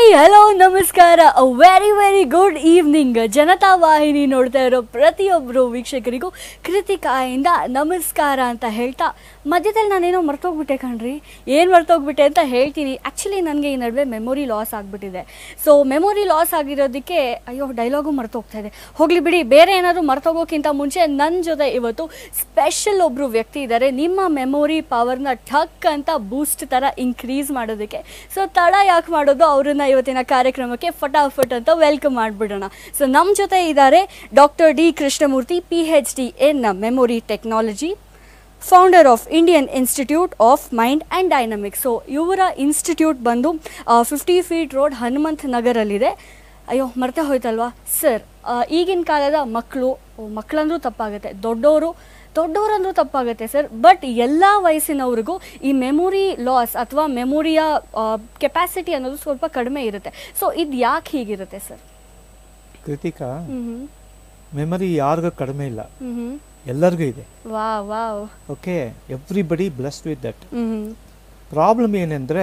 Hello ನಮಸ್ಕಾರ, very very good evening. Janata Vahini ನೋಡ್ತಾ ಇರೋ ಪ್ರತಿಯೊಬ್ಬರು ವೀಕ್ಷಕರಿಗೂ ಕೃತಿಕಾಯಿಂದ ನಮಸ್ಕಾರ ಅಂತ ಹೇಳ್ತಾ, ಮಧ್ಯದಲ್ಲಿ ನಾನೇನೋ ಮರ್ತೋಗ್ಬಿಟ್ಟೆ ಕಣ್ರಿ. ಏನು ಮರ್ತೋಗ್ಬಿಟ್ಟೆ ಅಂತ ಹೇಳ್ತೀನಿ. ಆ್ಯಕ್ಚುಲಿ ನನಗೆ ಈ ನಡುವೆ ಮೆಮೊರಿ ಲಾಸ್ ಆಗಿಬಿಟ್ಟಿದೆ. ಸೊ ಮೆಮೊರಿ ಲಾಸ್ ಆಗಿರೋದಕ್ಕೆ ಅಯ್ಯೋ ಡೈಲಾಗು ಮರ್ತೋಗ್ತಾ ಇದೆ. ಹೋಗಲಿ ಬಿಡಿ, ಬೇರೆ ಏನಾದರೂ ಮರ್ತೋಗೋಕ್ಕಿಂತ ಮುಂಚೆ ನನ್ನ ಜೊತೆ ಇವತ್ತು ಸ್ಪೆಷಲ್ ಒಬ್ಬರು ವ್ಯಕ್ತಿ ಇದ್ದಾರೆ, ನಿಮ್ಮ ಮೆಮೊರಿ ಪವರ್ನ ಠಕ್ ಅಂತ ಬೂಸ್ಟ್ ಥರ ಇನ್ಕ್ರೀಸ್ ಮಾಡೋದಕ್ಕೆ. ಸೊ ತಡ ಯಾಕೆ ಮಾಡೋದು, ಅವರನ್ನ ಇವತ್ತಿನ ಕಾರ್ಯಕ್ರಮಕ್ಕೆ ಫಟಾಫಟ್ ಅಂತ ವೆಲ್ಕಮ್ ಮಾಡಿಬಿಡೋಣ. ಸೊ ನಮ್ಮ ಜೊತೆ ಇದ್ದಾರೆ doctor D Krishnamurthy PhD in memory technology, founder of Indian institute of mind and dynamics. So ಇವರ ಇನ್ಸ್ಟಿಟ್ಯೂಟ್ ಬಂದು 50 ಫೀಟ್ ರೋಡ್ ಹನುಮಂತ್ ನಗರಲ್ಲಿದೆ. ಅಯ್ಯೋ ಮರ್ತೆ ಹೋಯ್ತಲ್ವಾ ಸರ್. ಈಗಿನ ಕಾಲದ ಮಕ್ಕಳಂದ್ರೂ ತಪ್ಪಾಗುತ್ತೆ, ದೊಡ್ಡವರಂದ್ರೂ ತಪ್ಪಾಗುತ್ತೆ ಸರ್. ಬಟ್ ಎಲ್ಲ ವಯಸ್ಸಿನವ್ರಿಗೂ ಈ ಮೆಮೊರಿ ಲಾಸ್ ಅಥವಾ ಮೆಮೊರಿಯ ಕೆಪಾಸಿಟಿ ಅನ್ನೋದು ಸ್ವಲ್ಪ ಕಡಿಮೆ ಇರುತ್ತೆ. ಸೊ ಇದು ಯಾಕೆ ಹೀಗಿರುತ್ತೆ ಸರ್? ಕೃತಿಕಾ, ಮೆಮೊರಿ ಯಾರಿಗೂ ಕಡಿಮೆ ಇಲ್ಲ, ಎಲ್ಲರಿಗೂ ಇದೆ. Wow. Okay, everybody blessed with that. Problem ಏನಂದ್ರೆ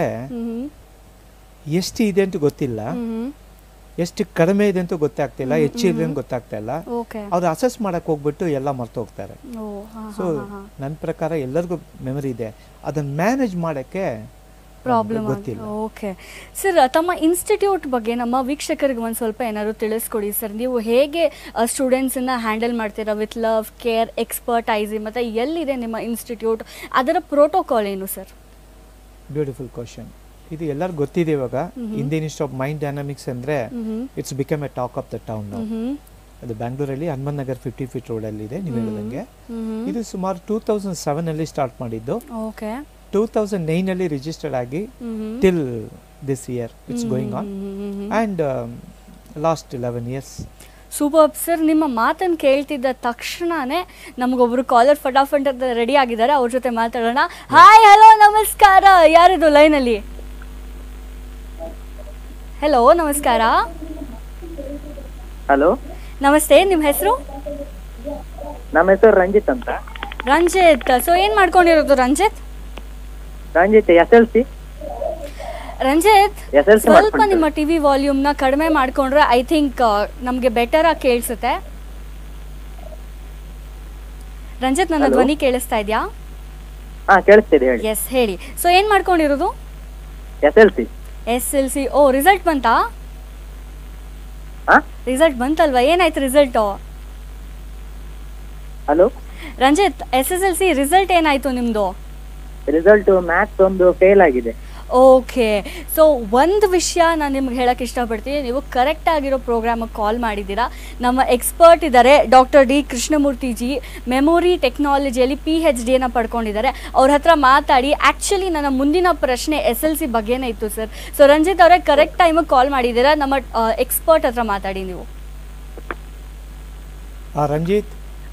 ಎಷ್ಟು ಇದೆ ಅಂತ ಗೊತ್ತಿಲ್ಲ, ಎಷ್ಟು ಕಡಿಮೆ ಇದೆ ಅಂತ ಗೊತ್ತಾಗ್ತಿಲ್ಲ, ಹೆಚ್ಚಿದೆ ಅಂತ ಗೊತ್ತಾಗ್ತಾ ಇಲ್ಲ. ಅವ್ರು ಅಸೆಸ್ ಮಾಡಕ್ ಹೋಗ್ಬಿಟ್ಟು ಎಲ್ಲ ಮರ್ತು ಹೋಗ್ತಾರೆ. ಸೊ ನನ್ನ ಪ್ರಕಾರ ಎಲ್ಲರಿಗೂ ಮೆಮೊರಿ ಇದೆ, ಅದನ್ನ ಮ್ಯಾನೇಜ್ ಮಾಡಕ್ಕೆ ಪ್ರಾಬ್ಲಮ್ ಗೊತ್ತಿಲ್ಲ. ಓಕೆ ಸರ್, ತಮ್ಮ ಇನ್ಸ್ಟಿಟ್ಯೂಟ್ ಬಗ್ಗೆ ನಮ್ಮ ವೀಕ್ಷಕರಿಗೆ ಒಂದು ಸ್ವಲ್ಪ ಏನಾದ್ರು ತಿಳಿಸ್ಕೊಡಿ ಸರ್. ನೀವು ಹೇಗೆ ಸ್ಟೂಡೆಂಟ್ಸನ್ನ ಹ್ಯಾಂಡಲ್ ಮಾಡ್ತೀರಾ ವಿತ್ ಲವ್, ಕೇರ್, ಎಕ್ಸ್ಪರ್ಟೈಸಿ, ಮತ್ತು ಎಲ್ಲಿದೆ ನಿಮ್ಮ ಇನ್ಸ್ಟಿಟ್ಯೂಟ್, ಅದರ ಪ್ರೋಟೋಕಾಲ್ ಏನು ಸರ್? Beautiful question. ಇದು ಎಲ್ಲರಿಗೂ ಗೊತ್ತಿದೆ ಇವಾಗ. Indian institute of mind dynamics ಅಂದ್ರೆ it's become a talk of the town now. ಅದು ಬ್ಯಾಂಗ್ಳೂರಲ್ಲಿ ಹನುಮಂತ್ ನಗರ್ 50 ಫೀಟ್ ರೋಡ್ ಅಲ್ಲಿ ಇದೆ, ನೀವು ಹೇಳಿದಂಗೆ. ಇದು ಸುಮಾರು 2007 ಅಲ್ಲಿ ಸ್ಟಾರ್ಟ್ ಮಾಡಿದ್ದು. 2009 ಅಲ್ಲಿ ರಿಜಿಸ್ಟರ್ಡ್ ಆಗಿ till this year it's going on, and last 11 years. Super sir. ನಿಮ್ಮ ಮಾತನ್ನು ಕೇಳ್ತಿದ್ದ ತಕ್ಷಣನೇ ನಮಗೊಬ್ರು ಕಾಲರ್ ಫಟಾಫಟ್ ಅಂತ ರೆಡಿ ಆಗಿದ್ದಾರೆ, ಅವ್ರ ಜೊತೆ ಮಾತಾಡೋಣ. ಹಾಯ್, ಹಲೋ, ನಮಸ್ಕಾರ. ಯಾರಿದು ಲೈನಲ್ಲಿ? ಹಲೋ, ನಮಸ್ಕಾರ. ಹಲೋ, ನಮಸ್ತೆ. ನಿಮ್ಮ ಹೆಸರು? ನಮ್ಮ ಹೆಸರು ರಂಜಿತ್ ಅಂತ. ರಂಜಿತ್. ಸೊ ಏನ್ ಮಾಡ್ಕೊಂಡಿರೋದು ರಂಜಿತ್? SLC. ರಂಜಿತ್, ಸ್ವಲ್ಪ ನಿಮ್ಮ ಟಿವಿ ವಾಲ್ಯೂಮ್ನ ಕಡಿಮೆ ಮಾಡ್ಕೊಂಡ್ರೆ ಐ ಥಿಂಕ್ ನಮಗೆ ಬೆಟರ್ ಆಗಿ ಕೇಳಿಸುತ್ತೆ. ರಂಜಿತ್, ನನ್ನ ಧ್ವನಿ ಕೇಳಿಸ್ತಾ ಇದೆಯಾ? ಕೇಳಿಸ್ತಿದೆ, ಹೇಳಿ. ಎಸ್, ಹೇಳಿ. ಸೊ ಏನ್ ಮಾಡ್ಕೊಂಡಿರೋದು? SLC. ಓ, ರಿಸಲ್ಟ್ ಬಂತಾ? ರಿಸಲ್ಟ್ ಬಂತಲ್ವಾ? ಏನಾಯ್ತು result? Hello Ranjith, SSLC result ಏನಾಯ್ತು ನಿಮ್ದು? ರಿಸಲ್ಟ್ ಮ್ಯಾಥ್ಸ್ ಒಂದು ಫೇಲ್ ಆಗಿದೆ. ಓಕೆ. ಸೊ ಒಂದು ವಿಷಯ ನಾನು ನಿಮ್ಗೆ ಹೇಳಕ್ಕೆ ಇಷ್ಟಪಡ್ತೀನಿ, ನೀವು ಕರೆಕ್ಟ್ ಆಗಿರೋ ಪ್ರೋಗ್ರಾಮಿಗೆ ಕಾಲ್ ಮಾಡಿದ್ದೀರಾ. ನಮ್ಮ ಎಕ್ಸ್ಪರ್ಟ್ ಇದ್ದಾರೆ doctor D Krishnamurthy ji, memory ಟೆಕ್ನಾಲಜಿಯಲ್ಲಿ PhD ಪಡ್ಕೊಂಡಿದ್ದಾರೆ. ಅವ್ರ ಹತ್ರ ಮಾತಾಡಿ. ಆ್ಯಕ್ಚುಲಿ ನನ್ನ ಮುಂದಿನ ಪ್ರಶ್ನೆ SLC ಬಗ್ಗೆನೇ ಇತ್ತು ಸರ್. ಸೊ ರಂಜಿತ್ ಅವರೇ, ಕರೆಕ್ಟ್ ಟೈಮಿಗೆ ಕಾಲ್ ಮಾಡಿದ್ದೀರಾ. ನಮ್ಮ ಎಕ್ಸ್ಪರ್ಟ್ ಹತ್ರ ಮಾತಾಡಿ ನೀವು. ರಂಜಿತ್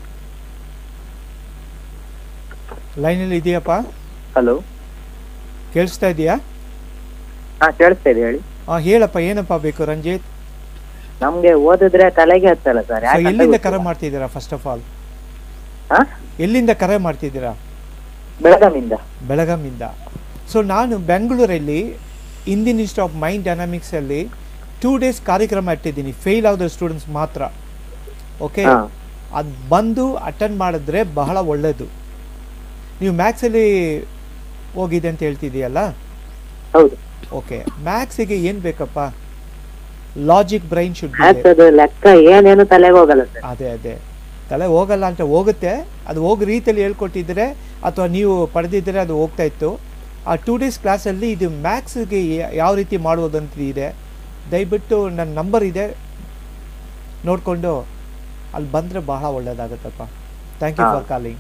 ಲೈನಲ್ಲಿ ಇದೆಯಪ್ಪ? ಹಲೋ, ಕೇಳಿಸ್ತಾ ಇದೆಯಾ? ಕೇಳಿಸ್ತಾ ಇದೆ, ಹೇಳಿ. ಹೇಳಪ್ಪ, ಏನಪ್ಪ ಬೇಕು ರಂಜಿತ್? ನಮ್ಗೆ ಓದಿದ್ರೆ ತಲೆಗೆ ಹತ್ತಲ್ಲ ಸರ್. ಎಲ್ಲಿಂದ ಕರೆ ಮಾಡ್ತಿದ್ದೀರಾ? ಫಸ್ಟ್ ಆಫ್ ಆಲ್ ಎಲ್ಲಿಂದ ಕರೆ ಮಾಡ್ತಿದ್ದೀರಾ? ಬೆಳಗಾಮಿಂದ. ಸೊ ನಾನು ಬೆಂಗಳೂರಲ್ಲಿ Indian institute of mind dynamics ಅಲ್ಲಿ 2 days ಕಾರ್ಯಕ್ರಮ ಇಟ್ಟಿದ್ದೀನಿ, ಫೇಲ್ ಆದ ಸ್ಟೂಡೆಂಟ್ಸ್ ಮಾತ್ರ. ಓಕೆ, ಅದು ಬಂದು ಅಟೆಂಡ್ ಮಾಡಿದ್ರೆ ಬಹಳ ಒಳ್ಳೇದು. ನೀವು ಮ್ಯಾಥ್ಸಲ್ಲಿ ಹೋಗಿದೆ ಅಂತ ಹೇಳ್ತಿದೀಯಲ್ಲ? ಹೌದು. ಓಕೆ, ಮ್ಯಾಥ್ಸಿಗೆ ಏನ್ ಬೇಕಪ್ಪ? Logic brain should be. ಲೆಕ್ಕ ಏನೇನು ತಲೆಗೆ ಹೋಗಲ್ಲ ಸರ್. ಅದೇ ತಲೆ ಹೋಗಲ್ಲ ಅಂತ ಹೋಗುತ್ತೆ, ಅದು ಹೋಗೋ ರೀತಿಯಲ್ಲಿ ಹೇಳ್ಕೊಟ್ಟಿದ್ರೆ ಅಥವಾ ನೀವು ಪಡೆದಿದ್ರೆ ಅದು ಹೋಗ್ತಾ ಇತ್ತು. ಆ 2 days ಕ್ಲಾಸಲ್ಲಿ ಇದು ಮ್ಯಾಥ್ಸ್ಗೆ ಯಾವ ರೀತಿ ಮಾಡುವುದಂತ ಇದೆ. ದಯವಿಟ್ಟು ನನ್ನ ನಂಬರ್ ಇದೆ, ನೋಡಿಕೊಂಡು ಅಲ್ಲಿ ಬಂದರೆ ಬಹಳ ಒಳ್ಳೇದಾಗುತ್ತಪ್ಪ. Thank you for calling.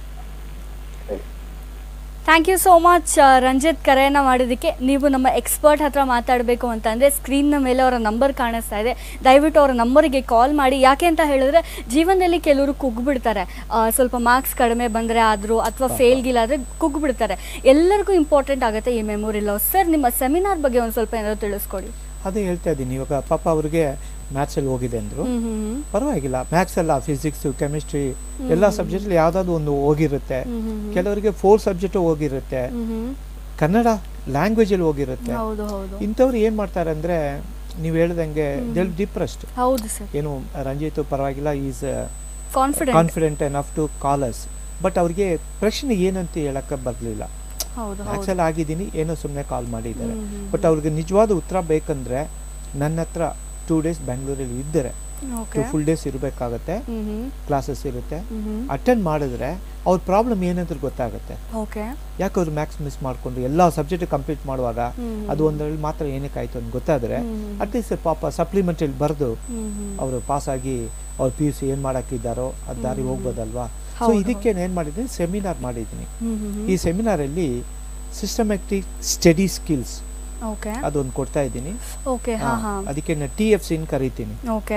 Thank you so much Ranjith, ಕರೆಯನ್ನು ಮಾಡೋದಕ್ಕೆ. ನೀವು ನಮ್ಮ ಎಕ್ಸ್ಪರ್ಟ್ ಹತ್ರ ಮಾತಾಡಬೇಕು ಅಂತಂದರೆ ಸ್ಕ್ರೀನ್ನ ಮೇಲೆ ಅವರ ನಂಬರ್ ಕಾಣಿಸ್ತಾ ಇದೆ, ದಯವಿಟ್ಟು ಅವರ ನಂಬರಿಗೆ ಕಾಲ್ ಮಾಡಿ. ಯಾಕೆ ಅಂತ ಹೇಳಿದ್ರೆ ಜೀವನದಲ್ಲಿ ಕೆಲವರು ಕುಗ್ಬಿಡ್ತಾರೆ, ಸ್ವಲ್ಪ ಮಾರ್ಕ್ಸ್ ಕಡಿಮೆ ಬಂದರೆ ಆದರೂ ಅಥವಾ ಫೇಲ್ಗಿಲ್ಲಾದರೆ ಕುಗ್ಬಿಡ್ತಾರೆ. ಎಲ್ಲರಿಗೂ ಇಂಪಾರ್ಟೆಂಟ್ ಆಗುತ್ತೆ ಈ ಮೆಮೊರಿ ಲಾಸ್. ಸರ್, ನಿಮ್ಮ ಸೆಮಿನಾರ್ ಬಗ್ಗೆ ಒಂದು ಸ್ವಲ್ಪ ಏನಾದರೂ ತಿಳಿಸ್ಕೊಡಿ. ಅದೇ ಹೇಳ್ತಾ ಇದ್ದೀನಿ, ಇವಾಗ ಪಾಪ ಅವ್ರಿಗೆ ಮ್ಯಾಥ್ಸಲ್ಲಿ ಹೋಗಿದೆ ಅಂದರು, ಪರವಾಗಿಲ್ಲ. ಮ್ಯಾಥ್ಸ್ ಅಲ್ಲ, ಫಿಸಿಕ್ಸ್, ಕೆಮಿಸ್ಟ್ರಿ ಎಲ್ಲ ಸಬ್ಜೆಕ್ಟ್ ಯಾವ್ದಾದ್ರು ಒಂದು ಹೋಗಿರುತ್ತೆ. ಕೆಲವರಿಗೆ 4 ಸಬ್ಜೆಕ್ಟ್ ಹೋಗಿರುತ್ತೆ, ಕನ್ನಡ ಲ್ಯಾಂಗ್ವೇಜ್ ಅಲ್ಲಿ ಹೋಗಿರುತ್ತೆ. ಇಂಥವ್ರು ಏನ್ ಮಾಡ್ತಾರೆ ಅಂದ್ರೆ ನೀವು ಹೇಳ್ದಂಗೆ ದೇ ಡಿಪ್ರೆಸ್ಡ್. ಹೌದು ಸರ್. ಏನು ರಂಜಿತ್ ಪರವಾಗಿಲ್ಲ, is confident enough to call us, but ಅವ್ರಿಗೆ ಪ್ರಶ್ನೆ ಏನಂತ ಹೇಳಕ್ಕೆ ಬರಲಿಲ್ಲ. ಆಕ್ಚುಲ್ ಆಗಿದ್ದೀನಿ, ಏನೋ ಸುಮ್ಮನೆ ಕಾಲ್ ಮಾಡಿದ್ದಾರೆ. ಬಟ್ ಅವ್ರಿಗೆ ನಿಜವಾದ ಉತ್ತರ ಬೇಕಂದ್ರೆ ನನ್ನ ಹತ್ರ 2 days ಬ್ಯಾಂಗ್ಳೂರಲ್ಲಿ ಇದ್ದರೆ, 2 full days ಇರಬೇಕಾಗತ್ತೆ, ಕ್ಲಾಸಸ್ ಇರುತ್ತೆ, ಅಟೆಂಡ್ ಮಾಡಿದ್ರೆ ಅವ್ರ ಪ್ರಾಬ್ಲಮ್ ಏನಂತ ಗೊತ್ತಾಗುತ್ತೆ. ಯಾಕೆ ಅವ್ರು ಮ್ಯಾಥ್ಸ್ ಮಿಸ್ ಮಾಡ್ಕೊಂಡ್ರು, ಎಲ್ಲ ಸಬ್ಜೆಕ್ಟ್ ಕಂಪ್ಲೀಟ್ ಮಾಡುವಾಗ ಅದು ಒಂದರಲ್ಲಿ ಮಾತ್ರ ಏನಕ್ಕೆ ಆಯ್ತು ಅಂತ ಗೊತ್ತಾದ್ರೆ ಅಟ್ಲೀಸ್ಟ್ ಪಾಪ ಸಪ್ಲಿಮೆಂಟರಿ ಬರೆದು ಅವರು ಪಾಸ್ ಆಗಿ ಅವ್ರ PUC ಏನು ಮಾಡಾಕಿದ್ದಾರೋ ಅದು ದಾರಿ ಹೋಗ್ಬೋದಲ್ವಾ. ಸೊ ಇದಕ್ಕೆ ಏನು ಮಾಡಿದ್ದೀನಿ, ಸೆಮಿನಾರ್ ಮಾಡಿದ್ದೀನಿ. ಈ ಸೆಮಿನಾರಲ್ಲಿ ಸಿಸ್ಟಮ್ಯಾಟಿಕ್ ಸ್ಟಡಿ ಸ್ಕಿಲ್ಸ್ ಅದೊಂದು ಕೊಡ್ತಾ ಇದ್ದೀನಿ. ಅದಕ್ಕೆ TFC ಕರೀತೀನಿ.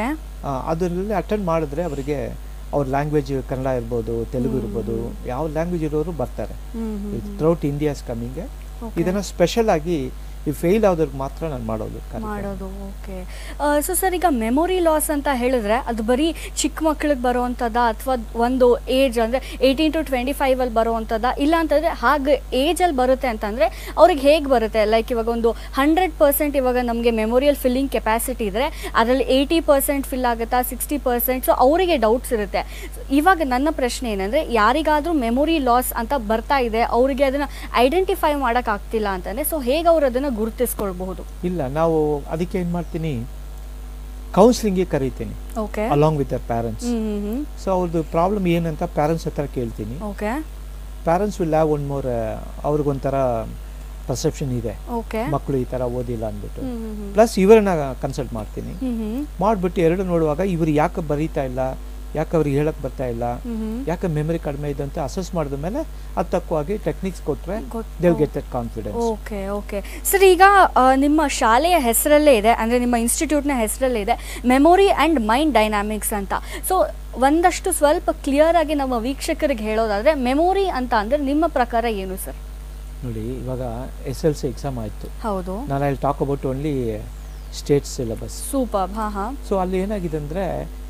ಅದರಲ್ಲಿ ಅಟೆಂಡ್ ಮಾಡಿದ್ರೆ ಅವರಿಗೆ ಅವ್ರ ಲ್ಯಾಂಗ್ವೇಜ್ ಕನ್ನಡ ಇರ್ಬೋದು, ತೆಲುಗು ಇರ್ಬೋದು, ಯಾವ ಲ್ಯಾಂಗ್ವೇಜ್ ಇರೋರು ಬರ್ತಾರೆ. Throughout India's coming. ಇದನ್ನ ಸ್ಪೆಷಲ್ ಆಗಿ ಈ ಫೇಲ್ ಆದವ್ರಿಗೆ ಮಾತ್ರ ನಾನು ಮಾಡೋದು. ಓಕೆ. ಸೊ ಸರ್, ಈಗ ಮೆಮೊರಿ ಲಾಸ್ ಅಂತ ಹೇಳಿದ್ರೆ ಅದು ಬರೀ ಚಿಕ್ಕ ಮಕ್ಕಳಿಗೆ ಬರೋವಂಥದ್ದ ಅಥವಾ ಒಂದು ಏಜ್ ಅಂದರೆ 18 to 25 ಅಲ್ಲಿ ಬರೋವಂಥದ್ದ, ಇಲ್ಲ ಅಂತಂದರೆ ಹಾಗೆ ಏಜಲ್ಲಿ ಬರುತ್ತೆ ಅಂತಂದರೆ ಅವ್ರಿಗೆ ಹೇಗೆ ಬರುತ್ತೆ? ಲೈಕ್ ಇವಾಗ ಒಂದು 100% ಇವಾಗ ನಮಗೆ ಮೆಮೊರಿಯಲ್ ಫಿಲ್ಲಿಂಗ್ ಕೆಪಾಸಿಟಿ ಇದ್ದರೆ ಅದರಲ್ಲಿ 80% ಫಿಲ್ ಆಗುತ್ತಾ, 60%? ಸೊ ಅವರಿಗೆ ಡೌಟ್ಸ್ ಇರುತ್ತೆ. ಇವಾಗ ನನ್ನ ಪ್ರಶ್ನೆ ಏನಂದರೆ, ಯಾರಿಗಾದರೂ ಮೆಮೊರಿ ಲಾಸ್ ಅಂತ ಬರ್ತಾ ಇದೆ, ಅವರಿಗೆ ಅದನ್ನು ಐಡೆಂಟಿಫೈ ಮಾಡೋಕ್ಕಾಗ್ತಿಲ್ಲ ಅಂತಂದರೆ, ಸೊ ಹೇಗೆ ಅವರು ಅದನ್ನು ಗುರುತಿಸ್ಕೊಳ್ಬಹುದು? ಇಲ್ಲ, ನಾವು ಅದಕ್ಕೆ ಏನ್ ಮಾಡ್ತೀನಿ, ಕೌನ್ಸಿಲಿಂಗ್ ಕರೀತೀನಿ along with their parents. So ಅವ್ರದ್ದು ಪ್ರಾಬ್ಲಮ್ ಏನಂತ ಪ್ಯಾರೆಂಟ್ಸ್ ಹತ್ರ ಕೇಳ್ತೀನಿ. Parents will have one more, ಅವ್ರಿಗೊಂಥರ ಪರ್ಸೆಪ್ಷನ್ ಇದೆ, ಮಕ್ಕಳು ಈ ತರ ಓದಿಲ್ಲ ಅಂದ್ಬಿಟ್ಟು. ಪ್ಲಸ್ ಇವರನ್ನ ಕನ್ಸಲ್ಟ್ ಮಾಡ್ತೀನಿ. ಮಾಡ್ಬಿಟ್ಟು ಎರಡು ನೋಡುವಾಗ ಇವ್ರು ಯಾಕೆ ಬರೀತಾ ಇಲ್ಲ, ಯಾಕೆ ಅವ್ರಿಗೆ ಹೇಳಕ್ ಬರ್ತಾ ಇಲ್ಲ, ಯಾಕೆ ಮೆಮರಿ ಕಡಿಮೆ ಇದೆ ಅಂತ ಅಸೆಸ್ ಮಾಡಿದ ಮೇಲೆ ಅದು ತಕ್ಕವಾಗಿ ಟೆಕ್ನಿಕ್ಸ್ ಕೊಟ್ರೆ they will get that confidence. Okay sir, ಈಗ ನಿಮ್ಮ ಶಾಲೆಯ ಹೆಸರಲ್ಲೇ ಇದೆ, ಅಂದ್ರೆ ನಿಮ್ಮ ಇನ್ಸ್ಟಿಟ್ಯೂಟ್ನ ಹೆಸರಲ್ಲೇ ಇದೆ ಮೆಮೊರಿ ಅಂಡ್ ಮೈಂಡ್ ಡೈನಾಮಿಕ್ಸ್ ಅಂತ. ಸೊ ಒಂದಷ್ಟು ಸ್ವಲ್ಪ ಕ್ಲಿಯರ್ ಆಗಿ ನಮ್ಮ ವೀಕ್ಷಕರಿಗೆ ಹೇಳೋದಾದ್ರೆ ಮೆಮೊರಿ ಅಂತ ಅಂದ್ರೆ ನಿಮ್ಮ ಪ್ರಕಾರ ಏನು ಸರ್? ನೋಡಿ, ಇವಾಗ SLC ಎಕ್ಸಾಮ್ ಆಯ್ತು. ಹೌದು. ನಾನು I talk about only state syllabus. Super. So ಅಲ್ಲಿ ಏನಾಗಿದೆ ಅಂದ್ರೆ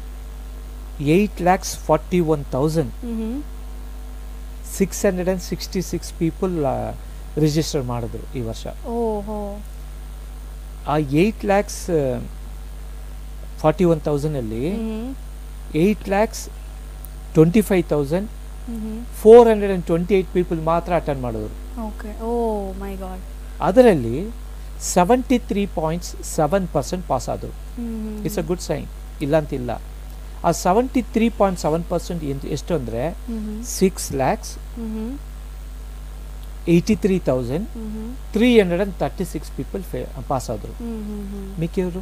8,41,666 ಪೀಪಲ್ ರಿಜಿಸ್ಟರ್ ಮಾಡಿದ್ರು ಈ ವರ್ಷ. ಆ 8,41,000 ಅಲ್ಲಿ 8,25,428 ಪೀಪಲ್ ಮಾತ್ರ ಅಟೆಂಡ್ ಮಾಡಿದ್ರು. ಅದರಲ್ಲಿ 73.7% ಪಾಸ್ ಆದರು. ಇಟ್ಸ್ ಅ ಗುಡ್ ಸೈನ್, ಇಲ್ಲ ಅಂತಿಲ್ಲ. ಆ 73.7% ಎಷ್ಟು ಅಂದರೆ 6,83,336 ಪೀಪಲ್ ಪಾಸ್ ಆದರು. ಮಿಕ್ಕಿಯವರು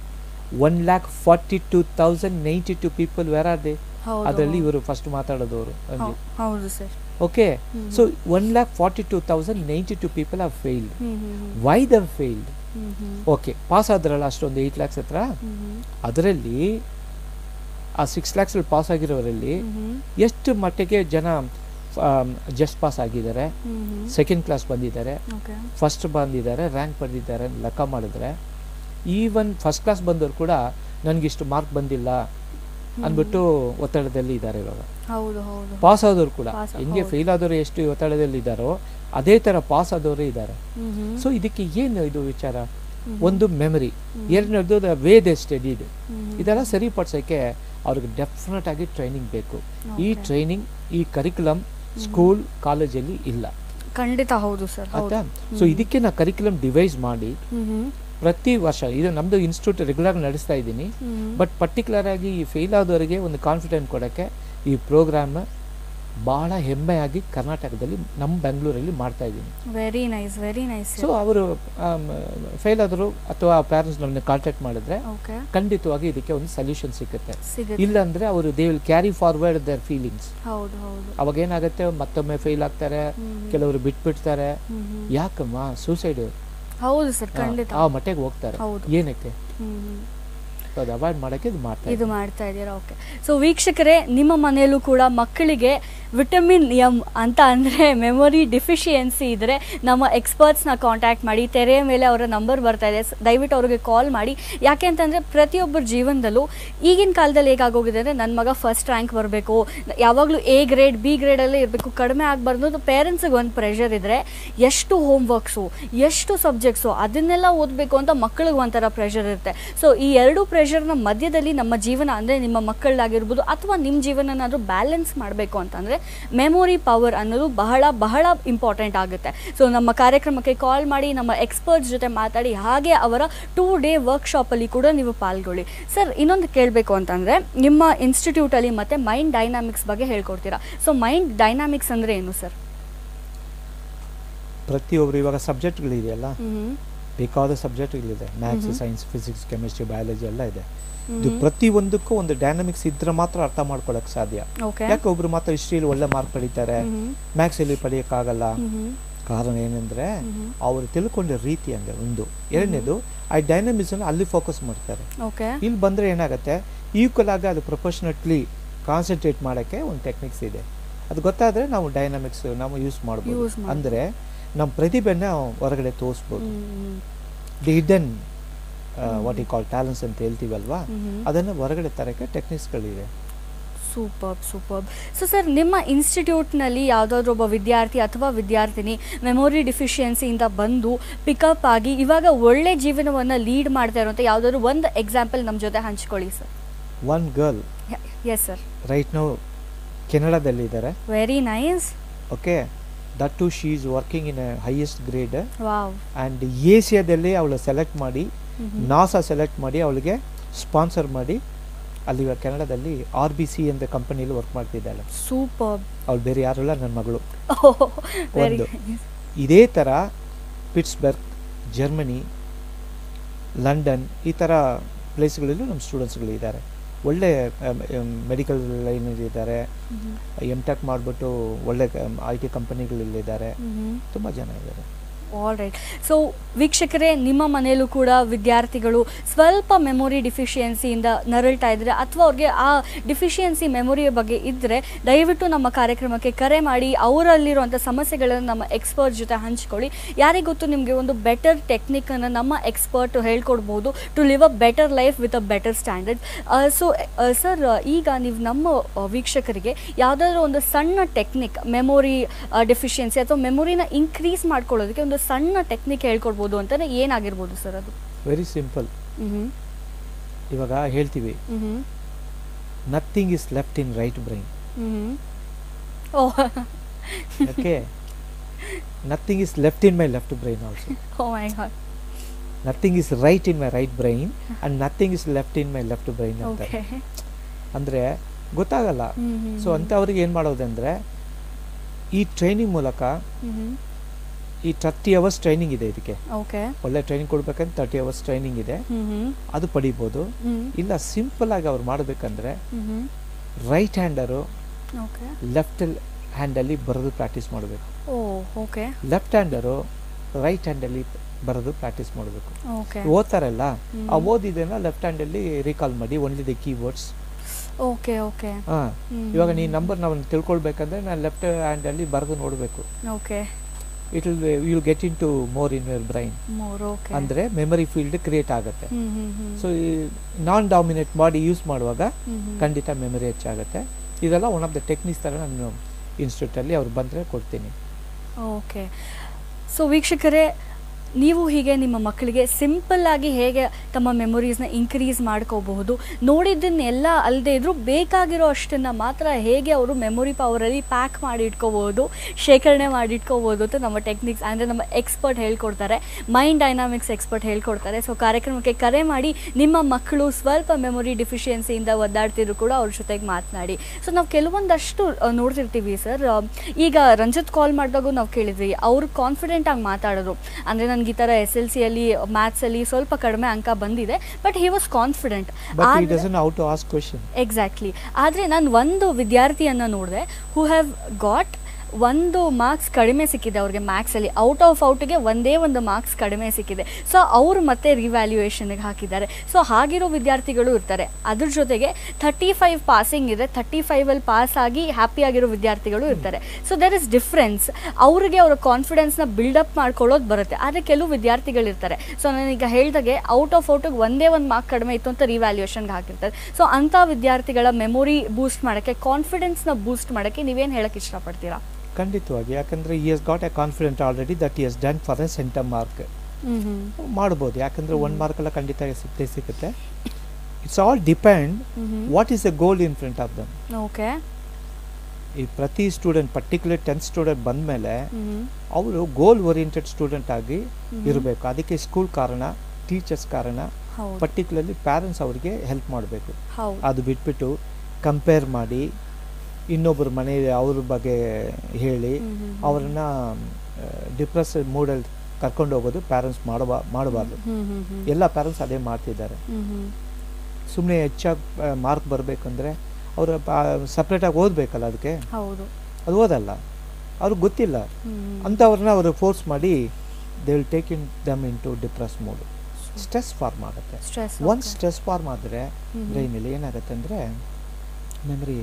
1,42,092 ಪೀಪಲ್ ವೇರ್ ಆರ್ ದೇ. ಅದರಲ್ಲಿ ಇವರು ಫಸ್ಟ್ ಮಾತಾಡೋದವರು. Okay, so 1,42,092 people have failed. Why they failed? Okay, pass ಆದ್ರಲ್ಲ ಅಷ್ಟೊಂದು 8 lakhs ಹತ್ರ. ಅದರಲ್ಲಿ ಆ 6 lakhs ಪಾಸ್ ಆಗಿರೋರಲ್ಲಿ ಎಷ್ಟು ಮಟ್ಟಿಗೆ ಜನ ಜಸ್ಟ್ ಪಾಸ್ ಆಗಿದ್ದಾರೆ, ಸೆಕೆಂಡ್ ಕ್ಲಾಸ್ ಬಂದಿದ್ದಾರೆ, ಫಸ್ಟ್ ಬಂದಿದ್ದಾರೆ, ರ್ಯಾಂಕ್ ಬಂದಿದ್ದಾರೆ ಲೆಕ್ಕ ಮಾಡಿದ್ರೆ, ಈವನ್ ಫಸ್ಟ್ ಕ್ಲಾಸ್ ಬಂದವರು ಕೂಡ ನನಗಿಷ್ಟು ಮಾರ್ಕ್ ಬಂದಿಲ್ಲ ಅಂದ್ಬಿಟ್ಟು ಒತ್ತಡದಲ್ಲಿ ಇದ್ದಾರೆ ಇವಾಗ. ಪಾಸ್ ಆದವರು ಕೂಡ ಹೆಂಗೆ ಫೇಲ್ ಆದವರು ಎಷ್ಟು ಒತ್ತಡದಲ್ಲಿ ಇದ್ದಾರೋ ಅದೇ ತರ ಪಾಸ್ ಆದವರು ಇದ್ದಾರೆ. ಸೊ ಇದಕ್ಕೆ ಏನು ಇದು ವಿಚಾರ? ಒಂದು ಮೆಮರಿ, ಎರಡನೇದು ದ ವೇ ದೇ ಸ್ಟಡಿಡ್. ಇದೆಲ್ಲ ಸರಿಪಡಿಸೋಕ್ಕೆ ಅವ್ರಿಗೆ ಡೆಫಿನೆಟ್ ಆಗಿ ಟ್ರೈನಿಂಗ್ ಬೇಕು. ಈ ಟ್ರೈನಿಂಗ್, ಈ ಕರಿಕ್ಯುಲಮ್ ಸ್ಕೂಲ್ ಕಾಲೇಜಲ್ಲಿ ಇಲ್ಲ. ಖಂಡಿತ ಹೌದು ಸರ್. ಆಯ್ತಾ? ಸೊ ಇದಕ್ಕೆ ನಾ ಕರಿಕ್ಯುಲಮ್ ಡಿವೈಸ್ ಮಾಡಿ ಪ್ರತಿ ವರ್ಷ, ಇದು ನಮ್ದು ಇನ್ಸ್ಟಿಟ್ಯೂಟ್ ರೆಗ್ಯುಲರ್ ನಡೆಸ್ತಾ ಇದ್ದೀನಿ. ಬಟ್ ಪರ್ಟಿಕ್ಯುಲರ್ ಆಗಿ ಈ ಫೇಲ್ ಆದವರಿಗೆ ಒಂದು ಕಾನ್ಫಿಡೆಂಟ್ ಕೊಡೋಕ್ಕೆ ಈ ಪ್ರೋಗ್ರಾಮ್ ಬಹಳ ಹೆಮ್ಮೆಯಾಗಿ ಕರ್ನಾಟಕದಲ್ಲಿ ನಮ್ಮ ಬೆಂಗಳೂರಲ್ಲಿ ಮಾಡ್ತಾ ಇದ್ದೀನಿ. Very nice, very nice. So ಅವರು ಫೇಲ್ ಆದರು ಅಥವಾ ಪ್ಯಾರೆಂಟ್ಸ್ ನಮ್ಮನ್ನ ಕಾಂಟ್ಯಾಕ್ಟ್ ಮಾಡಿದ್ರೆ ಖಂಡಿತವಾಗಿ ಇದಕ್ಕೆ ಒಂದು ಸೊಲ್ಯೂಷನ್ ಸಿಗುತ್ತೆ. ಇಲ್ಲ ಅಂದ್ರೆ ಅವರು they will carry forward their feelings. ಅವಾಗ ಏನಾಗುತ್ತೆ, ಮತ್ತೊಮ್ಮೆ ಫೇಲ್ ಆಗ್ತಾರೆ, ಕೆಲವರು ಬಿಟ್ಬಿಡ್ತಾರೆ. ಯಾಕಮ್ಮ ಸೂಸೈಡ್? ಹೌದು ಸರ್, ಖಂಡಿತ ಆ ಮಟ್ಟಿಗೆ ಹೋಗ್ತಾರೆ. ಏನಕ್ಕೆ? ಸೊ ಅದು ಅವಾಯ್ಡ್ ಮಾಡೋಕ್ಕೆ ಇದು ಮಾಡ್ತಾ ಇದ್ದೀರಾ. ಓಕೆ. ಸೊ ವೀಕ್ಷಕರೇ, ನಿಮ್ಮ ಮನೆಯಲ್ಲೂ ಕೂಡ ಮಕ್ಕಳಿಗೆ ವಿಟಮಿನ್ ಎಮ್ ಅಂತ ಅಂದರೆ ಮೆಮೊರಿ ಡಿಫಿಷಿಯನ್ಸಿ ಇದ್ದರೆ ನಮ್ಮ ಎಕ್ಸ್ಪರ್ಟ್ಸ್ನ ಕಾಂಟ್ಯಾಕ್ಟ್ ಮಾಡಿ. ತೆರೆಯ ಮೇಲೆ ಅವರ ನಂಬರ್ ಬರ್ತಾ ಇದೆ, ದಯವಿಟ್ಟು ಅವ್ರಿಗೆ ಕಾಲ್ ಮಾಡಿ. ಯಾಕೆ ಅಂತಂದರೆ ಪ್ರತಿಯೊಬ್ಬರ ಜೀವನದಲ್ಲೂ ಈಗಿನ ಕಾಲದಲ್ಲಿ ಹೇಗಾಗೋಗಿದೆ ಅಂದರೆ ನನ್ನ ಮಗ ಫಸ್ಟ್ ರ್ಯಾಂಕ್ ಬರಬೇಕು, ಯಾವಾಗಲೂ A ಗ್ರೇಡ್ B ಗ್ರೇಡಲ್ಲೇ ಇರಬೇಕು, ಕಡಿಮೆ ಆಗಬಾರ್ದು ಅಂತ ಪೇರೆಂಟ್ಸಿಗೆ ಒಂದು ಪ್ರೆಷರ್ ಇದ್ದರೆ ಎಷ್ಟು ಹೋಮ್ವರ್ಕ್ಸು ಎಷ್ಟು ಸಬ್ಜೆಕ್ಟ್ಸು ಅದನ್ನೆಲ್ಲ ಓದಬೇಕು ಅಂತ ಮಕ್ಕಳಿಗೆ ಒಂಥರ ಪ್ರೆಷರ್ ಇರುತ್ತೆ. ಸೊ ಈ ಎರಡೂ ಪ್ರೆಷರ್ನ ಮಧ್ಯದಲ್ಲಿ ನಮ್ಮ ಜೀವನ ಅಂದರೆ ನಿಮ್ಮ ಮಕ್ಕಳಾಗಿರ್ಬೋದು ಅಥವಾ ನಿಮ್ಮ ಜೀವನನಾದರೂ ಬ್ಯಾಲೆನ್ಸ್ ಮಾಡಬೇಕು ಅಂತಂದರೆ ಮೆಮೊರಿ ಪವರ್ ಅನ್ನೋದು ಬಹಳ ಬಹಳ ಇಂಪಾರ್ಟೆಂಟ್ ಆಗುತ್ತೆ. ಸೊ ನಮ್ಮ ಕಾರ್ಯಕ್ರಮಕ್ಕೆ ಕಾಲ್ ಮಾಡಿ, ನಮ್ಮ ಎಕ್ಸ್ಪರ್ಟ್ಸ್ ಜೊತೆ ಮಾತಾಡಿ, ಹಾಗೆ ಅವರ 2 ಡೇ ವರ್ಕ್ಶಾಪಲ್ಲಿ ಕೂಡ ನೀವು ಪಾಲ್ಗೊಳ್ಳಿ. ಸರ್, ಇನ್ನೊಂದು ಕೇಳಬೇಕು ಅಂತಂದರೆ, ನಿಮ್ಮ ಇನ್ಸ್ಟಿಟ್ಯೂಟಲ್ಲಿ ಮತ್ತೆ ಮೈಂಡ್ ಡೈನಾಮಿಕ್ಸ್ ಬಗ್ಗೆ ಹೇಳ್ಕೊಡ್ತೀರಾ. ಸೊ ಮೈಂಡ್ ಡೈನಾಮಿಕ್ಸ್ ಅಂದರೆ ಏನು ಸರ್? ಪ್ರತಿಯೊಬ್ಬರು ಇವಾಗ ಸಬ್ಜೆಕ್ಟ್ಗಳಿದೆಯಲ್ಲ, ಬೇಕಾದ ಸಬ್ಜೆಕ್ಟ್ಗಳಿದೆ, maths, science, physics, chemistry, biology ಎಲ್ಲ ಇದೆ. ಇದು ಪ್ರತಿಯೊಂದಕ್ಕೂ ಒಂದು ಡೈನಾಮಿಕ್ಸ್ ಇದ್ರೆ ಮಾತ್ರ ಅರ್ಥ ಮಾಡ್ಕೊಳಕ್ ಸಾಧ್ಯ. ಯಾಕೆ ಒಬ್ರು ಮಾತ್ರ ಹಿಸ್ಟ್ರಿಯಲ್ಲಿ ಒಳ್ಳೆ ಮಾರ್ಕ್ ಪಡಿತಾರೆ, ಮ್ಯಾಥ್ಸ್ ಅಲ್ಲಿ ಪಡೆಯಕ್ಕಾಗಲ್ಲ? ಕಾರಣ ಏನಂದ್ರೆ ಅವರು ತಿಳ್ಕೊಂಡ ರೀತಿ ಅಂದ್ರೆ ಒಂದು. ಎರಡನೇದು ಆ ಡೈನಾಮಿಕ್ಸ್ ಅಲ್ಲಿ ಫೋಕಸ್ ಮಾಡ್ತಾರೆ. ಇಲ್ಲಿ ಬಂದ್ರೆ ಏನಾಗುತ್ತೆ, ಈಕ್ವಲ್ ಆಗಿ ಅದು ಪ್ರೊಫೆಷನಟ್ಲಿ ಕಾನ್ಸಂಟ್ರೇಟ್ ಮಾಡಕ್ಕೆ ಒಂದು ಟೆಕ್ನಿಕ್ಸ್ ಇದೆ. ಅದು ಗೊತ್ತಾದ್ರೆ ನಾವು ಡೈನಾಮಿಕ್ಸ್ ನಾವು ಯೂಸ್ ಮಾಡ್ಬೋದು. ಅಂದ್ರೆ ನಮ್ಮ ಪ್ರತಿಭೆನ ಹೊರಗಡೆ ತೋರಿಸ್ಬೋದು. The hidden what you call talents ಅಂತ ಹೇಳ್ತೀವಲ್ವಾ, ಅದನ್ನು ಹೊರಗಡೆ ತರಕ್ಕೆ ಟೆಕ್ನಿಕ್ಸ್ಗಳಿದೆ. ಸೂಪರ್. ಸೊ ಸರ್, ನಿಮ್ಮ ಇನ್ಸ್ಟಿಟ್ಯೂಟ್ನಲ್ಲಿ ಯಾವುದಾದ್ರೂ ಒಬ್ಬ ವಿದ್ಯಾರ್ಥಿ ಅಥವಾ ವಿದ್ಯಾರ್ಥಿನಿ ಮೆಮೊರಿ ಡಿಫಿಷಿಯನ್ಸಿಯಿಂದ ಬಂದು ಪಿಕಪ್ ಆಗಿ ಇವಾಗ ಒಳ್ಳೆ ಜೀವನವನ್ನು ಲೀಡ್ ಮಾಡ್ತಾ ಇರುವಂಥ ಯಾವುದಾದ್ರು ಒಂದು ಎಕ್ಸಾಂಪಲ್ ನಮ್ಮ ಜೊತೆ ಹಂಚ್ಕೊಳ್ಳಿ sir. One girl, yes sir, right now ಕೆನಡಾದಲ್ಲಿ ಇದ್ದಾರೆ. Very nice. Okay, that to she is working in highest grade. Wow. And ಏಷ್ಯಾದಲ್ಲಿ ಅವಳು ಸೆಲೆಕ್ಟ್ ಮಾಡಿ, ನಾಸಾ ಸೆಲೆಕ್ಟ್ ಮಾಡಿ ಅವಳಿಗೆ ಸ್ಪಾನ್ಸರ್ ಮಾಡಿ ಅಲ್ಲಿ ಕೆನಡಾದಲ್ಲಿ RBC ಅಂತ ಕಂಪನಿಯಲ್ಲಿ ವರ್ಕ್ ಮಾಡ್ತಿದ್ದಾಳೆ. ಸೂಪರ್. ಅವಳು ಬೇರೆ ಯಾರಲ್ಲ, ನನ್ನ ಮಗಳು. ಒಂದು ಇದೇ ಥರ ಪಿಟ್ಸ್ಬರ್ಗ್, ಜರ್ಮನಿ, ಲಂಡನ್ ಈ ಥರ ಪ್ಲೇಸ್ಗಳಲ್ಲೂ ನಮ್ಮ ಸ್ಟೂಡೆಂಟ್ಸ್ಗಳಿದ್ದಾರೆ. ಒಳ್ಳೆ ಮೆಡಿಕಲ್ ಲೈನಲ್ಲಿದ್ದಾರೆ, M.Tech ಮಾಡಿಬಿಟ್ಟು ಒಳ್ಳೆ IT ಕಂಪನಿಗಳಲ್ಲಿದ್ದಾರೆ, ತುಂಬ ಜನ ಇದ್ದಾರೆ. All right. ಸೊ ವೀಕ್ಷಕರೇ, ನಿಮ್ಮ ಮನೆಯಲ್ಲೂ ಕೂಡ ವಿದ್ಯಾರ್ಥಿಗಳು ಸ್ವಲ್ಪ ಮೆಮೊರಿ ಡಿಫಿಷಿಯನ್ಸಿಯಿಂದ ನರಳ್ತಾ ಇದ್ದರೆ ಅಥವಾ ಅವ್ರಿಗೆ ಆ ಡಿಫಿಷಿಯನ್ಸಿ ಮೆಮೊರಿಯ ಬಗ್ಗೆ ಇದ್ದರೆ ದಯವಿಟ್ಟು ನಮ್ಮ ಕಾರ್ಯಕ್ರಮಕ್ಕೆ ಕರೆ ಮಾಡಿ ಅವರಲ್ಲಿರುವಂಥ ಸಮಸ್ಯೆಗಳನ್ನು ನಮ್ಮ ಎಕ್ಸ್ಪರ್ಟ್ ಜೊತೆ ಹಂಚ್ಕೊಳ್ಳಿ. ಯಾರಿಗೆ ಗೊತ್ತು, ನಿಮಗೆ ಒಂದು ಬೆಟರ್ ಟೆಕ್ನಿಕನ್ನು ನಮ್ಮ ಎಕ್ಸ್ಪರ್ಟ್ ಹೇಳ್ಕೊಡ್ಬೋದು to live a better life with a better standard. So sir, ಈಗ ನೀವು ನಮ್ಮ ವೀಕ್ಷಕರಿಗೆ ಯಾವುದಾದ್ರೂ ಒಂದು ಸಣ್ಣ ಟೆಕ್ನಿಕ್, ಮೆಮೊರಿ ಡಿಫಿಷಿಯನ್ಸಿ ಅಥವಾ ಮೆಮೊರಿನ ಇನ್ಕ್ರೀಸ್ ಮಾಡ್ಕೊಳ್ಳೋದಕ್ಕೆ ಒಂದು ಸಣ್ಣ ಟೆಕ್ನಿಕ್ ಹೇಳ್ಕೊಡ್ಬೋದು ಅಂತಾನೆ ಏನಾಗಿರ್ಬೋದು ಸರ್ ಅದು? Very simple. ಇವಾಗ ಹೇಳ್ತೀವಿ, nothing is left in right brain. Okay, nothing is left in my left brain also. Oh my god. Nothing is right in my right brain and nothing is left in my left brain ಅಂತ. ಅಂದ್ರೆ ಗೊತ್ತಾಗಲ್ಲ. So ಅಂತ ಅವ್ರಿಗೆ ಏನ್ ಮಾಡೋದಂದ್ರೆ ಈ training ಮೂಲಕ, ಈ 30 hours ಟ್ರೈನಿಂಗ್ ಇದೆ ಇದಕ್ಕೆ. ಒಳ್ಳೆ ಟ್ರೈನಿಂಗ್ ಕೊಡ್ಬೇಕಂತ 30 hours ಟ್ರೈನಿಂಗ್ ಇದೆ, ಅದು ಪಡಿಬೋದು. ಇಲ್ಲ ಸಿಂಪಲ್ ಆಗಿ ಅವ್ರು ಮಾಡಬೇಕಂದ್ರೆ ರೈಟ್ ಹ್ಯಾಂಡರು ಲೆಫ್ಟ್ ಹ್ಯಾಂಡಲ್ಲಿ ಬರೋದು ಪ್ರಾಕ್ಟೀಸ್ ಮಾಡಬೇಕು. ಲೆಫ್ಟ್ ಹ್ಯಾಂಡರು ರೈಟ್ ಹ್ಯಾಂಡಲ್ಲಿ ಬರೋದು ಪ್ರಾಕ್ಟೀಸ್ ಮಾಡಬೇಕು. ಓದ್ತಾರಲ್ಲ, ಆ ಓದಿದೆನ ಲೆಫ್ಟ್ ಹ್ಯಾಂಡಲ್ಲಿ ರೀಕಾಲ್ ಮಾಡಿ, ಓನ್ಲಿ ದಿ ಕೀವರ್ಡ್ಸ್. ಇವಾಗ ನೀ ನಂಬರ್ ನಾವು ತಿಳ್ಕೊಳ್ಬೇಕಂದ್ರೆ ನಾನು ಲೆಫ್ಟ್ ಹ್ಯಾಂಡಲ್ಲಿ ಬರೆದು ನೋಡಬೇಕು. it will you get into more in your brain. ಅಂದ್ರೆ ಮೆಮರಿ ಫೀಲ್ಡ್ ಕ್ರಿಯೇಟ್ ಆಗುತ್ತೆ. ಸೊ ನಾನ್ ಡಾಮಿನೇಟ್ ಮಾಡಿ ಯೂಸ್ ಮಾಡುವಾಗ ಖಂಡಿತ ಮೆಮರಿ ಹೆಚ್ಚಾಗುತ್ತೆ. ಇದೆಲ್ಲ ಒನ್ ಆಫ್ ದ ಟೆಕ್ನಿಕ್ಸ್ ತರ ನಾನು ಇನ್ಸ್ಟಿಟ್ಯೂಟಲ್ಲಿ ಅವ್ರು ಬಂದರೆ ಕೊಡ್ತೀನಿ. ಓಕೆ. ಸೊ ವೀಕ್ಷಕರೇ, ನೀವು ಹೀಗೆ ನಿಮ್ಮ ಮಕ್ಕಳಿಗೆ ಸಿಂಪಲ್ ಆಗಿ ಹೇಗೆ ತಮ್ಮ ಮೆಮೊರೀಸ್ನ ಇನ್ಕ್ರೀಸ್ ಮಾಡ್ಕೋಬಹುದು, ನೋಡಿದ್ದನ್ನೆಲ್ಲ ಅಲ್ಲದೆ ಇದ್ರೂ ಬೇಕಾಗಿರೋ ಅಷ್ಟನ್ನು ಮಾತ್ರ ಹೇಗೆ ಅವರು ಮೆಮೊರಿ ಪವರಲ್ಲಿ ಪ್ಯಾಕ್ ಮಾಡಿ ಇಟ್ಕೋಬೋದು, ಶೇಖರಣೆ ಮಾಡಿ ಇಟ್ಕೋಬೋದು ಅಂತ ನಮ್ಮ ಟೆಕ್ನಿಕ್ಸ್ ಅಂದರೆ ನಮ್ಮ ಎಕ್ಸ್ಪರ್ಟ್ ಹೇಳ್ಕೊಡ್ತಾರೆ, ಮೈಂಡ್ ಡೈನಾಮಿಕ್ಸ್ ಎಕ್ಸ್ಪರ್ಟ್ ಹೇಳ್ಕೊಡ್ತಾರೆ. ಸೊ ಕಾರ್ಯಕ್ರಮಕ್ಕೆ ಕರೆ ಮಾಡಿ ನಿಮ್ಮ ಮಕ್ಕಳು ಸ್ವಲ್ಪ ಮೆಮೊರಿ ಡಿಫಿಷಿಯನ್ಸಿಯಿಂದ ಒದ್ದಾಡ್ತಿದ್ರು ಕೂಡ ಅವ್ರ ಜೊತೆಗೆ ಮಾತನಾಡಿ. ಸೊ ನಾವು ಕೆಲವೊಂದಷ್ಟು ನೋಡ್ತಿರ್ತೀವಿ ಸರ್. ಈಗ ರಂಜಿತ್ ಕಾಲ್ ಮಾಡಿದಾಗೂ ನಾವು ಕೇಳಿದ್ವಿ, ಅವರು ಕಾನ್ಫಿಡೆಂಟಾಗಿ ಮಾತಾಡೋದು. ಅಂದರೆ ನನಗೆ ಈ ಥರ SLCಯಲ್ಲಿ ಮ್ಯಾಥ್ಸಲ್ಲಿ ಸ್ವಲ್ಪ ಕಡಿಮೆ ಅಂಕ ಬಂದಿದೆ, but he was confident. Exactly. ಆದರೆ ನಾನು ಒಂದು ವಿದ್ಯಾರ್ಥಿಯನ್ನು ನೋಡಿದೆ ಹೂ ಹ್ಯಾವ್ ಗಾಟ್ ಒಂದು ಮಾರ್ಕ್ಸ್ ಕಡಿಮೆ ಸಿಕ್ಕಿದೆ ಅವ್ರಿಗೆ ಮ್ಯಾಥ್ಸಲ್ಲಿ, ಔಟ್ಗೆ ಒಂದೇ ಒಂದು ಮಾರ್ಕ್ಸ್ ಕಡಿಮೆ ಸಿಕ್ಕಿದೆ. ಸೊ ಅವರು ಮತ್ತೆ ರಿವ್ಯಾಲ್ಯೂಯೇಷನ್ಗೆ ಹಾಕಿದ್ದಾರೆ. ಸೊ ಹಾಗಿರೋ ವಿದ್ಯಾರ್ಥಿಗಳು ಇರ್ತಾರೆ. ಅದ್ರ ಜೊತೆಗೆ 35 ಪಾಸಿಂಗ್ ಇದೆ, 35ಅಲ್ಲಿ ಪಾಸ್ ಆಗಿ ಹ್ಯಾಪಿ ಆಗಿರೋ ವಿದ್ಯಾರ್ಥಿಗಳು ಇರ್ತಾರೆ. So there is difference. ಅವ್ರಿಗೆ ಅವರ ಕಾನ್ಫಿಡೆನ್ಸ್ನ ಬಿಲ್ಡಪ್ ಮಾಡ್ಕೊಳ್ಳೋದು ಬರುತ್ತೆ. ಆದರೆ ಕೆಲವು ವಿದ್ಯಾರ್ಥಿಗಳಿರ್ತಾರೆ, ಸೊ ನಾನೀಗ ಹೇಳ್ದಾಗೆ ಔಟ್ಗೆ ಒಂದೇ ಒಂದು ಮಾರ್ಕ್ ಕಡಿಮೆ ಇತ್ತು ಅಂತ ರಿವ್ಯಾಲ್ಯೂಯೇಷನ್ಗೆ ಹಾಕಿರ್ತಾರೆ. ಸೊ ಅಂಥ ವಿದ್ಯಾರ್ಥಿಗಳ ಮೆಮೊರಿ ಬೂಸ್ಟ್ ಮಾಡೋಕ್ಕೆ, ಕಾನ್ಫಿಡೆನ್ಸ್ನ ಬೂಸ್ಟ್ ಮಾಡೋಕ್ಕೆ ನೀವೇನು ಹೇಳಕ್ಕೆ ಇಷ್ಟಪಡ್ತೀರಾ? ಖಂಡಿತವಾಗಿ. ಯಾಕಂದರೆ he has got a confident already that he has done for a centre mark ಮಾಡ್ಬೋದು. ಯಾಕಂದರೆ 1 ಮಾರ್ಕೆಲ್ಲ ಖಂಡಿತ ಸಿಗುತ್ತೆ. It's all depend what is a goal in front of them. Okay. ಈ ಪ್ರತಿ ಸ್ಟೂಡೆಂಟ್ ಪರ್ಟಿಕ್ಯುಲರ್ 10th ಸ್ಟೂಡೆಂಟ್ ಬಂದಮೇಲೆ ಅವರು ಗೋಲ್ ಓರಿಯೆಂಟೆಡ್ ಸ್ಟೂಡೆಂಟ್ ಆಗಿ ಇರಬೇಕು. ಅದಕ್ಕೆ ಸ್ಕೂಲ್ ಕಾರಣ, ಟೀಚರ್ಸ್ ಕಾರಣ, ಪರ್ಟಿಕ್ಯುಲರ್ಲಿ ಪ್ಯಾರೆಂಟ್ಸ್ ಅವರಿಗೆ ಹೆಲ್ಪ್ ಮಾಡಬೇಕು. ಅದು ಬಿಟ್ಬಿಟ್ಟು ಕಂಪೇರ್ ಮಾಡಿ ಇನ್ನೊಬ್ಬರ ಮನೆಯಲ್ಲಿ ಅವ್ರ ಬಗ್ಗೆ ಹೇಳಿ ಅವ್ರನ್ನ ಡಿಪ್ರೆಸ್ ಮೂಡಲ್ಲಿ ಕರ್ಕೊಂಡು ಹೋಗೋದು ಪ್ಯಾರೆಂಟ್ಸ್ ಮಾಡಬಾರ್ದು. ಎಲ್ಲ ಪ್ಯಾರೆಂಟ್ಸ್ ಅದೇ ಮಾಡ್ತಿದ್ದಾರೆ. ಸುಮ್ಮನೆ ಹೆಚ್ಚಾಗಿ ಮಾರ್ಕ್ ಬರಬೇಕಂದ್ರೆ ಅವರು ಸಪ್ರೇಟಾಗಿ ಓದಬೇಕಲ್ಲ, ಅದಕ್ಕೆ ಅದು ಓದಲ್ಲ, ಅವ್ರಿಗೆ ಗೊತ್ತಿಲ್ಲ. ಅಂಥವ್ರನ್ನ ಅವರು ಫೋರ್ಸ್ ಮಾಡಿ they will take in them in to depress mood. Stress form ಆಗುತ್ತೆ. ಒಂದು ಸ್ಟ್ರೆಸ್ ಫಾರ್ಮ್ ಆದರೆ ಬ್ರೈನಲ್ಲಿ ಏನಾಗುತ್ತೆ ಅಂದರೆ ಮೆಮರಿ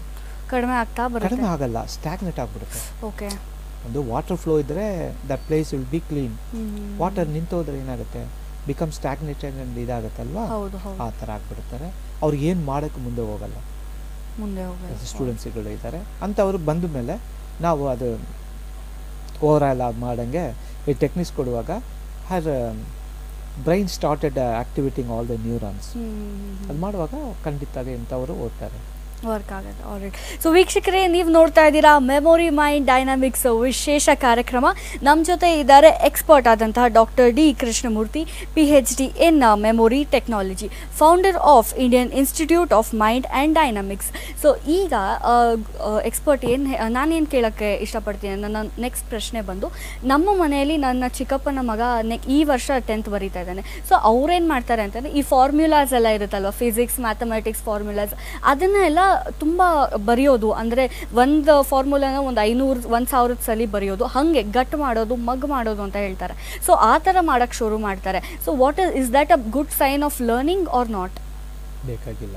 ಕಡಿಮೆ ಆಗಲ್ಲ, ಸ್ಟ್ಯಾಗ್ನೆಟ್ ಆಗಿಬಿಡುತ್ತೆ. ಓಕೆ. ಒಂದು ವಾಟರ್ ಫ್ಲೋ ಇದ್ದರೆ that place will be clean. Water ನಿಂತೋದ್ರೆ ಏನಾಗುತ್ತೆ, ಬಿಕಮ್ ಸ್ಟ್ಯಾಗ್ನೇಟೆಡ್ ಅಂಡ್ ಇದಾಗುತ್ತಲ್ವಾ, ಆ ಥರ ಆಗ್ಬಿಡ್ತಾರೆ. ಅವ್ರಿಗೆ ಏನು ಮಾಡೋಕ್ಕೆ ಮುಂದೆ ಹೋಗಲ್ಲ. ಸ್ಟೂಡೆಂಟ್ಸ್ಗಳು ಇದ್ದಾರೆ ಅಂಥವ್ರು ಬಂದ ಮೇಲೆ ನಾವು ಅದು ಓವರ್ ಆಲ್ ಮಾಡಂಗೆ ಈ ಟೆಕ್ನಿಕ್ಸ್ ಕೊಡುವಾಗ her brain started activating all the neurons. ಅದು ಮಾಡುವಾಗ ಖಂಡಿತವಾಗಿ ಇಂಥವರು ಓದ್ತಾರೆ, ವರ್ಕ್ ಆಗುತ್ತೆ. ಆಲ್ರೈಟ್. ಸೊ ವೀಕ್ಷಕರೇ, ನೀವು ನೋಡ್ತಾ ಇದ್ದೀರಾ ಮೆಮೊರಿ ಮೈಂಡ್ ಡೈನಾಮಿಕ್ಸ್ ವಿಶೇಷ ಕಾರ್ಯಕ್ರಮ. ನಮ್ಮ ಜೊತೆ ಇದ್ದಾರೆ ಎಕ್ಸ್ಪರ್ಟ್ ಆದಂತಹ doctor D Krishnamurthy, PhD in memory technology, founder of Indian institute of mind and dynamics. So ಈಗ ಎಕ್ಸ್ಪರ್ಟ್ ನಾನೇನು ಕೇಳೋಕ್ಕೆ ಇಷ್ಟಪಡ್ತೀನಿ, ನನ್ನ ನೆಕ್ಸ್ಟ್ ಪ್ರಶ್ನೆ ಬಂದು, ನಮ್ಮ ಮನೆಯಲ್ಲಿ ನನ್ನ ಚಿಕ್ಕಪ್ಪನ ಮಗ ಈ ವರ್ಷ 10th ಬರೀತಾ ಇದ್ದಾನೆ. ಸೊ ಅವ್ರೇನು ಮಾಡ್ತಾರೆ ಅಂತಂದರೆ, ಈ ಫಾರ್ಮ್ಯುಲಾಸ್ ಎಲ್ಲ ಇರುತ್ತಲ್ವ, ಫಿಸಿಕ್ಸ್, ಮ್ಯಾಥಮೆಟಿಕ್ಸ್ ಫಾರ್ಮ್ಯುಲಾಸ್, ಅದನ್ನೆಲ್ಲ ತುಂಬ ಬರೆಯೋದು, ಅಂದರೆ ಒಂದು ಫಾರ್ಮುಲಾನ ಒಂದು 500-1000 ಸಲ ಬರೆಯೋದು, ಹಾಗೆ ಗಟ್ ಮಾಡೋದು, ಮಗ್ ಮಾಡೋದು ಅಂತ ಹೇಳ್ತಾರೆ. ಸೊ ಆ ಥರ ಮಾಡೋಕ್ಕೆ ಶುರು ಮಾಡ್ತಾರೆ. So what is that a good sign of learning or not? ಬೇಕಾಗಿಲ್ಲ.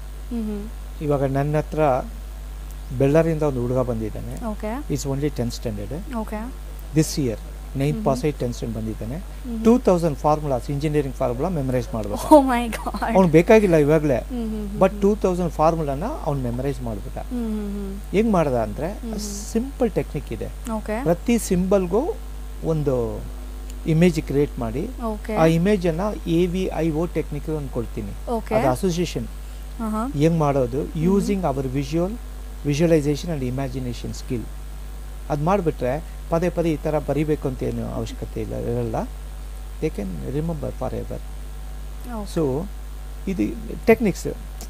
ಇವಾಗ ನನ್ನ ಹತ್ರ ಬೆಳ್ಳಾರಿಯಿಂದ ಒಂದು ಹುಡುಗ ಬಂದಿದ್ದಾನೆ. Okay. Is only 10th standard. Okay. This year 9th pass ಆಗಿ 10th ಸ್ಟ್ಯಾಂಡರ್ಡ್ ಬಂದಿದ್ದಾನೆ. 2000 ಫಾರ್ಮುಲಾಸ್, ಇಂಜಿನಿಯರಿಂಗ್ ಫಾರ್ಮುಲಾ ಮೆಮರೈಸ್ ಮಾಡಬೇಕು. Oh my god. ಅವ್ನು ಬೇಕಾಗಿಲ್ಲ ಇವಾಗಲೇ, ಬಟ್ 2000 ಫಾರ್ಮುಲಾನ ಅವ್ನು ಮೆಮರೈಸ್ ಮಾಡ್ಬಿಟ್ಟ. ಹೆಂಗ್ ಮಾಡ್ದ ಅಂದ್ರೆ ಸಿಂಪಲ್ ಟೆಕ್ನಿಕ್ ಇದೆ. ಪ್ರತಿ ಸಿಂಬಲ್ಗೂ ಒಂದು ಇಮೇಜ್ ಕ್ರಿಯೇಟ್ ಮಾಡಿ ಆ ಇಮೇಜ್ ಅನ್ನ AVIO ಟೆಕ್ನಿಕ್ ಅಂತ ಕೊಡ್ತೀನಿ. ಅದು ಅಸೋಸಿಯೇಷನ್ ಹೆಂಗ್ ಮಾಡೋದು, using our visualization and imagination skill. ಅದು ಮಾಡಿಬಿಟ್ರೆ ಪದೇ ಪದೇ ಈ ಥರ ಬರೀಬೇಕು ಅಂತ ಏನು ಅವಶ್ಯಕತೆ ಇರಲ್ಲ. They can remember for ever. So ಇದು techniques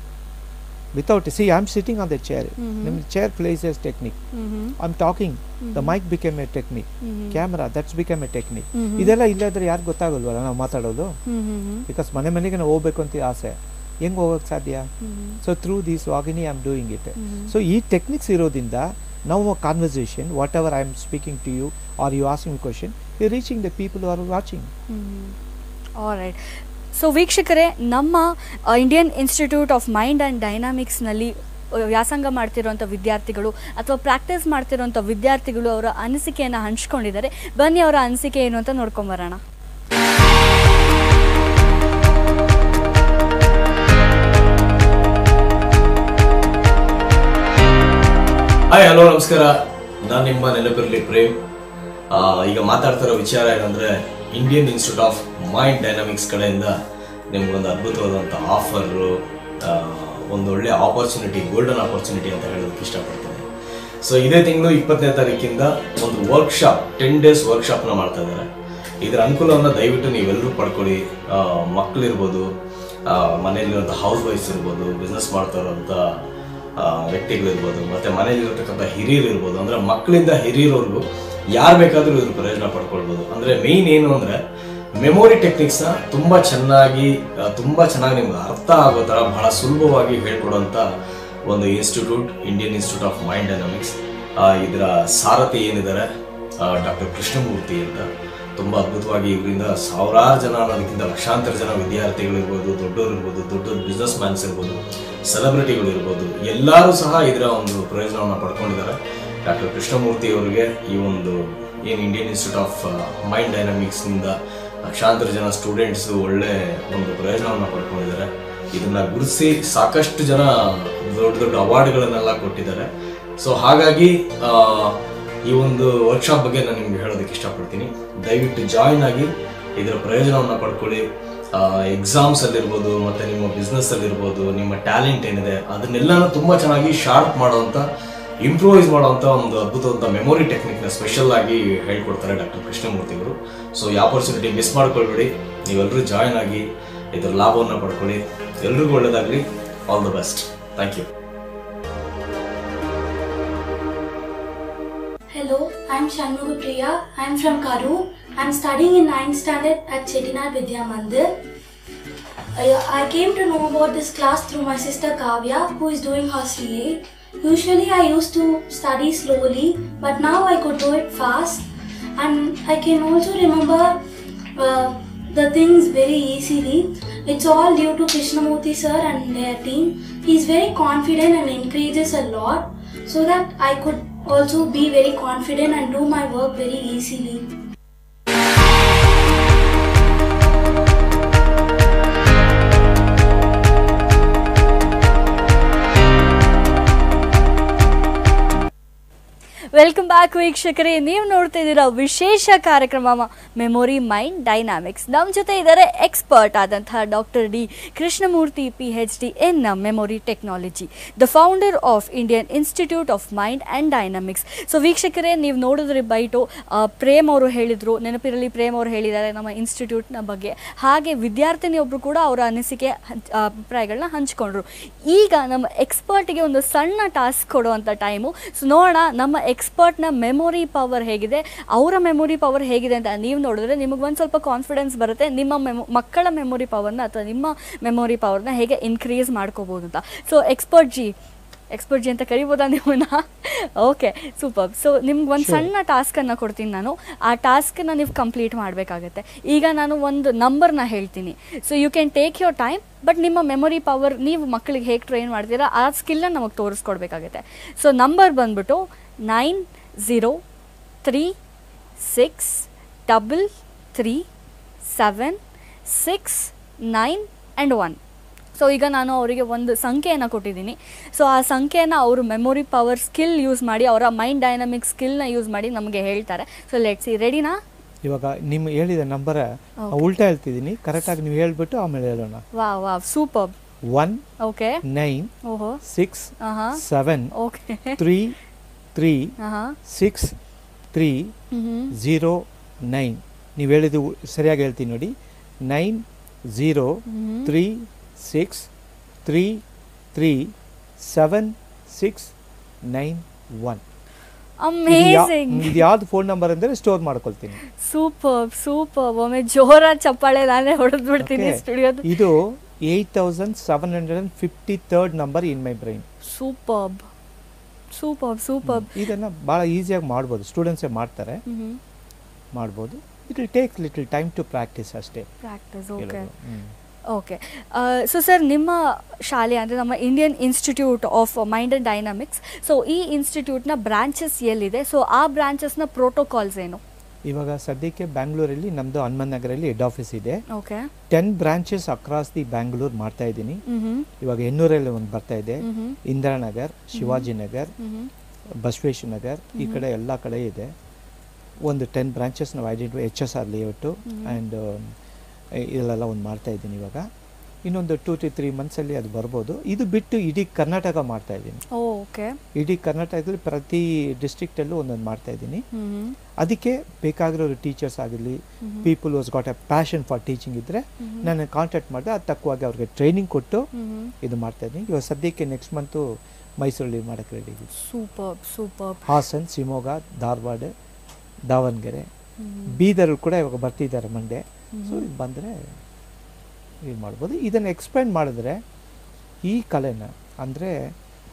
without see I am sitting on the chair. ನಿಮ್ಮ chair place is technique. I am talking, the mike become a technique, camera that's become a technique. ಇದೆಲ್ಲ ಇಲ್ಲದ್ರೆ ಯಾರು ಗೊತ್ತಾಗಲ್ವಲ್ಲ ನಾವು ಮಾತಾಡೋದು. Because ಮನೆಗೆ ನಾವು ಹೋಗ್ಬೇಕು ಅಂತ ಆಸೆ, ಹೆಂಗೆ ಹೋಗೋಕ್ಕೆ ಸಾಧ್ಯ? ಸೊ ಥ್ರೂ ದಿಸ್ ವಾಗಿನಿ I am doing it. So ಈ ಟೆಕ್ನಿಕ್ಸ್ ಇರೋದ್ರಿಂದ now a conversation, whatever I am speaking to you or you asking me question, you're reaching the people who are watching. All right. So ವೀಕ್ಷಕರೇ, ನಮ್ಮ Indian institute of mind and ಡೈನಾಮಿಕ್ಸ್ನಲ್ಲಿ ವ್ಯಾಸಂಗ ಮಾಡ್ತಿರೋಂಥ ವಿದ್ಯಾರ್ಥಿಗಳು ಅಥವಾ practice ಮಾಡ್ತಿರೋಂಥ ವಿದ್ಯಾರ್ಥಿಗಳು ಅವರ ಅನಿಸಿಕೆಯನ್ನು ಹಂಚ್ಕೊಂಡಿದ್ದಾರೆ. ಬನ್ನಿ ಅವರ ಅನಿಸಿಕೆ ಏನು ಅಂತ ನೋಡ್ಕೊಂಬರೋಣ. ಹಾಯ್, ಹಲೋ, ನಮಸ್ಕಾರ. ನಾನು ನಿಮ್ಮ ನೆನಪಿರಲಿ ಪ್ರೇಮ್. ಈಗ ಮಾತಾಡ್ತಿರೋ ವಿಚಾರ ಏನಂದರೆ, Indian institute of mind dynamics ಕಡೆಯಿಂದ ನಿಮ್ಗೊಂದು ಅದ್ಭುತವಾದಂಥ ಆಫರು, ಒಂದು ಒಳ್ಳೆಯ ಆಪರ್ಚುನಿಟಿ, ಗೋಲ್ಡನ್ ಆಪರ್ಚುನಿಟಿ ಅಂತ ಹೇಳೋದಕ್ಕೆ ಇಷ್ಟಪಡ್ತೀನಿ. ಸೊ ಇದೇ ತಿಂಗಳು 20ನೇ ತಾರೀಕಿಂದ ಒಂದು ವರ್ಕ್ಶಾಪ್, 10 days ವರ್ಕ್ಶಾಪ್ನ ಮಾಡ್ತಾ ಇದ್ದಾರೆ. ಇದರ ಅನುಕೂಲವನ್ನು ದಯವಿಟ್ಟು ನೀವೆಲ್ಲರೂ ಪಡ್ಕೊಳ್ಳಿ. ಮಕ್ಕಳಿರ್ಬೋದು, ಮನೆಯಲ್ಲಿರುವಂಥ ಹೌಸ್ ವೈಫ್ಸ್ ಇರ್ಬೋದು, ಬಿಸ್ನೆಸ್ ಮಾಡ್ತಾ ಇರೋಂಥ ವ್ಯಕ್ತಿಗಳಿರ್ಬೋದು, ಮತ್ತು ಮನೆಯಲ್ಲಿರತಕ್ಕಂಥ ಹಿರಿಯರು ಇರ್ಬೋದು. ಅಂದರೆ ಮಕ್ಕಳಿಂದ ಹಿರಿಯರವರೆಗೂ ಯಾರು ಬೇಕಾದರೂ ಇದ್ರ ಪ್ರಯೋಜನ ಪಡ್ಕೊಳ್ಬೋದು. ಅಂದರೆ ಮೇಯ್ನ್ ಏನು ಅಂದರೆ, ಮೆಮೊರಿ ಟೆಕ್ನಿಕ್ಸ್ನ ತುಂಬ ಚೆನ್ನಾಗಿ ನಿಮ್ಗೆ ಅರ್ಥ ಆಗೋ ಥರ ಬಹಳ ಸುಲಭವಾಗಿ ಹೇಳ್ಕೊಡುವಂಥ ಒಂದು institute, Indian institute of mind dynamics. ಇದರ ಸಾರಥಿ ಏನಿದ್ದಾರೆ ಡಾಕ್ಟರ್ ಕೃಷ್ಣಮೂರ್ತಿ ಅಂತ. ತುಂಬ ಅದ್ಭುತವಾಗಿ ಇವರಿಂದ ಸಾವಿರಾರು ಜನ ಅನ್ನೋದಕ್ಕಿಂತ ಲಕ್ಷಾಂತರ ಜನ ವಿದ್ಯಾರ್ಥಿಗಳಿರ್ಬೋದು, ದೊಡ್ಡವರು ಇರ್ಬೋದು, ದೊಡ್ಡ ದೊಡ್ಡ ಬಿಸ್ನೆಸ್ ಮ್ಯಾನ್ಸ್ ಇರ್ಬೋದು, ಸೆಲೆಬ್ರಿಟಿಗಳು ಇರ್ಬೋದು, ಎಲ್ಲರೂ ಸಹ ಇದರ ಒಂದು ಪ್ರಯೋಜನವನ್ನು ಪಡ್ಕೊಂಡಿದ್ದಾರೆ. ಡಾಕ್ಟರ್ ಕೃಷ್ಣಮೂರ್ತಿ ಅವರಿಗೆ ಈ ಒಂದು ಏನು ಇಂಡಿಯನ್ ಇನ್ಸ್ಟಿಟ್ಯೂಟ್ ಆಫ್ ಮೈಂಡ್ ಡೈನಾಮಿಕ್ಸ್ನಿಂದ ಲಕ್ಷಾಂತರ ಜನ ಸ್ಟೂಡೆಂಟ್ಸು ಒಳ್ಳೆ ಒಂದು ಪ್ರಯೋಜನವನ್ನು ಪಡ್ಕೊಂಡಿದ್ದಾರೆ. ಇದನ್ನು ಗುರುತಿಸಿ ಸಾಕಷ್ಟು ಜನ ದೊಡ್ಡ ದೊಡ್ಡ ಅವಾರ್ಡ್ಗಳನ್ನೆಲ್ಲ ಕೊಟ್ಟಿದ್ದಾರೆ. ಸೊ ಹಾಗಾಗಿ ಈ ಒಂದು ವರ್ಕ್ಶಾಪ್ ಬಗ್ಗೆ ನಾನು ನಿಮ್ಗೆ ಹೇಳೋದಕ್ಕೆ ಇಷ್ಟಪಡ್ತೀನಿ. ದಯವಿಟ್ಟು ಜಾಯಿನ್ ಆಗಿ ಇದರ ಪ್ರಯೋಜನವನ್ನು ಪಡ್ಕೊಳ್ಳಿ. ಎಕ್ಸಾಮ್ಸ್ ಅಲ್ಲಿರ್ಬೋದು, ಮತ್ತು ನಿಮ್ಮ ಬಿಸ್ನೆಸ್ ಅಲ್ಲಿರ್ಬೋದು, ನಿಮ್ಮ ಟ್ಯಾಲೆಂಟ್ ಏನಿದೆ ಅದನ್ನೆಲ್ಲನೂ ತುಂಬ ಚೆನ್ನಾಗಿ ಶಾರ್ಪ್ ಮಾಡೋವಂಥ, ಇಂಪ್ರೂವೈಸ್ ಮಾಡೋವಂಥ ಒಂದು ಅದ್ಭುತವಾದ ಮೆಮೊರಿ ಟೆಕ್ನಿಕ್ನ ಸ್ಪೆಷಲ್ ಆಗಿ ಹೇಳ್ಕೊಡ್ತಾರೆ ಡಾಕ್ಟರ್ ಕೃಷ್ಣಮೂರ್ತಿ ಅವರು. ಸೊ ಈ ಆಪರ್ಚುನಿಟಿ ಮಿಸ್ ಮಾಡ್ಕೊಳ್ಬೇಡಿ. ನೀವೆಲ್ಲರೂ ಜಾಯಿನ್ ಆಗಿ ಇದರ ಲಾಭವನ್ನು ಪಡ್ಕೊಳ್ಳಿ. ಎಲ್ರಿಗೂ ಒಳ್ಳೆಯದಾಗಲಿ. All the best. Thank you. Hello, I am Shanmugapriya. I am from Karur. I am studying in 9th standard at Chettinad Vidya Mandir. I came to know about this class through my sister Kavya, who is doing her CA. Usually I used to study slowly, but now I could do it fast. And I can also remember the things very easily. It's all due to Kishnamurthy sir and their team. He is very confident and encourages a lot, so that I could also be very confident and do my work very easily. Welcome back ವೀಕ್ಷಕರೇ. ನೀವು ನೋಡ್ತಾ ಇದ್ದೀರಾ ವಿಶೇಷ ಕಾರ್ಯಕ್ರಮ memory mind dynamics. ನಮ್ಮ ಜೊತೆ ಇದ್ದಾರೆ expert ಆದಂತಹ doctor D Krishnamurthy PhD in memory technology, the founder of Indian institute of mind and dynamics. So ವೀಕ್ಷಕರೇ, ನೀವು ನೋಡಿದ್ರೆ ಬೈಟು ಪ್ರೇಮ್ ಅವರು ಹೇಳಿದರು, ನೆನಪಿರಲಿ ಪ್ರೇಮ್ ಅವರು ಹೇಳಿದ್ದಾರೆ ನಮ್ಮ ಇನ್ಸ್ಟಿಟ್ಯೂಟ್ನ ಬಗ್ಗೆ. ಹಾಗೆ ವಿದ್ಯಾರ್ಥಿನಿಯೊಬ್ಬರು ಕೂಡ ಅವರ ಅನಿಸಿಕೆ ಅಭಿಪ್ರಾಯಗಳನ್ನ ಹಂಚ್ಕೊಂಡ್ರು. ಈಗ ನಮ್ಮ ಎಕ್ಸ್ಪರ್ಟಿಗೆ ಒಂದು ಸಣ್ಣ ಟಾಸ್ಕ್ ಕೊಡುವಂಥ ಟೈಮು. ಸೊ ನೋಡೋಣ ನಮ್ಮ ಎಕ್ಸ್ಪರ್ಟ್ನ ಮೆಮೊರಿ ಪವರ್ ಹೇಗಿದೆ, ಅವರ ಮೆಮೊರಿ ಪವರ್ ಹೇಗಿದೆ ಅಂತ ನೀವು ನೋಡಿದ್ರೆ ನಿಮಗೆ ಒಂದು ಸ್ವಲ್ಪ ಕಾನ್ಫಿಡೆನ್ಸ್ ಬರುತ್ತೆ ನಿಮ್ಮ ಮಕ್ಕಳ ಮೆಮೊರಿ ಪವರ್ನ ಅಥವಾ ನಿಮ್ಮ ಮೆಮೊರಿ ಪವರ್ನ ಹೇಗೆ ಇನ್ಕ್ರೀಸ್ ಮಾಡ್ಕೋಬೋದು ಅಂತ. ಸೊ ಎಕ್ಸ್ಪರ್ಟ್ ಜಿ ಅಂತ ಕರಿಬೋದಾ ನಿಮ್ಮನ್ನ? Okay, super. ಸೊ ನಿಮ್ಗೆ ಒಂದು ಸಣ್ಣ ಟಾಸ್ಕನ್ನು ಕೊಡ್ತೀನಿ ನಾನು. ಆ ಟಾಸ್ಕನ್ನು ನೀವು ಕಂಪ್ಲೀಟ್ ಮಾಡಬೇಕಾಗತ್ತೆ. ಈಗ ನಾನು ಒಂದು ನಂಬರ್ನ ಹೇಳ್ತೀನಿ. So you can take your time, but ನಿಮ್ಮ ಮೆಮೊರಿ ಪವರ್ ನೀವು ಮಕ್ಕಳಿಗೆ ಹೇಗೆ ಟ್ರೈನ್ ಮಾಡ್ತೀರಾ ಆ ಸ್ಕಿಲ್ನ ನಮಗೆ ತೋರಿಸ್ಕೊಡ್ಬೇಕಾಗತ್ತೆ. ಸೊ ನಂಬರ್ ಬಂದ್ಬಿಟ್ಟು 9036337691. ಸೊ ಈಗ ನಾನು ಅವರಿಗೆ ಒಂದು ಸಂಖ್ಯೆಯನ್ನು ಕೊಟ್ಟಿದ್ದೀನಿ. ಸೊ ಆ ಸಂಖ್ಯೆಯನ್ನು ಅವರು ಮೆಮೊರಿ ಪವರ್ ಸ್ಕಿಲ್ ಯೂಸ್ ಮಾಡಿ, ಅವರ ಮೈಂಡ್ ಡೈನಾಮಿಕ್ ಸ್ಕಿಲ್ನ ಯೂಸ್ ಮಾಡಿ ನಮಗೆ ಹೇಳ್ತಾರೆ. So let's see. ರೆಡಿನಾ? ಇವಾಗ ನಿಮ್ಮ ಹೇಳಿದ ನಂಬರ್ ಉಲ್ಟಾ ಹೇಳ್ತಿದ್ದೀನಿ, ಕರೆಕ್ಟಾಗಿ ನೀವು ಹೇಳ್ಬಿಟ್ಟು ಆಮೇಲೆ ಹೇಳೋಣ. Wow, super. 1 ಓಕೆ 9 ಓಹೋ 6 7 ಓಕೆ 3 3 6 3 0 9. ನೀವು ಹೇಳಿದ್ದು ಸರಿಯಾಗಿ ಹೇಳ್ತೀನಿ ನೋಡಿ. 9 0 3 6 3 3 7 6 9 1. ಅಮೇಜಿಂಗ್. ಇದು ಯಾವ್ದು ಫೋನ್ ನಂಬರ್ ಅಂದರೆ ಸ್ಟೋರ್ ಮಾಡ್ಕೊಳ್ತೀನಿ. ಸೂಪರ್. ಒಮ್ಮೆ ಜೋರ ಚಪ್ಪಾಳೆ ನಾನೇ ಹೊಡೆದು ಬಿಡ್ತೀನಿ ಸ್ಟುಡಿಯೋದು. ಇದು 8753rd number in my brain. Super. ಇದನ್ನ ಬಹಳ ಈಸಿಯಾಗಿ ಮಾಡ್ಬೋದು, ಸ್ಟೂಡೆಂಟ್ಸೇ ಮಾಡ್ತಾರೆ, ಮಾಡ್ಬೋದು. It will take little time to practice ಅಷ್ಟೇ. ಓಕೆ. ಸೊ ಸರ್, ನಿಮ್ಮ ಶಾಲೆ ಅಂದರೆ ನಮ್ಮ Indian institute of mind and dynamics, so ಈ ಇನ್ಸ್ಟಿಟ್ಯೂಟ್ನ ಬ್ರಾಂಚಸ್ ಎಲ್ಲಿದೆ? ಸೊ ಆ ಬ್ರಾಂಚಸ್ನ ಪ್ರೋಟೋಕಾಲ್ಸ್ ಏನು? ಇವಾಗ ಸದ್ಯಕ್ಕೆ ಬ್ಯಾಂಗ್ಳೂರಲ್ಲಿ ನಮ್ಮದು ಹನುಮನ್ ನಗರಲ್ಲಿ ಹೆಡ್ ಆಫೀಸ್ ಇದೆ. Okay. 10 branches across the Bangalore ಮಾಡ್ತಾ ಇದ್ದೀನಿ. ಇವಾಗ ಎನ್ನೂರಲ್ಲಿ ಒಂದು ಬರ್ತಾ ಇದೆ, ಇಂದಿರಾನಗರ್, ಶಿವಾಜಿನಗರ್, ಬಸವೇಶ್ವರ ನಗರ್, ಈ ಕಡೆ ಎಲ್ಲ ಕಡೆ ಇದೆ. ಒಂದು 10 ಬ್ರಾಂಚಸ್ ನಾವು ಐಡೆಂಟಿಫೈ, HSR ಲೇಔಟು ಆ್ಯಂಡ್ ಇಲ್ಲೆಲ್ಲ ಒಂದು ಮಾಡ್ತಾ ಇದ್ದೀನಿ. ಇವಾಗ ಇನ್ನೊಂದು 2 to 3 ಮಂತ್ಸಲ್ಲಿ ಅದು ಬರ್ಬೋದು. ಇದು ಬಿಟ್ಟು ಇಡೀ ಕರ್ನಾಟಕ ಮಾಡ್ತಾ ಇದ್ದೀನಿ. ಓಕೆ. ಇಡೀ ಕರ್ನಾಟಕದಲ್ಲಿ ಪ್ರತಿ ಡಿಸ್ಟ್ರಿಕ್ಟಲ್ಲೂ ಒಂದೊಂದು ಮಾಡ್ತಾ ಇದ್ದೀನಿ. ಅದಕ್ಕೆ ಬೇಕಾಗಿರೋ ಟೀಚರ್ಸ್ ಆಗಿರಲಿ, people was got a passion for teaching ಇದ್ದರೆ ನಾನು ಕಾಂಟ್ಯಾಕ್ಟ್ ಮಾಡಿದೆ, ಅದು ತಕ್ಕವಾಗಿ ಅವ್ರಿಗೆ ಟ್ರೈನಿಂಗ್ ಕೊಟ್ಟು ಇದು ಮಾಡ್ತಾ ಇದ್ದೀನಿ. ಇವಾಗ ಸದ್ಯಕ್ಕೆ ನೆಕ್ಸ್ಟ್ ಮಂತು ಮೈಸೂರಲ್ಲಿ ಮಾಡೋಕ್ಕೆ ರೆಡಿ ಇದೆ. ಸೂಪರ್. ಹಾಸನ್, ಶಿವಮೊಗ್ಗ, ಧಾರವಾಡ, ದಾವಣಗೆರೆ, ಬೀದರ್ ಕೂಡ ಇವಾಗ ಬರ್ತಿದ್ದಾರೆ ಮಂಡೆ. ಸೊ ಇದು ಬಂದರೆ ಇದು ಮಾಡ್ಬೋದು. ಇದನ್ನು ಎಕ್ಸ್ಪ್ಲೇನ್ ಮಾಡಿದ್ರೆ ಈ ಕಲೆನ ಅಂದರೆ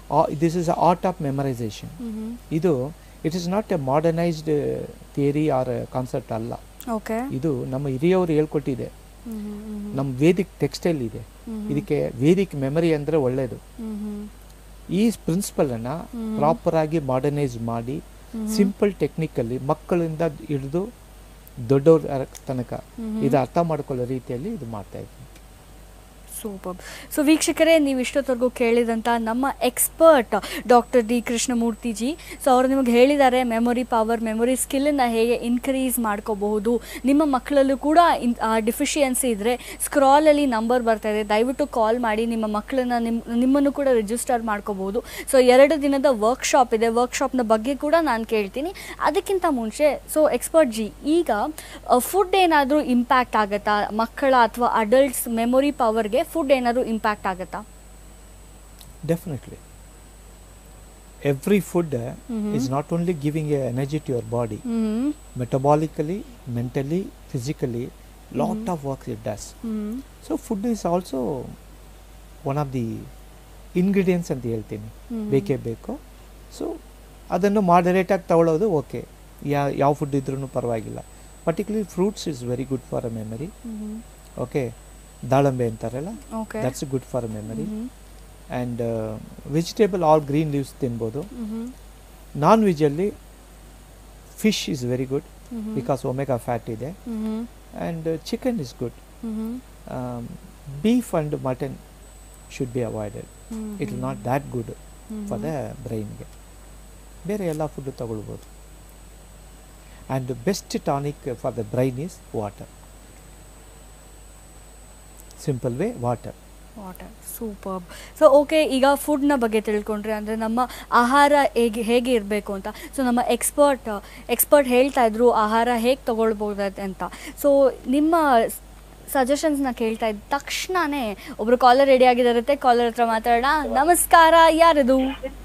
this is art of memorization. ಇದು it is not a modernized theory or concept ಅಲ್ಲ. ಓಕೆ. ಇದು ನಮ್ಮ ಹಿರಿಯವರು ಹೇಳ್ಕೊಟ್ಟಿದೆ, ನಮ್ಮ ವೇದಿಕ್ ಟೆಕ್ಸ್ಟೈಲ್ ಇದೆ. ಇದಕ್ಕೆ ವೇದಿಕ್ ಮೆಮರಿ ಅಂದರೆ ಒಳ್ಳೆಯದು. ಈ ಪ್ರಿನ್ಸಿಪಲನ್ನು ಪ್ರಾಪರಾಗಿ ಮಾಡರ್ನೈಸ್ ಮಾಡಿ ಸಿಂಪಲ್ ಟೆಕ್ನಿಕಲ್ಲಿ ಮಕ್ಕಳಿಂದ ಹಿಡಿದು ದೊಡ್ಡವ್ರ ತನಕ ಇದು ಅರ್ಥ ಮಾಡ್ಕೊಳ್ಳೋ ರೀತಿಯಲ್ಲಿ ಇದು ಮಾಡ್ತಾ ಇದ್ದೀನಿ. ಸೂಪರ್. ಸೊ ವೀಕ್ಷಕರೇ, ನೀವು ಇಷ್ಟೊತ್ತವರೆಗೂ ಕೇಳಿದಂಥ ನಮ್ಮ expert doctor D Krishnamurthy ji. So ಅವರು ನಿಮಗೆ ಹೇಳಿದ್ದಾರೆ ಮೆಮೊರಿ ಪವರ್, ಮೆಮೊರಿ ಸ್ಕಿಲ್ಲನ್ನು ಹೇಗೆ ಇನ್ಕ್ರೀಸ್ ಮಾಡ್ಕೋಬಹುದು. ನಿಮ್ಮ ಮಕ್ಕಳಲ್ಲೂ ಕೂಡ ಡಿಫಿಷಿಯನ್ಸಿ ಇದ್ದರೆ ಸ್ಕ್ರಾಲಲ್ಲಿ ನಂಬರ್ ಬರ್ತಾ ಇದೆ, ದಯವಿಟ್ಟು ಕಾಲ್ ಮಾಡಿ ನಿಮ್ಮ ಮಕ್ಕಳನ್ನ ನಿಮ್ಮನ್ನು ಕೂಡ ರಿಜಿಸ್ಟರ್ ಮಾಡ್ಕೋಬಹುದು. ಸೊ 2 ದಿನದ ವರ್ಕ್ಶಾಪ್ ಇದೆ, ವರ್ಕ್ಶಾಪ್ನ ಬಗ್ಗೆ ಕೂಡ ನಾನು ಕೇಳ್ತೀನಿ. ಅದಕ್ಕಿಂತ ಮುಂಚೆ ಸೊ ಎಕ್ಸ್ಪರ್ಟ್ ಜಿ, ಈಗ ಫುಡ್ ಏನಾದರೂ ಇಂಪ್ಯಾಕ್ಟ್ ಆಗುತ್ತಾ ಮಕ್ಕಳ ಅಥವಾ ಅಡಲ್ಟ್ಸ್ ಮೆಮೊರಿ ಪವರ್ಗೆ? ಫುಡ್ ಏನಾದರೂ ಇಂಪ್ಯಾಕ್ಟ್ ಆಗುತ್ತಾ? Definitely. Every food is not only giving a energy to your body, metabolically, mentally, physically, lot of work it does. So food is also one of the ingredients ಅಂತ ಹೇಳ್ತೀನಿ, ಬೇಕೇ ಬೇಕು. So ಅದನ್ನು moderate ಆಗಿ ತಗೊಳ್ಳೋದು okay, ಯಾವ food ಇದ್ರೂ ಪರವಾಗಿಲ್ಲ. Particularly fruits is very good for a memory. Okay, ದಾಳಂಬೆ ಅಂತಾರಲ್ಲ, that's good for memory. And vegetable all green leaves ತಿನ್ಬೋದು. ನಾನ್ ವೆಜ್ಜಲ್ಲಿ fish is very good because omega fat ಇದೆ. And chicken is good. Beef and mutton should be avoided. It is not that good for the ಬ್ರೈನ್ಗೆ. ಬೇರೆ ಎಲ್ಲ food ತಗೊಳ್ಬೋದು. And best tonic for the brain is water. Simple way, water. Super. So okay, ಈಗ ಫುಡ್ನ ಬಗ್ಗೆ ತಿಳ್ಕೊಂಡ್ರೆ, ಅಂದರೆ ನಮ್ಮ ಆಹಾರ ಹೇಗೆ ಇರಬೇಕು ಅಂತ. ಸೊ ನಮ್ಮ ಎಕ್ಸ್ಪರ್ಟ್ ಹೇಳ್ತಾ ಇದ್ರು ಆಹಾರ ಹೇಗೆ ತಗೊಳ್ಬೋದು ಅಂತ. ಸೊ ನಿಮ್ಮ ಸಜೆಷನ್ಸ್ನ ಕೇಳ್ತಾ ಇದ್ದ ತಕ್ಷಣನೇ ಒಬ್ರು ಕಾಲರ್ ರೆಡಿ ಆಗಿದಾರತ್ತೆ. ಕಾಲರ್ ಹತ್ರ ಮಾತಾಡೋಣ. ನಮಸ್ಕಾರ, ಯಾರದು?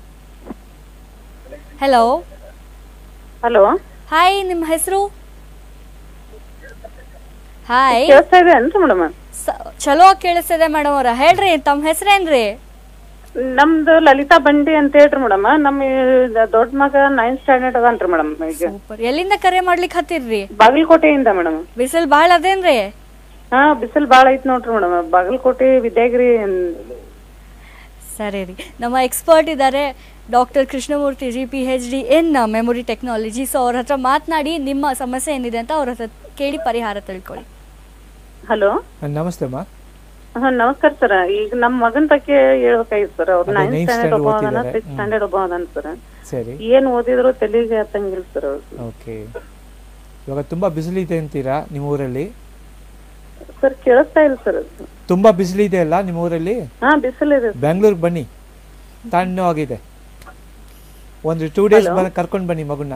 ಹಲೋ. ಹಲೋ, ಹಾಯ್, ನಿಮ್ಮ ಹೆಸರು? Hi, madam. ಚಲೋ ಕೇಳಿಸ್ತಿದೆ ಮೇಡಮ್ ಅವರ. ಹೇಳ್ರಿ, ತಮ್ಮ ಹೆಸರೇನ್ರಿ? ನಮ್ದು ಲಲಿತಾ ಬಂಡಿ ಅಂತ ಹೇಳ್ರಿ ಮೇಡಮ್. ನಮ್ಮ ದೊಡ್ಡ ಮಗ 9th ಸ್ಟ್ಯಾಂಡರ್ಡ್ ಅದನ್ರಿ ಮೇಡಮ್. ಎಲ್ಲಿಂದ ಕರೆ ಮಾಡ್ಲಿಕ್ಕೆ ಹತ್ತಿರ್ರಿ? ಬಾಗಲಕೋಟೆಯಿಂದ ಮೇಡಮ್. ಬಿಸಿಲು ಬಾಳ ಅದೇನ್ರಿ? ಹಾ, ಬಿಸಿಲು ಬಾಳ ಐತ್ ನೋಡ್ರಿ ಮೇಡಮ್, ಬಾಗಲಕೋಟೆ ವಿದ್ಯಾಗಿರಿ. ಸರಿ ರೀ, ನಮ್ಮ ಎಕ್ಸ್ಪರ್ಟ್ ಇದ್ದಾರೆ doctor Krishnamurthy ji, PhD in memory technology. So ಅವ್ರ ಹತ್ರ ಮಾತನಾಡಿ ನಿಮ್ಮ ಸಮಸ್ಯೆ ಏನಿದೆ ಅಂತ ಅವ್ರ ಹತ್ರ ಕೇಳಿ ಪರಿಹಾರ ತಿಳ್ಕೊಳ್ಳಿ. ಹಲೋ, ನಮಸ್ತೆ ಅಮ್ಮ. ನಮಸ್ಕಾರ ಸರ್. ಈಗ ನಮ್ಮ ಮಗನ ಬಗ್ಗೆ ಹೇಳ್ಬೇಕಾಗಿತ್ತು ಸರ್. ಅವ್ರು 9th ಸ್ಟ್ಯಾಂಡರ್ಡ್ ಒಬ್ಬ ಅದಾನ, 6th ಸ್ಟ್ಯಾಂಡರ್ಡ್ ಒಬ್ಬ ಅದಾನ ಸರ್. ಸರಿ, ಏನ್ ಓದಿದ್ರು ತಲೆಗೆ ಹತ್ತಂಗಿಲ್ಲ ಸರ್ ಅವ್ರು. ಓಕೆ, ಇವಾಗ ತುಂಬಾ ಬಿಸಿಲಿದೆ ಅಂತೀರಾ ನಿಮ್ಮ ಊರಲ್ಲಿ? ಸರ್ ಕೇಳಿಸ್ತಾ ಇಲ್ಲ ಸರ್. ತುಂಬಾ ಬಿಸಿಲಿದೆ ಅಲ್ಲ ನಿಮ್ಮ ಊರಲ್ಲಿ? ಹಾ, ಬಿಸಿಲಿದೆ. ಬೆಂಗಳೂರಿಗೆ ಬನ್ನಿ, ತಣ್ಣವಾಗಿದೆ. ಒಂದು 2 ಡೇಸ್ ಕರ್ಕೊಂಡು ಬನ್ನಿ ಮಗುನ.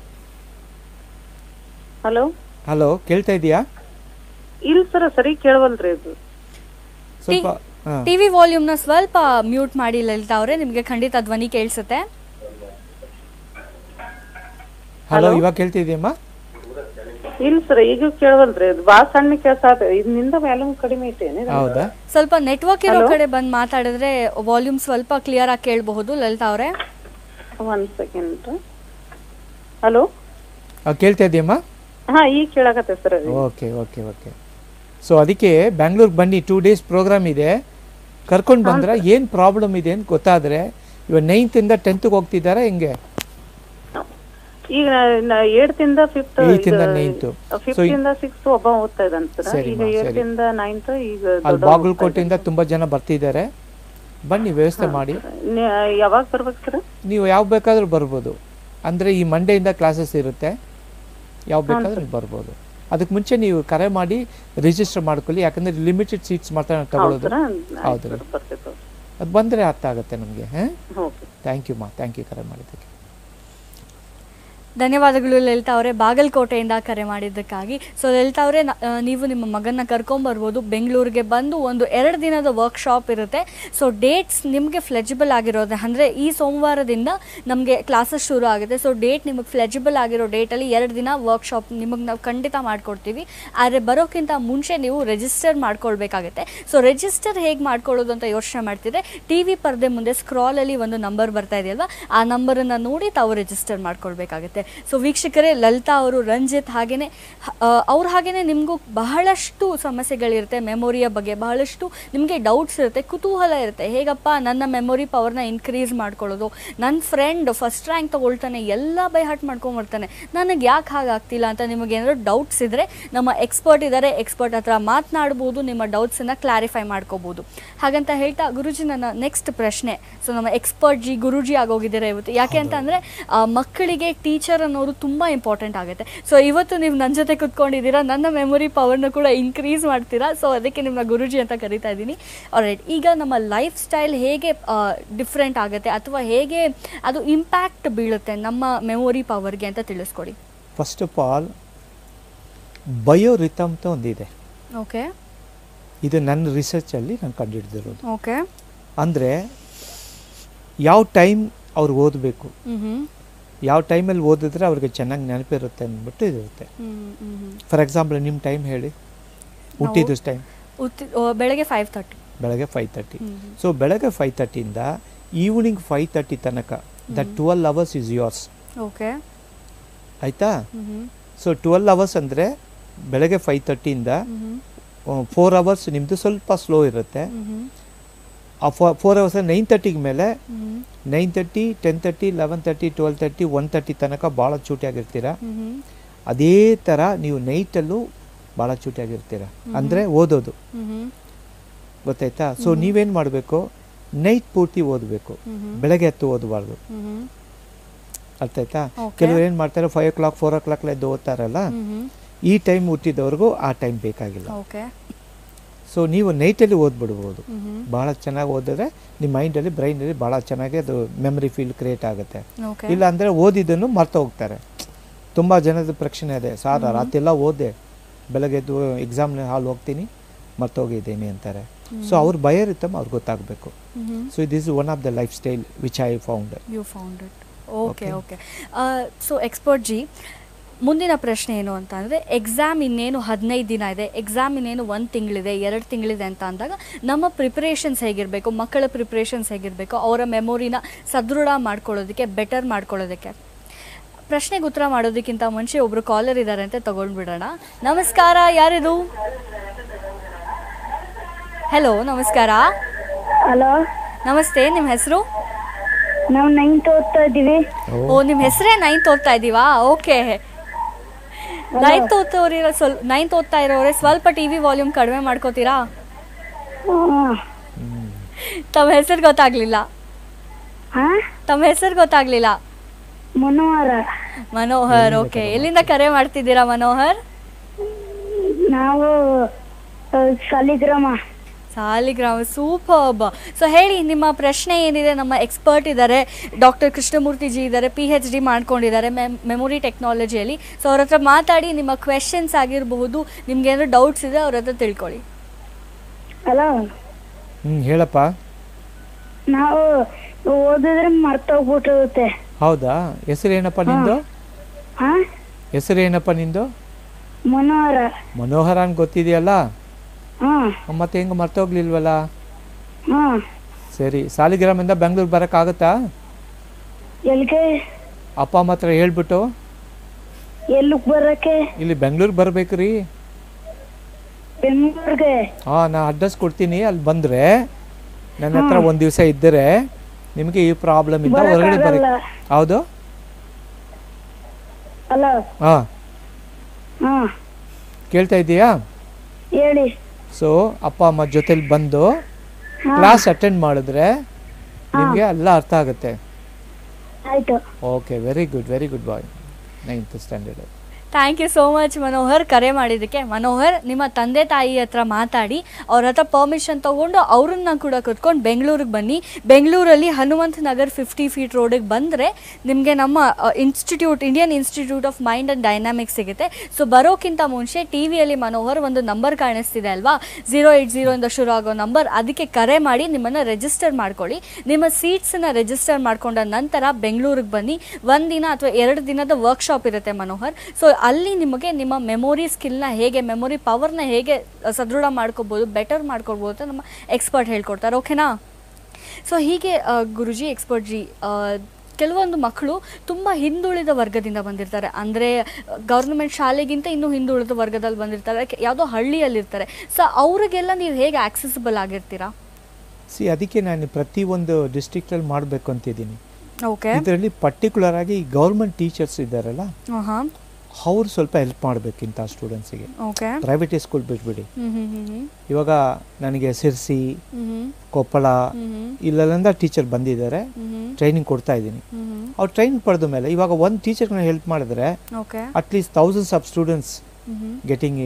ಹಲೋ. ಹಲೋ, ಕೇಳ್ತಾ ಇದೀಯಾ? ಇಲ್ಲ ಸರ್, ಸರಿ ಕೇಳವಲ್ರಿ ಇದು. ಸ್ವಲ್ಪ ಟಿವಿ ವಾಲ್ಯೂಮ್ನ ಸ್ವಲ್ಪ ಮ್ಯೂಟ್ ಮಾಡಿ ಲಲಿತಾ ಅವರೇ, ನಿಮಗೆ ಖಂಡಿತ ಧ್ವನಿ ಕೇಳಿಸುತ್ತೆ. ಹಲೋ, ಇವಾಗ ಕೇಳ್ತಿದ್ಯಮ್ಮ? ಇಲ್ಲ ಸರ್, ಈಗ ಕೇಳವಲ್ರಿ, ಇದು ಬಾಳ ಸಣ್ಣ ಕೇಳ್ಸಾತ. ಇದರಿಂದ ವ್ಯಾಲ್ಯೂಮ್ ಕಡಿಮೆ ಐತೆ. ಹೌದಾ? ಸ್ವಲ್ಪ ನೆಟ್ವರ್ಕ್ ಇರೋ ಕಡೆ ಬಂದು ಮಾತಾಡಿದ್ರೆ ವಾಲ್ಯೂಮ್ ಸ್ವಲ್ಪ ಕ್ಲಿಯರ್ ಆಗಿ ಕೇಳಬಹುದು ಲಲಿತಾ ಅವರೇ. 1 ಸೆಕೆಂಡ್. ಹಲೋ, ಕೇಳ್ತಾ ಇದೆಯಮ್ಮ? ಹಾ, ಈಗ ಕೇಳಾಕತ್ತೆ sir. Okay okay okay. So ಅದಕ್ಕೆ ಬ್ಯಾಂಗ್ಳೂರ್ಗೆ ಬನ್ನಿ, 2 ಡೇಸ್ ಪ್ರೋಗ್ರಾಮ್ ಇದೆ. ಕರ್ಕೊಂಡು ಬಂದ್ರೆ ಏನು ಪ್ರಾಬ್ಲಮ್ ಇದೆ ಅಂತ ಗೊತ್ತಾದರೆ. ಇವಾಗ 9th ಇಂದ 10th ಹೋಗ್ತಿದ್ದಾರೆ ಹೆಂಗೆ? ಈಗ 8th ಇಂದ 5th, 8th ಇಂದ 9th, 5th ಇಂದ 6th ಒಬ್ಬ ಓದ್ತಾ ಇದ್ದಾನೆ ಸರ್. ಈಗ 8th ಇಂದ 9th. ಈಗ ಅಲ್ಲಿ ಬಾಗಲಕೋಟೆಯಿಂದ ತುಂಬಾ ಜನ ಬರ್ತಿದ್ದಾರೆ. ಬನ್ನಿ, ವ್ಯವಸ್ಥೆ ಮಾಡಿ. ಯಾವಾಗ ಬರ್ಬೇಕು ಸರ್? ನೀವು ಯಾವ ಬೇಕಾದ್ರೂ ಬರ್ಬೋದು. ಅಂದರೆ ಈ ಮಂಡೆಯಿಂದ ಕ್ಲಾಸಸ್ ಇರುತ್ತೆ, ಯಾವ ಬೇಕಾದ್ರೂ ಬರ್ಬೋದು. ಅದಕ್ಕೆ ಮುಂಚೆ ನೀವು ಕರೆ ಮಾಡಿ ರಿಜಿಸ್ಟರ್ ಮಾಡ್ಕೊಳ್ಳಿ, ಯಾಕಂದ್ರೆ ಲಿಮಿಟೆಡ್ ಸೀಟ್ಸ್ ಮಾತ್ರ ತಗೊಳ್ಳೋದು. ಹೌದು, ಅದು ಬಂದರೆ ಅರ್ಥ ಆಗುತ್ತೆ ನಮಗೆ. ಥ್ಯಾಂಕ್ ಯು ಮಾ, ಥ್ಯಾಂಕ್ ಯು ಕರೆ ಮಾಡಿದ್ದಕ್ಕೆ. ಧನ್ಯವಾದಗಳು ಲಲಿತಾ ಅವರೇ, ಬಾಗಲಕೋಟೆಯಿಂದ ಕರೆ ಮಾಡಿದ್ದಕ್ಕಾಗಿ. ಸೊ ಲಲಿತಾ ಅವರೇ, ನೀವು ನಿಮ್ಮ ಮಗನ್ನ ಕರ್ಕೊಂಬರ್ಬೋದು. ಬೆಂಗಳೂರಿಗೆ ಬಂದು 1-2 ದಿನದ ವರ್ಕ್ಶಾಪ್ ಇರುತ್ತೆ. ಸೊ ಡೇಟ್ಸ್ ನಿಮಗೆ ಫ್ಲೆಜಿಬಲ್ ಆಗಿರೋದು ಅಂದರೆ ಈ ಸೋಮವಾರದಿಂದ ನಮಗೆ ಕ್ಲಾಸಸ್ ಶುರು ಆಗುತ್ತೆ. ಸೊ ಡೇಟ್ ನಿಮಗೆ ಫ್ಲೆಜಿಬಲ್ ಆಗಿರೋ ಡೇಟಲ್ಲಿ 2 ದಿನ ವರ್ಕ್ಶಾಪ್ ನಿಮಗೆ ನಾವು ಖಂಡಿತ ಮಾಡಿಕೊಡ್ತೀವಿ. ಆದರೆ ಬರೋಕ್ಕಿಂತ ಮುಂಚೆ ನೀವು ರಿಜಿಸ್ಟರ್ ಮಾಡ್ಕೊಳ್ಬೇಕಾಗುತ್ತೆ. ಸೊ ರಿಜಿಸ್ಟರ್ ಹೇಗೆ ಮಾಡ್ಕೊಳ್ಳೋದು ಅಂತ ಯೋಚನೆ ಮಾಡ್ತಿದ್ರೆ ಟಿ ವಿ ಪರದೆ ಮುಂದೆ ಸ್ಕ್ರಾಲಲ್ಲಿ ಒಂದು ನಂಬರ್ ಬರ್ತಾ ಇದೆಯಲ್ವಾ, ಆ ನಂಬರನ್ನು ನೋಡಿ ತಾವು ರಿಜಿಸ್ಟರ್ ಮಾಡ್ಕೊಳ್ಬೇಕಾಗುತ್ತೆ. ಸೊ ವೀಕ್ಷಕರೇ, ಲಲಿತಾ ಅವರು, ರಂಜಿತ್ ಹಾಗೇನೆ ಅವ್ರು ಹಾಗೇನೆ ನಿಮಗೂ ಬಹಳಷ್ಟು ಸಮಸ್ಯೆಗಳಿರುತ್ತೆ. ಮೆಮೊರಿಯ ಬಗ್ಗೆ ಬಹಳಷ್ಟು ನಿಮಗೆ ಡೌಟ್ಸ್ ಇರುತ್ತೆ, ಕುತೂಹಲ ಇರುತ್ತೆ. ಹೇಗಪ್ಪ ನನ್ನ ಮೆಮೊರಿ ಪವರ್ನ ಇನ್ಕ್ರೀಸ್ ಮಾಡ್ಕೊಳ್ಳೋದು, ನನ್ನ ಫ್ರೆಂಡ್ ಫಸ್ಟ್ ರ್ಯಾಂಕ್ ತೊಗೊಳ್ತಾನೆ, ಎಲ್ಲ ಬೈ ಹಾರ್ಟ್ ಮಾಡ್ಕೊಂಬರ್ತಾನೆ, ನನಗೆ ಯಾಕೆ ಹಾಗಾಗ್ತಿಲ್ಲ ಅಂತ ನಿಮಗೆ ಏನಾದರೂ ಡೌಟ್ಸ್ ಇದ್ದರೆ ನಮ್ಮ ಎಕ್ಸ್ಪರ್ಟ್ ಇದ್ದಾರೆ, ಎಕ್ಸ್ಪರ್ಟ್ ಹತ್ರ ಮಾತನಾಡ್ಬೋದು, ನಿಮ್ಮ ಡೌಟ್ಸನ್ನು ಕ್ಲಾರಿಫೈ ಮಾಡ್ಕೋಬೋದು. ಹಾಗಂತ ಹೇಳ್ತಾ ಗುರುಜಿ, ನನ್ನ ನೆಕ್ಸ್ಟ್ ಪ್ರಶ್ನೆ, ಸೊ ನಮ್ಮ ಎಕ್ಸ್ಪರ್ಟ್ ಗುರುಜಿ ಆಗೋಗಿದ್ದಾರೆ ಇವತ್ತು. ಯಾಕೆ ಅಂತ ಅಂದರೆ ಮಕ್ಕಳಿಗೆ ಟೀಚರ್ ಅನ್ನೋರು ತುಂಬ ಇಂಪಾರ್ಟೆಂಟ್ ಆಗುತ್ತೆ. ಸೊ ಇವತ್ತು ನೀವು ನನ್ನ ಜೊತೆ ಕುತ್ಕೊಂಡಿದ್ದೀರಾ, ನನ್ನ ಮೆಮೊರಿ ಪವರ್ನ ಕೂಡ ಇನ್ಕ್ರೀಸ್ ಮಾಡ್ತೀರಾ. ಸೊ ಅದಕ್ಕೆ ನಿಮ್ಮನ್ನ ಗುರುಜಿ ಅಂತ ಕರಿತಾ ಇದ್ದೀನಿ. ಆಲ್ರೈಟ್, ಈಗ ನಮ್ಮ ಲೈಫ್ ಸ್ಟೈಲ್ ಹೇಗೆ ಡಿಫ್ರೆಂಟ್ ಆಗುತ್ತೆ ಅಥವಾ ಹೇಗೆ ಅದು ಇಂಪ್ಯಾಕ್ಟ್ ಬೀಳುತ್ತೆ ನಮ್ಮ ಮೆಮೊರಿ ಪವರ್ಗೆ ಅಂತ ತಿಳಿಸ್ಕೊಡಿ. ಫಸ್ಟ್ ಆಫ್ ಆಲ್ ಬಯೋರಿಥಮ್ ಅಂತ ಒಂದಿದೆ. ಓಕೆ, ಇದು ನನ್ನ ರಿಸರ್ಚಲ್ಲಿ ನಾನು ಕಂಡುಹಿಡಿದಿರೋದು. ಓಕೆ, ಅಂದರೆ ಯಾವ ಟೈಮ್ ಅವ್ರು ಓದಬೇಕು, ಯಾವ ಟೈಮಲ್ಲಿ ಓದಿದ್ರೆ ಅವ್ರಿಗೆ ಚೆನ್ನಾಗಿ ನೆನಪಿರುತ್ತೆ ಅಂದ್ಬಿಟ್ಟು ಇರುತ್ತೆ. ಫಾರ್ ಎಕ್ಸಾಂಪಲ್ ನಿಮ್ಮ ಟೈಮ್ ಹೇಳಿ, ಹುಟ್ಟಿದ ಟೈಮ್ ಬೆಳಗ್ಗೆ 5:30. ಬೆಳಗ್ಗೆ 5:30. ಸೊ ಬೆಳಗ್ಗೆ 5:30ಇಂದ ಈವ್ನಿಂಗ್ 5:30 ತನಕ the 12 hours is yours. Okay, ಆಯಿತಾ? ಸೊ 12 hours ಅಂದರೆ ಬೆಳಗ್ಗೆ 5:30ಇಂದ 4 hours ನಿಮ್ಮದು ಸ್ವಲ್ಪ ಸ್ಲೋ ಇರುತ್ತೆ. ಆ 4 hours 9:30 ಮೇಲೆ 9:30, 10:30, 11:30, 12:30, 1:30 ತನಕ ಭಾಳ ಚೂಟಿಯಾಗಿರ್ತೀರ. ಅದೇ ಥರ ನೀವು ನೈಟಲ್ಲೂ ಭಾಳ ಚೂಟಿಯಾಗಿರ್ತೀರ, ಅಂದರೆ ಓದೋದು. ಗೊತ್ತಾಯ್ತಾ? ಸೊ ನೀವೇನು ಮಾಡಬೇಕು, ನೈಟ್ ಪೂರ್ತಿ ಓದಬೇಕು, ಬೆಳಗ್ಗೆ ಎದ್ದು ಓದಬಾರ್ದು. ಅರ್ಥ ಆಯ್ತಾ? ಕೆಲವರು ಏನು ಮಾಡ್ತಾರೆ, 5 o'clock 4 o'clock ಎದ್ದು ಓದ್ತಾರಲ್ಲ, ಈ ಟೈಮ್ ಹುಟ್ಟಿದವ್ರಿಗೂ ಆ ಟೈಮ್ ಬೇಕಾಗಿಲ್ಲ. ಸೊ ನೀವು ನೈಟಲ್ಲಿ ಓದ್ಬಿಡ್ಬೋದು. ಭಾಳ ಚೆನ್ನಾಗಿ ಓದಿದ್ರೆ ನಿಮ್ಮ ಮೈಂಡಲ್ಲಿ, ಬ್ರೈನಲ್ಲಿ ಭಾಳ ಚೆನ್ನಾಗಿ ಅದು ಮೆಮರಿ ಫೀಲ್ ಕ್ರಿಯೇಟ್ ಆಗುತ್ತೆ. ಇಲ್ಲ ಅಂದರೆ ಓದಿದ್ದನ್ನು ಮರ್ತು ಹೋಗ್ತಾರೆ. ತುಂಬ ಜನದ ಪ್ರಶ್ನೆ ಇದೆ, ಸಾರ್ ರಾತ್ರಿ ಎಲ್ಲ ಓದೆ, ಬೆಳಗ್ಗೆ ಎದ್ದು ಎಕ್ಸಾಮ್ ಹಾಲ್ ಹೋಗ್ತೀನಿ ಮರ್ತೋಗಿದ್ದೀನಿ ಅಂತಾರೆ. ಸೊ ಅವ್ರ ಬಯೋರಿಥಮ್ ಅವ್ರಿಗೆ ಗೊತ್ತಾಗಬೇಕು. So this is one of the life style which I found. You found it. Okay, okay. So expert ji, ಮುಂದಿನ ಪ್ರಶ್ನೆ ಏನು ಅಂತ ಅಂದರೆ, ಎಕ್ಸಾಮ್ ಇನ್ನೇನು 15 ದಿನ ಇದೆ, ಎಕ್ಸಾಮ್ ಇನ್ನೇನು 1 ತಿಂಗಳಿದೆ, 2 ತಿಂಗಳಿದೆ ಅಂತ ಅಂದಾಗ ನಮ್ಮ ಪ್ರಿಪ್ರೇಷನ್ಸ್ ಹೇಗಿರಬೇಕು, ಮಕ್ಕಳ ಪ್ರಿಪ್ರೇಷನ್ಸ್ ಹೇಗಿರಬೇಕು, ಅವರ ಮೆಮೊರಿನ ಸದೃಢ ಮಾಡ್ಕೊಳ್ಳೋದಕ್ಕೆ, ಬೆಟರ್ ಮಾಡ್ಕೊಳ್ಳೋದಕ್ಕೆ? ಪ್ರಶ್ನೆಗೆ ಉತ್ತರ ಮಾಡೋದಕ್ಕಿಂತ ಮುಂಚೆ ಒಬ್ಬರು ಕಾಲರ್ ಇದ್ದಾರೆ ಅಂತ ತಗೊಂಡ್ಬಿಡೋಣ. ನಮಸ್ಕಾರ, ಯಾರಿದು? ಹಲೋ, ನಮಸ್ಕಾರ. ಹಲೋ, ನಮಸ್ತೆ, ನಿಮ್ಮ ಹೆಸರು? ನಾವು 9th ಓದ್ತಾ ಇದ್ದೀವಿ. ಓ, ನಿಮ್ಮ ಹೆಸರೇ 9th ಓದ್ತಾ ಇದ್ದೀವಾ? ಓಕೆ. 9th ಓದ್ತಾ ಇರೋರೆ ಸ್ವಲ್ಪ ಟಿವಿ ವಾಲ್ಯೂಮ್ ಕಡಿಮೆ ಮಾಡ್ಕೋತೀರಾ? ತಮ್ಮ ಹೆಸರು ಗೊತ್ತಾಗ್ಲಿಲ್ಲ. ತಮ್ಮ ಹೆಸರು ಗೊತ್ತಾಗ್ಲಿಲ್ಲ. ಮನೋಹರ್. ಓಕೆ, ಎಲ್ಲಿಂದ ಕರೆ ಮಾಡ್ತಿದ್ದೀರಾ ಮನೋಹರ್? ನಾವು ಸಾಲಿಗ್ರಾಮ. ಸೂಪರ್ಬ್. ಸೊ ಹೇಳಿ, ನಿಮ್ಮ ಪ್ರಶ್ನೆ ಏನಿದೆ? ನಮ್ಮ ಎಕ್ಸ್ಪರ್ಟ್ ಇದ್ದಾರೆ, ಡಾಕ್ಟರ್ ಕೃಷ್ಣಮೂರ್ತಿ ಜಿ ಇದ್ದಾರೆ, PhD ಮಾಡ್ಕೊಂಡಿದ್ದಾರೆ ಮೆಮೊರಿ ಟೆಕ್ನಾಲಜಿಯಲ್ಲಿ. ಸೊ ಅವ್ರ ಹತ್ರ ಮಾತಾಡಿ ನಿಮ್ಮ ಕ್ವೆಶನ್ಸ್ ಆಗಿರಬಹುದು, ನಿಮ್ಗೆ ಏನಾದ್ರು ಡೌಟ್ಸ್ ಇದೆ ಅವ್ರ ಹತ್ರ ತಿಳ್ಕೊಳ್ಳಿ. ಹಲೋ, ಹೇಳಪ್ಪ. ನಾವು ಓದಿದ್ರೆ ಮರ್ತೋಗ್ಬಿಟ್ಟಿರುತ್ತೆ. ಹೌದಾ? ಹೆಸರೇನಪ್ಪ ನಿಂದು? ಹೆಸರೇನಪ್ಪ ನಿಂದು? ಮನೋಹರ ಅಂತ ಗೊತ್ತಿದೆಯಲ್ಲ, ಮತ್ತೆ ಹೆಂಗ ಮರ್ತೋಗ್ಲಿಲ್ವಲ್ಲ? ಸರಿ, ಸಾಲಿಗ್ರಾಮದಿಂದ ಬೆಂಗಳೂರು ಬರಕ್ಕಾಗತ್ತಾ? ಅಪ್ಪ ಅಮ್ಮ ಹತ್ರ ಹೇಳ್ಬಿಟ್ಟು ಇಲ್ಲಿ ಬೆಂಗಳೂರು ಬರ್ಬೇಕ್ರಿ. ನಾ ಅಡ್ರೆಸ್ ಕೊಡ್ತೀನಿ, ಅಲ್ಲಿ ಬಂದ್ರೆ ನನ್ನ ಹತ್ರ ಒಂದ್ ದಿವಸ ಇದ್ದರೆ ನಿಮಗೆ ಈ ಪ್ರಾಬ್ಲಮ್ ಇಂದ ಹೊರಗಡೆ ಬರ. ಹೌದು? ಕೇಳ್ತಾ ಇದೀಯಾ? ಸೊ ಅಪ್ಪ ಅಮ್ಮ ಜೊತೆಲಿ ಬಂದು ಕ್ಲಾಸ್ ಅಟೆಂಡ್ ಮಾಡಿದ್ರೆ ನಿಮಗೆ ಎಲ್ಲ ಅರ್ಥ ಆಗುತ್ತೆ. Okay, very good boy. 9th standard. Thank you so much Manohar ಕರೆ ಮಾಡಿದ್ದಕ್ಕೆ. ಮನೋಹರ್, ನಿಮ್ಮ ತಂದೆ ತಾಯಿ ಹತ್ರ ಮಾತಾಡಿ ಅವ್ರ ಹತ್ರ ಪರ್ಮಿಷನ್ ತೊಗೊಂಡು ಅವ್ರನ್ನ ಕೂಡ ಕುತ್ಕೊಂಡು ಬೆಂಗಳೂರಿಗೆ ಬನ್ನಿ. ಬೆಂಗಳೂರಲ್ಲಿ ಹನುಮಂತ ನಗರ್ 50 ಫೀಟ್ ರೋಡಿಗೆ ಬಂದರೆ ನಿಮಗೆ ನಮ್ಮ Indian institute of mind and Dynamics ಸಿಗುತ್ತೆ. ಸೊ ಬರೋಕ್ಕಿಂತ ಮುಂಚೆ ಟಿ ವಿಯಲ್ಲಿ ಮನೋಹರ್ ಒಂದು ನಂಬರ್ ಕಾಣಿಸ್ತಿದೆ ಅಲ್ವಾ, 080 ಇಂದ ಶುರು ಆಗೋ ನಂಬರ್, ಅದಕ್ಕೆ ಕರೆ ಮಾಡಿ ನಿಮ್ಮನ್ನು ರಿಜಿಸ್ಟರ್ ಮಾಡ್ಕೊಳ್ಳಿ. ನಿಮ್ಮ ಸೀಟ್ಸನ್ನು ರಿಜಿಸ್ಟರ್ ಮಾಡ್ಕೊಂಡ ನಂತರ ಬೆಂಗಳೂರಿಗೆ ಬನ್ನಿ. 1 ದಿನ ಅಥವಾ 2 ದಿನದ ವರ್ಕ್ಶಾಪ್ ಇರುತ್ತೆ ಮನೋಹರ್. ಸೊ ಅಲ್ಲಿ ನಿಮಗೆ ನಿಮ್ಮ ಮೆಮೊರಿ ಸ್ಕಿಲ್ನ ಹೇಗೆ, ಮೆಮೊರಿ ಪವರ್ನ ಹೇಗೆ ಸದೃಢ ಮಾಡ್ಕೋಬೋದು, ಬೆಟರ್ ಮಾಡ್ಕೊಳ್ಬೋದು ಅಂತ ನಮ್ಮ ಎಕ್ಸ್ಪರ್ಟ್ ಹೇಳ್ಕೊಡ್ತಾರೆ. ಓಕೆನಾ? ಸೊ ಹೀಗೆ ಗುರುಜಿ, ಎಕ್ಸ್ಪರ್ಟ್ ಜಿ, ಕೆಲವೊಂದು ಮಕ್ಕಳು ತುಂಬ ಹಿಂದುಳಿದ ವರ್ಗದಿಂದ ಬಂದಿರ್ತಾರೆ. ಅಂದರೆ ಗೌರ್ಮೆಂಟ್ ಶಾಲೆಗಿಂತ ಇನ್ನೂ ಹಿಂದುಳಿದ ವರ್ಗದಲ್ಲಿ ಬಂದಿರ್ತಾರೆ, ಯಾವುದೋ ಹಳ್ಳಿಯಲ್ಲಿರ್ತಾರೆ. ಸೊ ಅವರಿಗೆಲ್ಲ ನೀವು ಹೇಗೆ ಆಕ್ಸೆಸಿಬಲ್ ಆಗಿರ್ತೀರಾ? ಅದಕ್ಕೆ ನಾನು ಪ್ರತಿಯೊಂದು ಡಿಸ್ಟ್ರಿಕ್ಟಲ್ಲಿ ಮಾಡಬೇಕು ಅಂತಿದ್ದೀನಿ. ಓಕೆ. ಇದರಲ್ಲಿ ಪರ್ಟಿಕ್ಯುಲರ್ ಆಗಿ ಗೌರ್ಮೆಂಟ್ ಟೀಚರ್ಸ್ ಇದ್ದಾರಲ್ಲ, ಅವ್ರು ಸ್ವಲ್ಪ ಹೆಲ್ಪ್ ಮಾಡಬೇಕಿಂತ ಸ್ಟೂಡೆಂಟ್ಸಿಗೆ. ಪ್ರೈವೇಟ್ ಸ್ಕೂಲ್ ಬಿಟ್ಬಿಡಿ. ಇವಾಗ ನನಗೆ ಸಿರ್ಸಿ, ಕೊಪ್ಪಳ ಇಲ್ಲೆಲ್ಲ ಟೀಚರ್ ಬಂದಿದ್ದಾರೆ, ಟ್ರೈನಿಂಗ್ ಕೊಡ್ತಾ ಇದ್ದೀನಿ. ಅವ್ರು ಟ್ರೈನಿಂಗ್ ಪಡೆದ ಮೇಲೆ ಇವಾಗ ಒಂದು ಟೀಚರ್ನ ಹೆಲ್ಪ್ ಮಾಡಿದ್ರೆ at least thousands of students getting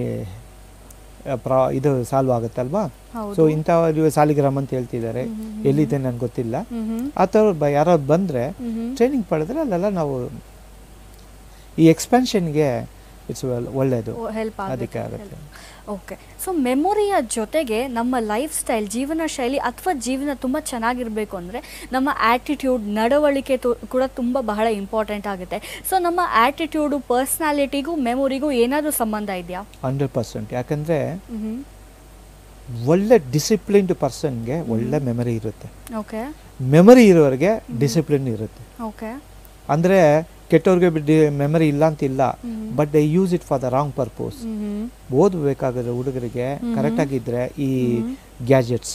ಇದು ಸಾಲ್ವ್ ಆಗುತ್ತಲ್ವಾ. ಸೊ ಇಂಥ ಸಾಲಿಗ್ರಾಮ್ ಅಂತ ಹೇಳ್ತಿದ್ದಾರೆ, ಎಲ್ಲಿದೆ ನನ್ಗೆ ಗೊತ್ತಿಲ್ಲ. ಆ ಥರ ಯಾರಾದ್ರು ಬಂದರೆ ಟ್ರೈನಿಂಗ್ ಪಡೆದ್ರೆ ಅಲ್ಲೆಲ್ಲ ನಾವು ಈ ಎಕ್ಸ್ಪೆನ್ಷನ್ಗೆ ಇಟ್ಸ್ ಒಳ್ಳೆಯದು, ಅದಕ್ಕೆ ಆಗುತ್ತೆ. ಓಕೆ. ಸೊ ಮೆಮೊರಿಯ ಜೊತೆಗೆ ನಮ್ಮ ಲೈಫ್ ಸ್ಟೈಲ್, ಜೀವನ ಶೈಲಿ ಅಥವಾ ಜೀವನ ತುಂಬ ಚೆನ್ನಾಗಿರಬೇಕು ಅಂದರೆ ನಮ್ಮ ಆ್ಯಟಿಟ್ಯೂಡ್, ನಡವಳಿಕೆ ಕೂಡ ತುಂಬ ಬಹಳ ಇಂಪಾರ್ಟೆಂಟ್ ಆಗುತ್ತೆ. ಸೊ ನಮ್ಮ ಆ್ಯಟಿಟ್ಯೂಡು, ಪರ್ಸ್ನಾಲಿಟಿಗೂ ಮೆಮೊರಿಗೂ ಏನಾದರೂ ಸಂಬಂಧ ಇದೆಯಾ? 100%. ಯಾಕಂದರೆ ಒಳ್ಳೆ ಡಿಸಿಪ್ಲಿನ್ಡ್ ಪರ್ಸನ್ಗೆ ಒಳ್ಳೆ ಮೆಮೊರಿ ಇರುತ್ತೆ. ಓಕೆ. ಮೆಮೊರಿ ಇರೋರಿಗೆ ಡಿಸಿಪ್ಲಿನ್ ಇರುತ್ತೆ. ಓಕೆ. ಅಂದರೆ ಕೆಟ್ಟವ್ರಿಗೆ ಮೆಮೊರಿ ಇಲ್ಲ ಅಂತಿಲ್ಲ, but they use it for the wrong purpose. ಓದಬೇಕಾದ್ರೆ ಹುಡುಗರಿಗೆ ಕರೆಕ್ಟಾಗಿದ್ದರೆ ಈ ಗ್ಯಾಜೆಟ್ಸ್,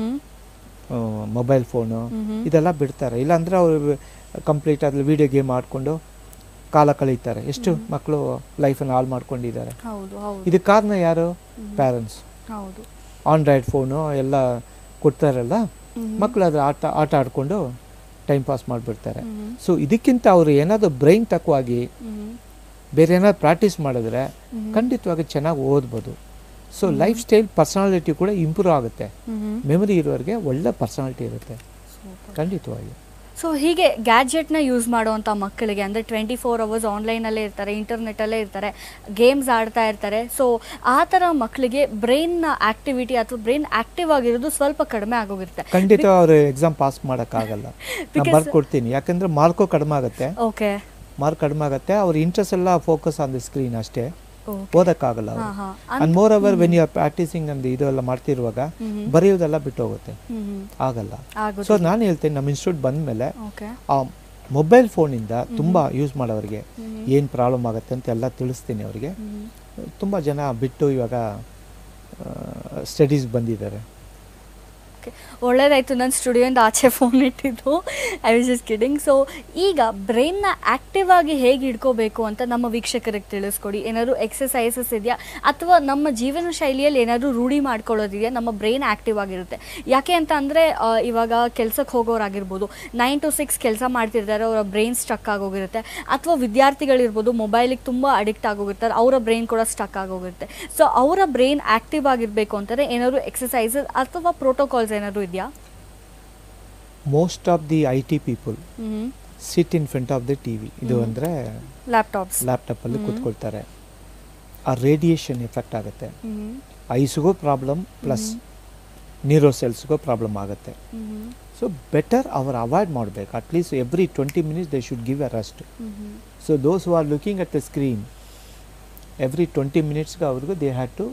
ಮೊಬೈಲ್ ಫೋನು ಇದೆಲ್ಲ ಬಿಡ್ತಾರೆ. ಇಲ್ಲಾಂದರೆ ಅವರು ಕಂಪ್ಲೀಟ್ ಅದ್ರಲ್ಲಿ ವಿಡಿಯೋ ಗೇಮ್ ಆಡಿಕೊಂಡು ಕಾಲ ಕಳೀತಾರೆ. ಎಷ್ಟು ಮಕ್ಕಳು ಲೈಫನ್ನು ಹಾಳು ಮಾಡ್ಕೊಂಡಿದ್ದಾರೆ. ಇದಕ್ಕೆ ಕಾರಣ ಯಾರು? ಪ್ಯಾರೆಂಟ್ಸ್. ಆಂಡ್ರಾಯ್ಡ್ ಫೋನು ಎಲ್ಲ ಕೊಡ್ತಾರಲ್ಲ, ಮಕ್ಕಳು ಅದು ಆಟ ಆಡಿಕೊಂಡು ಟೈಮ್ ಪಾಸ್ ಮಾಡಿಬಿಡ್ತಾರೆ. ಸೊ ಇದಕ್ಕಿಂತ ಅವರು ಏನಾದರೂ ಬ್ರೈನ್ ತಕ್ಕವಾಗಿ ಬೇರೆ ಏನಾದ್ರು ಪ್ರಾಕ್ಟೀಸ್ ಮಾಡಿದ್ರೆ ಖಂಡಿತವಾಗಿ ಚೆನ್ನಾಗಿ ಓದ್ಬೋದು. ಸೊ ಲೈಫ್ ಸ್ಟೈಲ್, ಪರ್ಸನಾಲಿಟಿ ಕೂಡ ಇಂಪ್ರೂವ್ ಆಗುತ್ತೆ. ಮೆಮೊರಿ ಇರೋರಿಗೆ ಒಳ್ಳೆ ಪರ್ಸನಾಲಿಟಿ ಇರುತ್ತೆ ಖಂಡಿತವಾಗಿ. ಸೊ ಹೀಗೆ ಗ್ಯಾಜೆಟ್ನ ಯೂಸ್ ಮಾಡುವಂಥ ಮಕ್ಕಳಿಗೆ, ಅಂದರೆ 24 hours ಆನ್ಲೈನಲ್ಲೇ ಇರ್ತಾರೆ, ಇಂಟರ್ನೆಟ್ಟಲ್ಲೇ ಇರ್ತಾರೆ, ಗೇಮ್ಸ್ ಆಡ್ತಾ ಇರ್ತಾರೆ. ಸೊ ಆ ಥರ ಮಕ್ಕಳಿಗೆ ಬ್ರೈನ್ನ ಆಕ್ಟಿವಿಟಿ ಅಥವಾ ಬ್ರೈನ್ ಆಕ್ಟಿವ್ ಆಗಿರೋದು ಸ್ವಲ್ಪ ಕಡಿಮೆ ಆಗೋಗಿರುತ್ತೆ. ಖಂಡಿತ ಅವರು ಎಕ್ಸಾಮ್ ಪಾಸ್ ಮಾಡೋಕ್ಕಾಗಲ್ಲ. ನಾನು ಬರ್ಕೊಡ್ತೀನಿ, ಯಾಕಂದರೆ ಮಾರ್ಕು ಕಡಿಮೆ ಆಗುತ್ತೆ. ಓಕೆ. ಮಾರ್ಕ್ ಕಡಿಮೆ ಆಗುತ್ತೆ. ಅವ್ರ ಇಂಟ್ರೆಸ್ಟ್ ಎಲ್ಲ ಫೋಕಸ್ ಆನ್ ದಿ ಸ್ಕ್ರೀನ್ ಅಷ್ಟೇ, ಓದಕ್ಕಾಗಲ್ಲ. And moreover when you are practicing ಅಂದ್ ಇದೆಲ್ಲ ಮಾಡ್ತಿರುವಾಗ ಬರೆಯೋದೆಲ್ಲ ಬಿಟ್ಟು ಹೋಗುತ್ತೆ, ಆಗಲ್ಲ. ಸೊ ನಾನು ಹೇಳ್ತೇನೆ, ನಮ್ಮ ಇನ್ಸ್ಟಿಟ್ಯೂಟ್ ಬಂದಮೇಲೆ ಆ ಮೊಬೈಲ್ ಫೋನಿಂದ ತುಂಬ ಯೂಸ್ ಮಾಡೋರಿಗೆ ಏನು ಪ್ರಾಬ್ಲಮ್ ಆಗುತ್ತೆ ಅಂತ ಎಲ್ಲ ತಿಳಿಸ್ತೀನಿ ಅವರಿಗೆ. ತುಂಬ ಜನ ಬಿಟ್ಟು ಇವಾಗ ಸ್ಟಡೀಸ್ ಬಂದಿದ್ದಾರೆ. ಒಳ್ಳೇದಾಯಿತು, ನನ್ನ ಸ್ಟುಡಿಯೋಯಿಂದ ಆಚೆ ಫೋನ್ ಇಟ್ಟಿದ್ದು. I was just kidding. So ಈಗ ಬ್ರೈನ್ನ ಆ್ಯಕ್ಟಿವ್ ಆಗಿ ಹೇಗೆ ಇಟ್ಕೋಬೇಕು ಅಂತ ನಮ್ಮ ವೀಕ್ಷಕರಿಗೆ ತಿಳಿಸ್ಕೊಡಿ. ಏನಾದರೂ ಎಕ್ಸಸೈಸಸ್ ಇದೆಯಾ ಅಥವಾ ನಮ್ಮ ಜೀವನ ಶೈಲಿಯಲ್ಲಿ ಏನಾದರೂ ರೂಢಿ ಮಾಡ್ಕೊಳ್ಳೋದಿದೆಯಾ? ನಮ್ಮ ಬ್ರೈನ್ ಆ್ಯಕ್ಟಿವ್ ಆಗಿರುತ್ತೆ. ಯಾಕೆ ಅಂತ ಅಂದರೆ ಇವಾಗ ಕೆಲಸಕ್ಕೆ ಹೋಗೋರಾಗಿರ್ಬೋದು, 9 to 6 ಕೆಲಸ ಮಾಡ್ತಿರ್ತಾರೆ, ಅವರ ಬ್ರೈನ್ ಸ್ಟಕ್ ಆಗೋಗಿರುತ್ತೆ. ಅಥವಾ ವಿದ್ಯಾರ್ಥಿಗಳಿರ್ಬೋದು, ಮೊಬೈಲಿಗೆ ತುಂಬ ಅಡಿಕ್ಟ್ ಆಗೋಗಿರ್ತಾರೆ, ಅವರ ಬ್ರೈನ್ ಕೂಡ ಸ್ಟಕ್ ಆಗೋಗಿರುತ್ತೆ. ಸೊ ಅವರ ಬ್ರೈನ್ ಆ್ಯಕ್ಟಿವ್ ಆಗಿರಬೇಕು ಅಂತಂದರೆ ಏನಾದರೂ ಎಕ್ಸಸೈಸಸ್ ಅಥವಾ ಪ್ರೋಟೋಕಾಲ್ಸ್ ಏನಾದರೂ ಇದೆಯಾ? Most of the IT people sit in front of the TV. ಇದು ಅಂದರೆ ಲ್ಯಾಪ್ಟಾಪಲ್ಲಿ ಕೂತ್ಕೊಳ್ತಾರೆ. ಆ ರೇಡಿಯೇಷನ್ ಎಫೆಕ್ಟ್ ಆಗುತ್ತೆ, ಐಸ್ಗೂ ಪ್ರಾಬ್ಲಮ್ ಪ್ಲಸ್ ನ್ಯೂರೋಸೆಲ್ಸ್ಗೂ ಪ್ರಾಬ್ಲಮ್ ಆಗುತ್ತೆ. ಸೊ ಬೆಟರ್ ಅವರು ಅವಾಯ್ಡ್ ಮಾಡಬೇಕು. At least every 20 minutes they should give a rest. So those who are looking at the screen, every 20 minutesಗೆ ಅವ್ರಿಗೂ they had to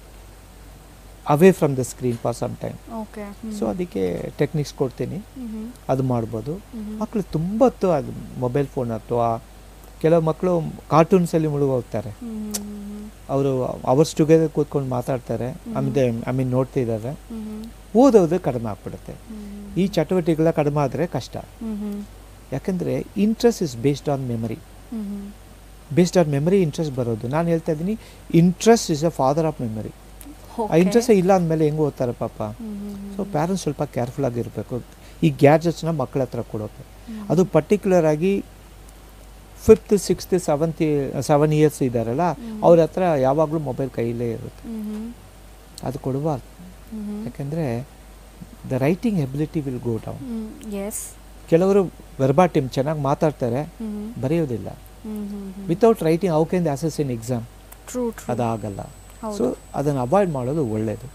away from the screen for some time. So ಅದಕ್ಕೆ techniques ಕೊಡ್ತೀನಿ, ಅದು ಮಾಡ್ಬೋದು. ಮಕ್ಕಳು ತುಂಬ ಹೊತ್ತು ಅದು ಮೊಬೈಲ್ ಫೋನ್ ಅಥವಾ ಕೆಲವು ಮಕ್ಕಳು ಕಾರ್ಟೂನ್ಸಲ್ಲಿ ಮುಳುಗೋಗ್ತಾರೆ. ಅವರು ಅವರ್ಸ್ ಟುಗೆದರ್ ಕೂತ್ಕೊಂಡು ಮಾತಾಡ್ತಾರೆ, ಆಮೇಲೆ ನೋಡ್ತಿದ್ದಾರೆ. ಓದೋದು ಕಡಿಮೆ ಆಗ್ಬಿಡುತ್ತೆ. ಈ ಚಟುವಟಿಕೆಗಳ ಕಡಿಮೆ ಆದರೆ ಕಷ್ಟ. ಯಾಕಂದರೆ interest is based on memory. Based on memory interest ಬರೋದು. ನಾನು ಹೇಳ್ತಾ ಇದ್ದೀನಿ, interest is a father of memory. ಆ ಇಂಟ್ರೆಸ್ಟ್ ಇಲ್ಲ ಅಂದಮೇಲೆ ಹೆಂಗೆ ಓದ್ತಾರೆ ಪಾಪ. ಸೊ ಪ್ಯಾರೆಂಟ್ಸ್ ಸ್ವಲ್ಪ ಕೇರ್ಫುಲ್ ಆಗಿರಬೇಕು ಈ ಗ್ಯಾಜೆಟ್ಸ್ನ ಮಕ್ಕಳ ಹತ್ರ ಕೊಡೋಕೆ. ಅದು ಪರ್ಟಿಕ್ಯುಲರ್ ಆಗಿ 5th 6th 7 ಇಯರ್ಸ್ ಇದ್ದಾರಲ್ಲ ಅವ್ರ ಹತ್ರ ಯಾವಾಗಲೂ ಮೊಬೈಲ್ ಕೈಯಲ್ಲೇ ಇರುತ್ತೆ. ಅದು ಕೊಡಬಾರ್ದು. ಯಾಕೆಂದರೆ the writing ability will go down. ಕೆಲವರು ವೆರ್ಬಾಟಿಮ್ ಚೆನ್ನಾಗಿ ಮಾತಾಡ್ತಾರೆ, ಬರೆಯೋದಿಲ್ಲ. Without writing how can they assess in exam? ಅದಾಗಲ್ಲ. ಸೊ ಅದನ್ನು ಅವಾಯ್ಡ್ ಮಾಡೋದು ಒಳ್ಳೆಯದು.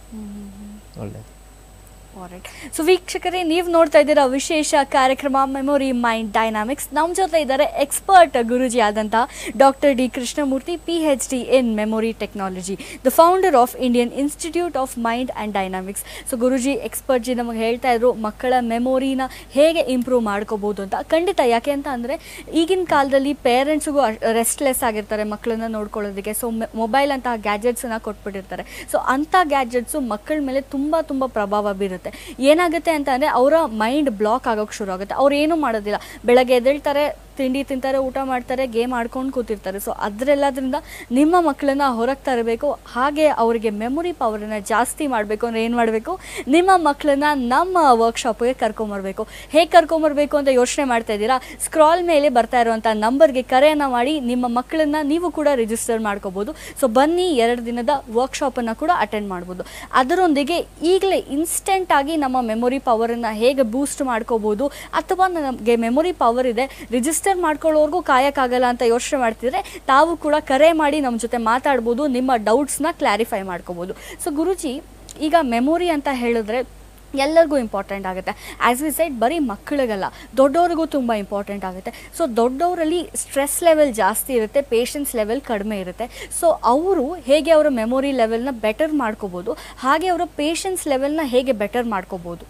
ಸೊ ವೀಕ್ಷಕರೇ, ನೀವು ನೋಡ್ತಾ ಇದ್ದೀರಾ ವಿಶೇಷ ಕಾರ್ಯಕ್ರಮ ಮೆಮೊರಿ ಮೈಂಡ್ ಡೈನಾಮಿಕ್ಸ್. ನಮ್ಮ ಜೊತೆ ಇದ್ದಾರೆ ಎಕ್ಸ್ಪರ್ಟ್ ಗುರುಜಿ ಆದಂತಹ doctor D Krishnamurthy PhD in memory technology, the founder of Indian institute of mind and dynamics. So Guruji expert ji ನಮಗೆ ಹೇಳ್ತಾ ಇದ್ರು ಮಕ್ಕಳ ಮೆಮೊರಿನ ಹೇಗೆ ಇಂಪ್ರೂವ್ ಮಾಡ್ಕೋಬೋದು ಅಂತ. ಖಂಡಿತ. ಯಾಕೆ ಅಂತ ಅಂದರೆ ಈಗಿನ ಕಾಲದಲ್ಲಿ ಪೇರೆಂಟ್ಸ್ಗೂ ರೆಸ್ಟ್ಲೆಸ್ ಆಗಿರ್ತಾರೆ ಮಕ್ಕಳನ್ನ ನೋಡ್ಕೊಳ್ಳೋದಕ್ಕೆ. ಸೊ ಮೊಬೈಲ್ ಅಂತಹ ಗ್ಯಾಜೆಟ್ಸನ್ನು ಕೊಟ್ಬಿಟ್ಟಿರ್ತಾರೆ. ಸೊ ಅಂಥ ಗ್ಯಾಜೆಟ್ಸು ಮಕ್ಕಳ ಮೇಲೆ ತುಂಬ ಪ್ರಭಾವ ಬೀರುತ್ತೆ. ಏನಾಗುತ್ತೆ ಅಂತ ಅಂದರೆ ಅವರ ಮೈಂಡ್ ಬ್ಲಾಕ್ ಆಗೋಕ್ಕೆ ಶುರು ಆಗುತ್ತೆ. ಅವ್ರು ಏನೂ ಮಾಡೋದಿಲ್ಲ, ಬೆಳಗ್ಗೆ ಎದ್ದೇಳ್ತಾರೆ, ತಿಂಡಿ ತಿಂತಾರೆ, ಊಟ ಮಾಡ್ತಾರೆ, ಗೇಮ್ ಆಡ್ಕೊಂಡು ಕೂತಿರ್ತಾರೆ. ಸೊ ಅದರೆಲ್ಲದ್ರಿಂದ ನಿಮ್ಮ ಮಕ್ಕಳನ್ನ ಹೊರಗೆ ತರಬೇಕು, ಹಾಗೆ ಅವರಿಗೆ ಮೆಮೊರಿ ಪವರನ್ನು ಜಾಸ್ತಿ ಮಾಡಬೇಕು ಅಂದರೆ ಏನು ಮಾಡಬೇಕು? ನಿಮ್ಮ ಮಕ್ಕಳನ್ನ ನಮ್ಮ ವರ್ಕ್ಶಾಪ್ಗೆ ಕರ್ಕೊಂಬರ್ಬೇಕು. ಹೇಗೆ ಕರ್ಕೊಂಬರ್ಬೇಕು ಅಂತ ಯೋಚನೆ ಮಾಡ್ತಾ ಇದ್ದೀರಾ? ಸ್ಕ್ರಾಲ್ ಮೇಲೆ ಬರ್ತಾ ಇರುವಂಥ ನಂಬರ್ಗೆ ಕರೆಯನ್ನು ಮಾಡಿ ನಿಮ್ಮ ಮಕ್ಕಳನ್ನ ನೀವು ಕೂಡ ರಿಜಿಸ್ಟರ್ ಮಾಡ್ಕೋಬೋದು. ಸೊ ಬನ್ನಿ, 2 ದಿನದ ವರ್ಕ್ಶಾಪನ್ನು ಕೂಡ ಅಟೆಂಡ್ ಮಾಡ್ಬೋದು. ಅದರೊಂದಿಗೆ ಈಗಲೇ ಇನ್ಸ್ಟೆಂಟ್ ಆಗಿ ನಮ್ಮ ಮೆಮೊರಿ ಪವರನ್ನು ಹೇಗೆ ಬೂಸ್ಟ್ ಮಾಡ್ಕೋಬೋದು, ಅಥವಾ ನಮಗೆ ಮೆಮೊರಿ ಪವರ್ ಇದೆ ರಿಜಿಸ್ಟರ್ ಮಾಡ್ಕೊಳ್ಳೋರ್ಗೂ ಕಾಯಕ್ಕಾಗಲ್ಲ ಅಂತ ಯೋಚನೆ ಮಾಡ್ತಿದ್ರೆ ತಾವು ಕೂಡ ಕರೆ ಮಾಡಿ ನಮ್ಮ ಜೊತೆ ಮಾತಾಡ್ಬೋದು, ನಿಮ್ಮ ಡೌಟ್ಸ್ನ ಕ್ಲಾರಿಫೈ ಮಾಡ್ಕೋಬೋದು. ಸೊ ಗುರುಜಿ, ಈಗ ಮೆಮೊರಿ ಅಂತ ಹೇಳಿದ್ರೆ ಎಲ್ಲರಿಗೂ ಇಂಪಾರ್ಟೆಂಟ್ ಆಗುತ್ತೆ. ಆ್ಯಸ್ ವಿ ಸೈಡ್ ಬರೀ ಮಕ್ಕಳಿಗಲ್ಲ, ದೊಡ್ಡವ್ರಿಗೂ ತುಂಬ ಇಂಪಾರ್ಟೆಂಟ್ ಆಗುತ್ತೆ. ಸೊ ದೊಡ್ಡವರಲ್ಲಿ ಸ್ಟ್ರೆಸ್ ಲೆವೆಲ್ ಜಾಸ್ತಿ ಇರುತ್ತೆ, ಪೇಷನ್ಸ್ ಲೆವೆಲ್ ಕಡಿಮೆ ಇರುತ್ತೆ. ಸೊ ಅವರು ಹೇಗೆ ಅವರ ಮೆಮೊರಿ ಲೆವೆಲ್ನ ಬೆಟರ್ ಮಾಡ್ಕೋಬೋದು, ಹಾಗೆ ಅವರ ಪೇಷನ್ಸ್ ಲೆವೆಲ್ನ ಹೇಗೆ ಬೆಟರ್ ಮಾಡ್ಕೋಬೋದು?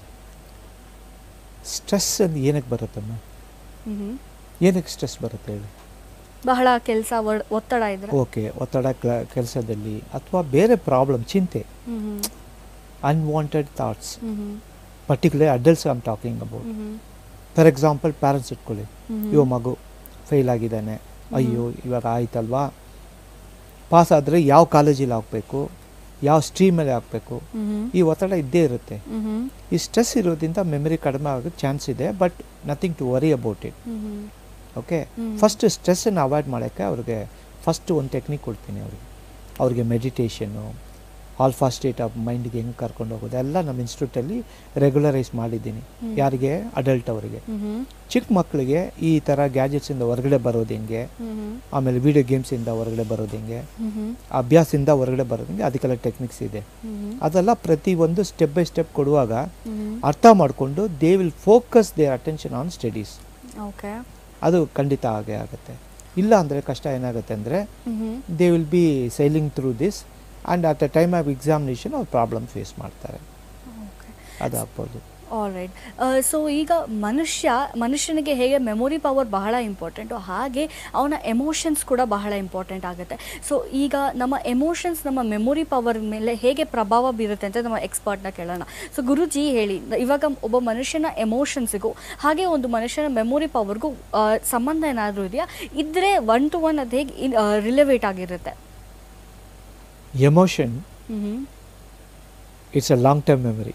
ಸ್ಟ್ರೆಸ್ ಅದು ಏನಕ್ಕೆ ಬರುತ್ತಮ್ಮ? ಏನಕ್ಕೆ ಸ್ಟ್ರೆಸ್ ಬರುತ್ತೆ ಹೇಳಿ? ಬಹಳ ಕೆಲಸ, ಒತ್ತಡ ಇದ್ರೆ. ಓಕೆ, ಒತ್ತಡ ಕೆಲಸದಲ್ಲಿ ಅಥವಾ ಬೇರೆ ಪ್ರಾಬ್ಲಮ್, ಚಿಂತೆ, unwanted thoughts, particular adults I am talking about. For example parents ಇಟ್ಕೊಳ್ಳಿ, ಇವ ಮಗು ಫೇಲ್ ಆಗಿದ್ದಾನೆ, ಅಯ್ಯೋ ಇವಾಗ ಆಯ್ತಲ್ವಾ, ಪಾಸ್ ಆದರೆ ಯಾವ ಕಾಲೇಜಲ್ಲಿ ಹಾಕಬೇಕು, ಯಾವ ಸ್ಟ್ರೀಮಲ್ಲಿ ಹಾಕಬೇಕು, ಈ ಒತ್ತಡ ಇದ್ದೇ ಇರುತ್ತೆ. ಈ ಸ್ಟ್ರೆಸ್ ಇರೋದ್ರಿಂದ ಮೆಮೊರಿ ಕಡಿಮೆ ಆಗೋಕ್ಕೆ ಚಾನ್ಸ್ ಇದೆ, but nothing to worry about it. Okay, first ಸ್ಟ್ರೆಸ್ಸನ್ನು ಅವಾಯ್ಡ್ ಮಾಡೋಕ್ಕೆ ಅವ್ರಿಗೆ ಫಸ್ಟ್ ಒಂದು ಟೆಕ್ನಿಕ್ ಕೊಡ್ತೀನಿ. ಅವ್ರಿಗೆ ಮೆಡಿಟೇಷನ್ನು, ಆಲ್ಫಾ ಸ್ಟೇಟ್ ಆಫ್ ಮೈಂಡ್ಗೆ ಹೆಂಗೆ ಕರ್ಕೊಂಡು ಹೋಗೋದು ಎಲ್ಲ ನಮ್ಮ ಇನ್ಸ್ಟಿಟ್ಯೂಟಲ್ಲಿ ರೆಗ್ಯುಲರೈಸ್ ಮಾಡಿದ್ದೀನಿ. ಯಾರಿಗೆ? ಅಡಲ್ಟ್ ಅವರಿಗೆ. ಚಿಕ್ಕ ಮಕ್ಕಳಿಗೆ ಈ ಥರ ಗ್ಯಾಜೆಟ್ಸಿಂದ ಹೊರಗಡೆ ಬರೋದು ಹೆಂಗೆ, ಆಮೇಲೆ ವಿಡಿಯೋ ಗೇಮ್ಸಿಂದ ಹೊರಗಡೆ ಬರೋದು ಹೆಂಗೆ, ಅಭ್ಯಾಸದಿಂದ ಹೊರಗಡೆ ಬರೋದು ಹೆಂಗೆ, ಅದಕ್ಕೆಲ್ಲ ಟೆಕ್ನಿಕ್ಸ್ ಇದೆ. ಅದೆಲ್ಲ ಪ್ರತಿಯೊಂದು ಸ್ಟೆಪ್ ಬೈ ಸ್ಟೆಪ್ ಕೊಡುವಾಗ ಅರ್ಥ ಮಾಡಿಕೊಂಡು they will focus their attention on studies. Okay, ಅದು ಖಂಡಿತ ಹಾಗೆ ಆಗುತ್ತೆ. ಇಲ್ಲ ಅಂದರೆ ಕಷ್ಟ ಏನಾಗುತ್ತೆ ಅಂದರೆ they will be sailing through this and at a time of examination ಅವ್ರು ಪ್ರಾಬ್ಲಮ್ ಫೇಸ್ ಮಾಡ್ತಾರೆ. ಅದಾಗ್ಬೋದು. All right. ಸೊ ಈಗ ಮನುಷ್ಯನಿಗೆ ಹೇಗೆ ಮೆಮೊರಿ ಪವರ್ ಬಹಳ ಇಂಪಾರ್ಟೆಂಟು, ಹಾಗೆ ಅವನ ಎಮೋಷನ್ಸ್ ಕೂಡ ಬಹಳ ಇಂಪಾರ್ಟೆಂಟ್ ಆಗುತ್ತೆ. ಸೊ ಈಗ ನಮ್ಮ ಎಮೋಷನ್ಸ್ ನಮ್ಮ ಮೆಮೊರಿ ಪವರ್ ಮೇಲೆ ಹೇಗೆ ಪ್ರಭಾವ ಬೀರುತ್ತೆ ಅಂತ ನಮ್ಮ ಎಕ್ಸ್ಪರ್ಟ್ನ ಕೇಳೋಣ. ಸೊ ಗುರುಜಿ ಹೇಳಿ, ಇವಾಗ ಒಬ್ಬ ಮನುಷ್ಯನ ಎಮೋಷನ್ಸಿಗೂ ಹಾಗೆ ಒಂದು ಮನುಷ್ಯನ ಮೆಮೊರಿ ಪವರ್ಗೂ ಸಂಬಂಧ ಏನಾದರೂ ಇದೆಯಾ? ಇದ್ದರೆ 1 to 1 ಅದು ಹೇಗೆ ರಿಲೆವೇಟ್ ಆಗಿರುತ್ತೆ? Emotion it's a long term memory.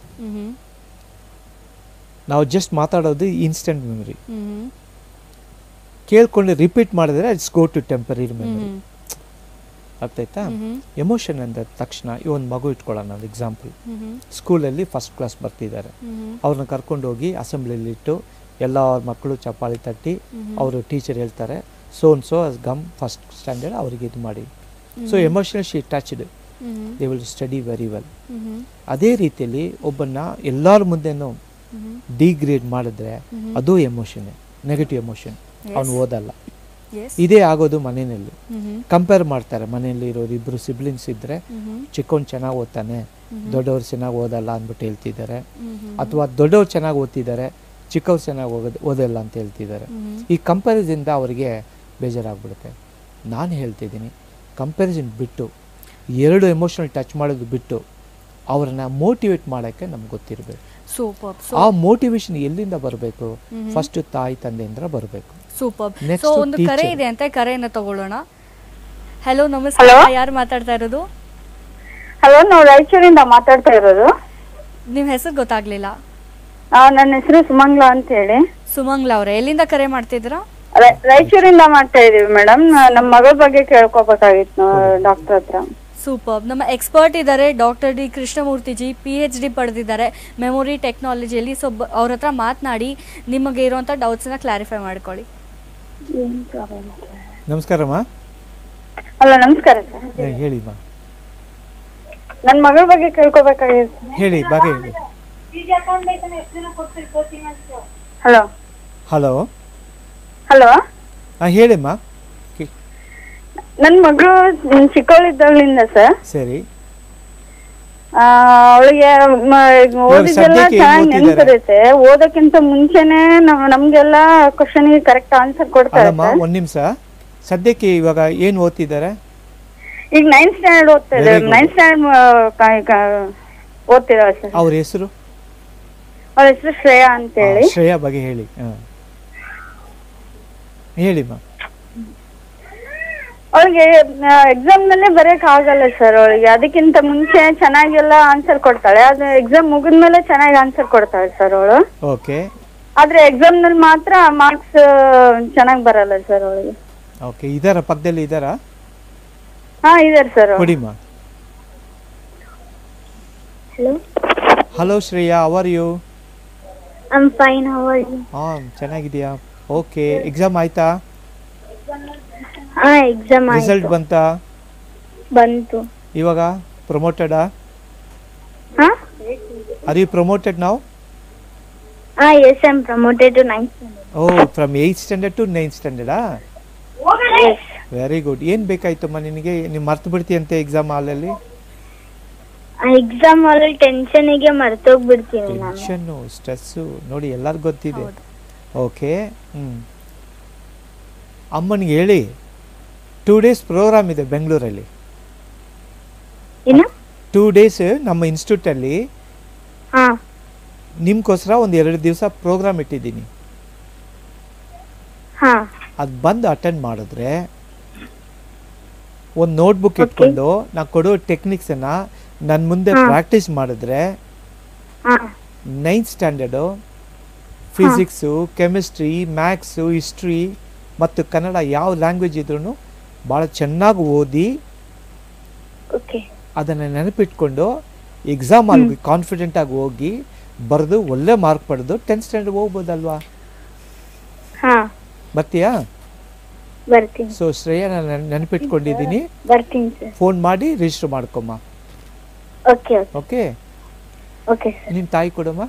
ನಾವು ಜಸ್ಟ್ ಮಾತಾಡೋದು ಇನ್ಸ್ಟೆಂಟ್ ಮೆಮೊರಿ. ಕೇಳ್ಕೊಂಡು ರಿಪೀಟ್ ಮಾಡಿದ್ರೆ it's go to temporary memory. ಅರ್ಥ ಆಯ್ತಾ? ಎಮೋಷನ್ ಅಂದ ತಕ್ಷಣ ಈ ಒಂದು ಮಗು ಇಟ್ಕೊಳ್ಳೋಣ, ಒಂದು ಎಕ್ಸಾಂಪಲ್. ಸ್ಕೂಲಲ್ಲಿ ಫಸ್ಟ್ ಕ್ಲಾಸ್ ಬರ್ತಿದ್ದಾರೆ, ಅವ್ರನ್ನ ಕರ್ಕೊಂಡು ಹೋಗಿ ಅಸೆಂಬ್ಲಿಲಿ ಇಟ್ಟು ಎಲ್ಲ ಅವ್ರ ಮಕ್ಕಳು ಚಪ್ಪಾಳಿ ತಟ್ಟಿ ಅವರು ಟೀಚರ್ ಹೇಳ್ತಾರೆ ಸೋ ಅಂಡ್ ಸೋ ಗಮ್ ಫಸ್ಟ್ ಸ್ಟ್ಯಾಂಡರ್ಡ್, ಅವ್ರಿಗೆ ಇದು ಮಾಡಿ. So emotional she touched, they will study very well. ಅದೇ ರೀತಿಯಲ್ಲಿ ಒಬ್ಬನ್ನ ಎಲ್ಲರ ಮುಂದೆನೂ ಡಿಗ್ರೇಡ್ ಮಾಡಿದ್ರೆ ಅದು ಎಮೋಷನ್, ನೆಗೆಟಿವ್ ಎಮೋಷನ್, ಅವನು ಓದಲ್ಲ. ಇದೇ ಆಗೋದು ಮನೆಯಲ್ಲಿ. ಕಂಪೇರ್ ಮಾಡ್ತಾರೆ, ಮನೆಯಲ್ಲಿ ಇರೋರು ಇಬ್ರು ಸಿಬ್ಲಿಂಗ್ಸ್ ಇದ್ರೆ ಚಿಕ್ಕವನು ಚೆನ್ನಾಗಿ ಓದ್ತಾನೆ, ದೊಡ್ಡವ್ರು ಚೆನ್ನಾಗಿ ಓದಲ್ಲ ಅಂದ್ಬಿಟ್ಟು ಹೇಳ್ತಿದ್ದಾರೆ, ಅಥವಾ ದೊಡ್ಡವ್ರು ಚೆನ್ನಾಗಿ ಓದ್ತಿದ್ದಾರೆ, ಚಿಕ್ಕವ್ರು ಚೆನ್ನಾಗಿ ಓದಲ್ಲ ಅಂತ ಹೇಳ್ತಿದ್ದಾರೆ. ಈ ಕಂಪ್ಯಾರಿಸನ್ನಿಂದ ಅವರಿಗೆ ಬೇಜಾರಾಗ್ಬಿಡುತ್ತೆ. ನಾನು ಹೇಳ್ತಿದ್ದೀನಿ, ಕಂಪ್ಯಾರಿಸನ್ ಬಿಟ್ಟು 2 ಎಮೋಷನಲ್ ಟಚ್ ಮಾಡೋದು ಬಿಟ್ಟು ಅವ್ರನ್ನ ಮೋಟಿವೇಟ್ ಮಾಡೋಕ್ಕೆ ನಮ್ಗೆ ಗೊತ್ತಿರಬೇಕು. ಆ ಮೋಟಿವೇಶನ್ ಎಲ್ಲಿಂದ ಬರಬೇಕು? ಫಸ್ಟ್ ತಾಯಿ ತಂದೆಯಿಂದ ಬರಬೇಕು. ಸೂಪರ್. ಸೊ ಒಂದು ಕರೆ ಇದೆ ಅಂತ, ಕರೆಯನ್ನು ತಗೊಳ್ಳೋಣ. ಹಲೋ, ನಮಸ್ಕಾರ. ಯಾರು ಮಾತಾಡ್ತಾ ಇರೋದು? ಹಲೋ, ನಾವು ರಾಯಚೂರಿಂದ ಮಾತಾಡ್ತಾ ಇರೋದು. ನಿಮ್ಮ ಹೆಸರು ಗೊತ್ತಾಗ್ಲಿಲ್ಲ. ನನ್ನ ಹೆಸರು ಸುಮಂಗ್ಲಾ ಅಂತ ಹೇಳಿ. ಸುಮಂಗ್ಲಾ ಅವರೇ, ಎಲ್ಲಿಂದ ಕರೆ ಮಾಡ್ತಿದ್ದೀರಾ? ರಾಯಚೂರಿಂದ ಮಾಡ್ತಾ ಇದೀವಿ ಮೇಡಮ್. ನಮ್ಮ ಮಗಳ ಬಗ್ಗೆ ಕೇಳ್ಕೊಬೇಕಾಗಿತ್ತು ಡಾಕ್ಟರ್ ಹತ್ರ. ಸೂಪರ್. ನಮ್ಮ ಎಕ್ಸ್ಪರ್ಟ್ ಇದ್ದಾರೆ doctor D Krishnamurthy ji, PhD ಪಡೆದಿದ್ದಾರೆ ಮೆಮೊರಿ ಟೆಕ್ನಾಲಜಿಯಲ್ಲಿ. ಸೊ ಅವ್ರ ಹತ್ರ ಮಾತನಾಡಿ ನಿಮಗೆ ಇರುವಂಥ ಡೌಟ್ಸ್ನ ಕ್ಲಾರಿಫೈ ಮಾಡ್ಕೊಳ್ಳಿ. ನಮಸ್ಕಾರಮ್ಮ. ಹಲೋ, ನಮಸ್ಕಾರ ಸರ್. ಹೇಳಿಮ್ಮ. ನನ್ನ ಮಗಳ ಬಗ್ಗೆ ಕೇಳ್ಕೊಬೇಕಾಗಿತ್ತು. ಹೇಳಿ, ಬಗ್ಗೆ ಹೇಳಿ. ಹಲೋ ಹಲೋ ಹಲೋ ಹೇಳಿಮ್ಮ. ನನ್ನ ಮಗಳು ಚಿಕ್ಕವಳಿದ್ದಾಗಲಿಂದ ಸರ್. ಸರಿ. ಅವಳಿಗೆ ಓದಿದೆಲ್ಲ ಚೆನ್ನಾಗಿ ನೆನ್ಪಿರುತ್ತೆ. ಓದಕ್ಕಿಂತ ಮುಂಚೆನೆ ನಮ್ಗೆಲ್ಲ ಕ್ವಶನ್ ಕರೆಕ್ಟ್ ಆನ್ಸರ್ ಕೊಡ್ತಾರೆ. ಒಂದ್ ನಿಮಿಷ. ಸದ್ಯಕ್ಕೆ ಇವಾಗ ಏನ್ ಓದ್ತಿದ್ದಾರೆ? ಈಗ 9th ಸ್ಟ್ಯಾಂಡರ್ಡ್ ಓದ್ತಾ ಇದ್ದಾರೆ. 9th standard ಓದ್ತಿದ್ದಾರೆ sir. ಅವ್ರ ಹೆಸರು? ಅವ್ರ ಹೆಸರು ಶ್ರೇಯಾ ಅಂತ ಹೇಳಿ. ಶ್ರೇಯಾ ಬಗ್ಗೆ ಹೇಳಿ. ಹೇಳಿಮ್ಮ. ಅವಳಿಗೆ ಎಕ್ಸಾಮ್ ನಲ್ಲೇ ಬರೆಯಕ್ ಆಗಲ್ಲ ಸರ್ ಅವಳಿಗೆ. ಅದಕ್ಕಿಂತ ಮುಂಚೆ ಚೆನ್ನಾಗೆಲ್ಲ ಆನ್ಸರ್ ಕೊಡ್ತಾಳೆ. ಅದು ಎಕ್ಸಾಮ್ ಮುಗಿದ್ಮೇಲೆ ಚೆನ್ನಾಗಿ ಆನ್ಸರ್ ಕೊಡ್ತಾಳೆ ಸರ್ ಅವಳು. ಓಕೆ. ಆದ್ರೆ ಎಕ್ಸಾಮ್ ನಲ್ಲಿ ಮಾತ್ರ ಮಾರ್ಕ್ಸ್ ಚೆನ್ನಾಗಿ ಬರಲ್ಲ ಸರ್ ಅವಳಿಗೆ. ಓಕೆ. ಇದಾರ ಪಕ್ಕದಲ್ಲಿ ಇದಾರ? ಹಾ, ಇದಾರೆ ಸರ್. ಕೊಡಿಮ್ಮ. Hello. Hello Shreya, how are you? I'm fine. How are you? ಚೆನ್ನಾಗಿದ್ಯಾ? ಓಕೆ. ಎಕ್ಸಾಮ್ ಆಯ್ತಾ? ಎಕ್ಸಾಮ್ ಆಯ್ತು. ರಿಸಲ್ಟ್ ಬಂತಾ? ಬಂತು. ಇವಾಗ ಪ್ರಮೋಟೆಡಾ? Are you promoted now? Yes, I'm promoted to 9th standard. From 8th standard to 9th ಸ್ಟ್ಯಾಂಡರ್ಡಾ? Yes. Very good. ಏನ್ ಬೇಕಾಯ್ತಮ್ಮ ನಿನಗೆ? ನೀವು ಮರ್ತು ಬಿಡ್ತೀಯಂತೆ ಎಕ್ಸಾಮ್ ಹಾಲಲ್ಲಿ? ಎಕ್ಸಾಮ್ ಅಲ್ಲಿ ಟೆನ್ಷನ್ಗೆ ಮರ್ತೋಗ್ಬಿಡ್ತೀನಿ ನಾನು. ಟೆನ್ಷನ್ನು, ಸ್ಟ್ರೆಸ್ಸು ನೋಡಿ ಎಲ್ಲರಿಗೂ ಗೊತ್ತಿದೆ. ಓಕೆ. ಅಮ್ಮನಿಗೆ ಹೇಳಿ 2 days ಪ್ರೋಗ್ರಾಮ್ ಇದೆ ಬೆಂಗಳೂರಲ್ಲಿ. 2 days ನಮ್ಮ ಇನ್ಸ್ಟಿಟ್ಯೂಟಲ್ಲಿ ನಿಮ್ಗೋಸ್ಕರ ಒಂದು 2 ದಿವಸ ಪ್ರೋಗ್ರಾಮ್ ಇಟ್ಟಿದ್ದೀನಿ. ಅದು ಬಂದು ಅಟೆಂಡ್ ಮಾಡಿದ್ರೆ ಒಂದು ನೋಟ್ಬುಕ್ ಇಟ್ಕೊಂಡು ನಾ ಕೊಡೋ ಟೆಕ್ನಿಕ್ಸನ್ನ ನನ್ನ ಮುಂದೆ ಪ್ರಾಕ್ಟೀಸ್ ಮಾಡಿದ್ರೆ 9th standard physics, chemistry, maths, history ಮತ್ತು ಕನ್ನಡ ಯಾವ ಲ್ಯಾಂಗ್ವೇಜ್ ಇದ್ರೂ ಭಾಳ ಚೆನ್ನಾಗಿ ಓದಿ ಅದನ್ನು ನೆನಪಿಟ್ಕೊಂಡು ಎಕ್ಸಾಮಲ್ಲಿ ಕಾನ್ಫಿಡೆಂಟಾಗಿ ಹೋಗಿ ಬರೆದು ಒಳ್ಳೆ ಮಾರ್ಕ್ ಪಡೆದು 10th ಸ್ಟ್ಯಾಂಡರ್ಡ್ ಹೋಗ್ಬೋದಲ್ವಾ? ಬರ್ತೀಯಾ? ಬರ್ತೀನಿ. ಸೊ ಶ್ರೇಯಾ, ನಾನು ನೆನಪಿಟ್ಕೊಂಡಿದ್ದೀನಿ. ಬರ್ತೀನಿ ಸರ್. ಫೋನ್ ಮಾಡಿ ರಿಜಿಸ್ಟರ್ ಮಾಡ್ಕೊಮ್ಮ. Okay okay. ಓಕೆ. ನಿಮ್ಮ ತಾಯಿ ಕೊಡಮ್ಮ.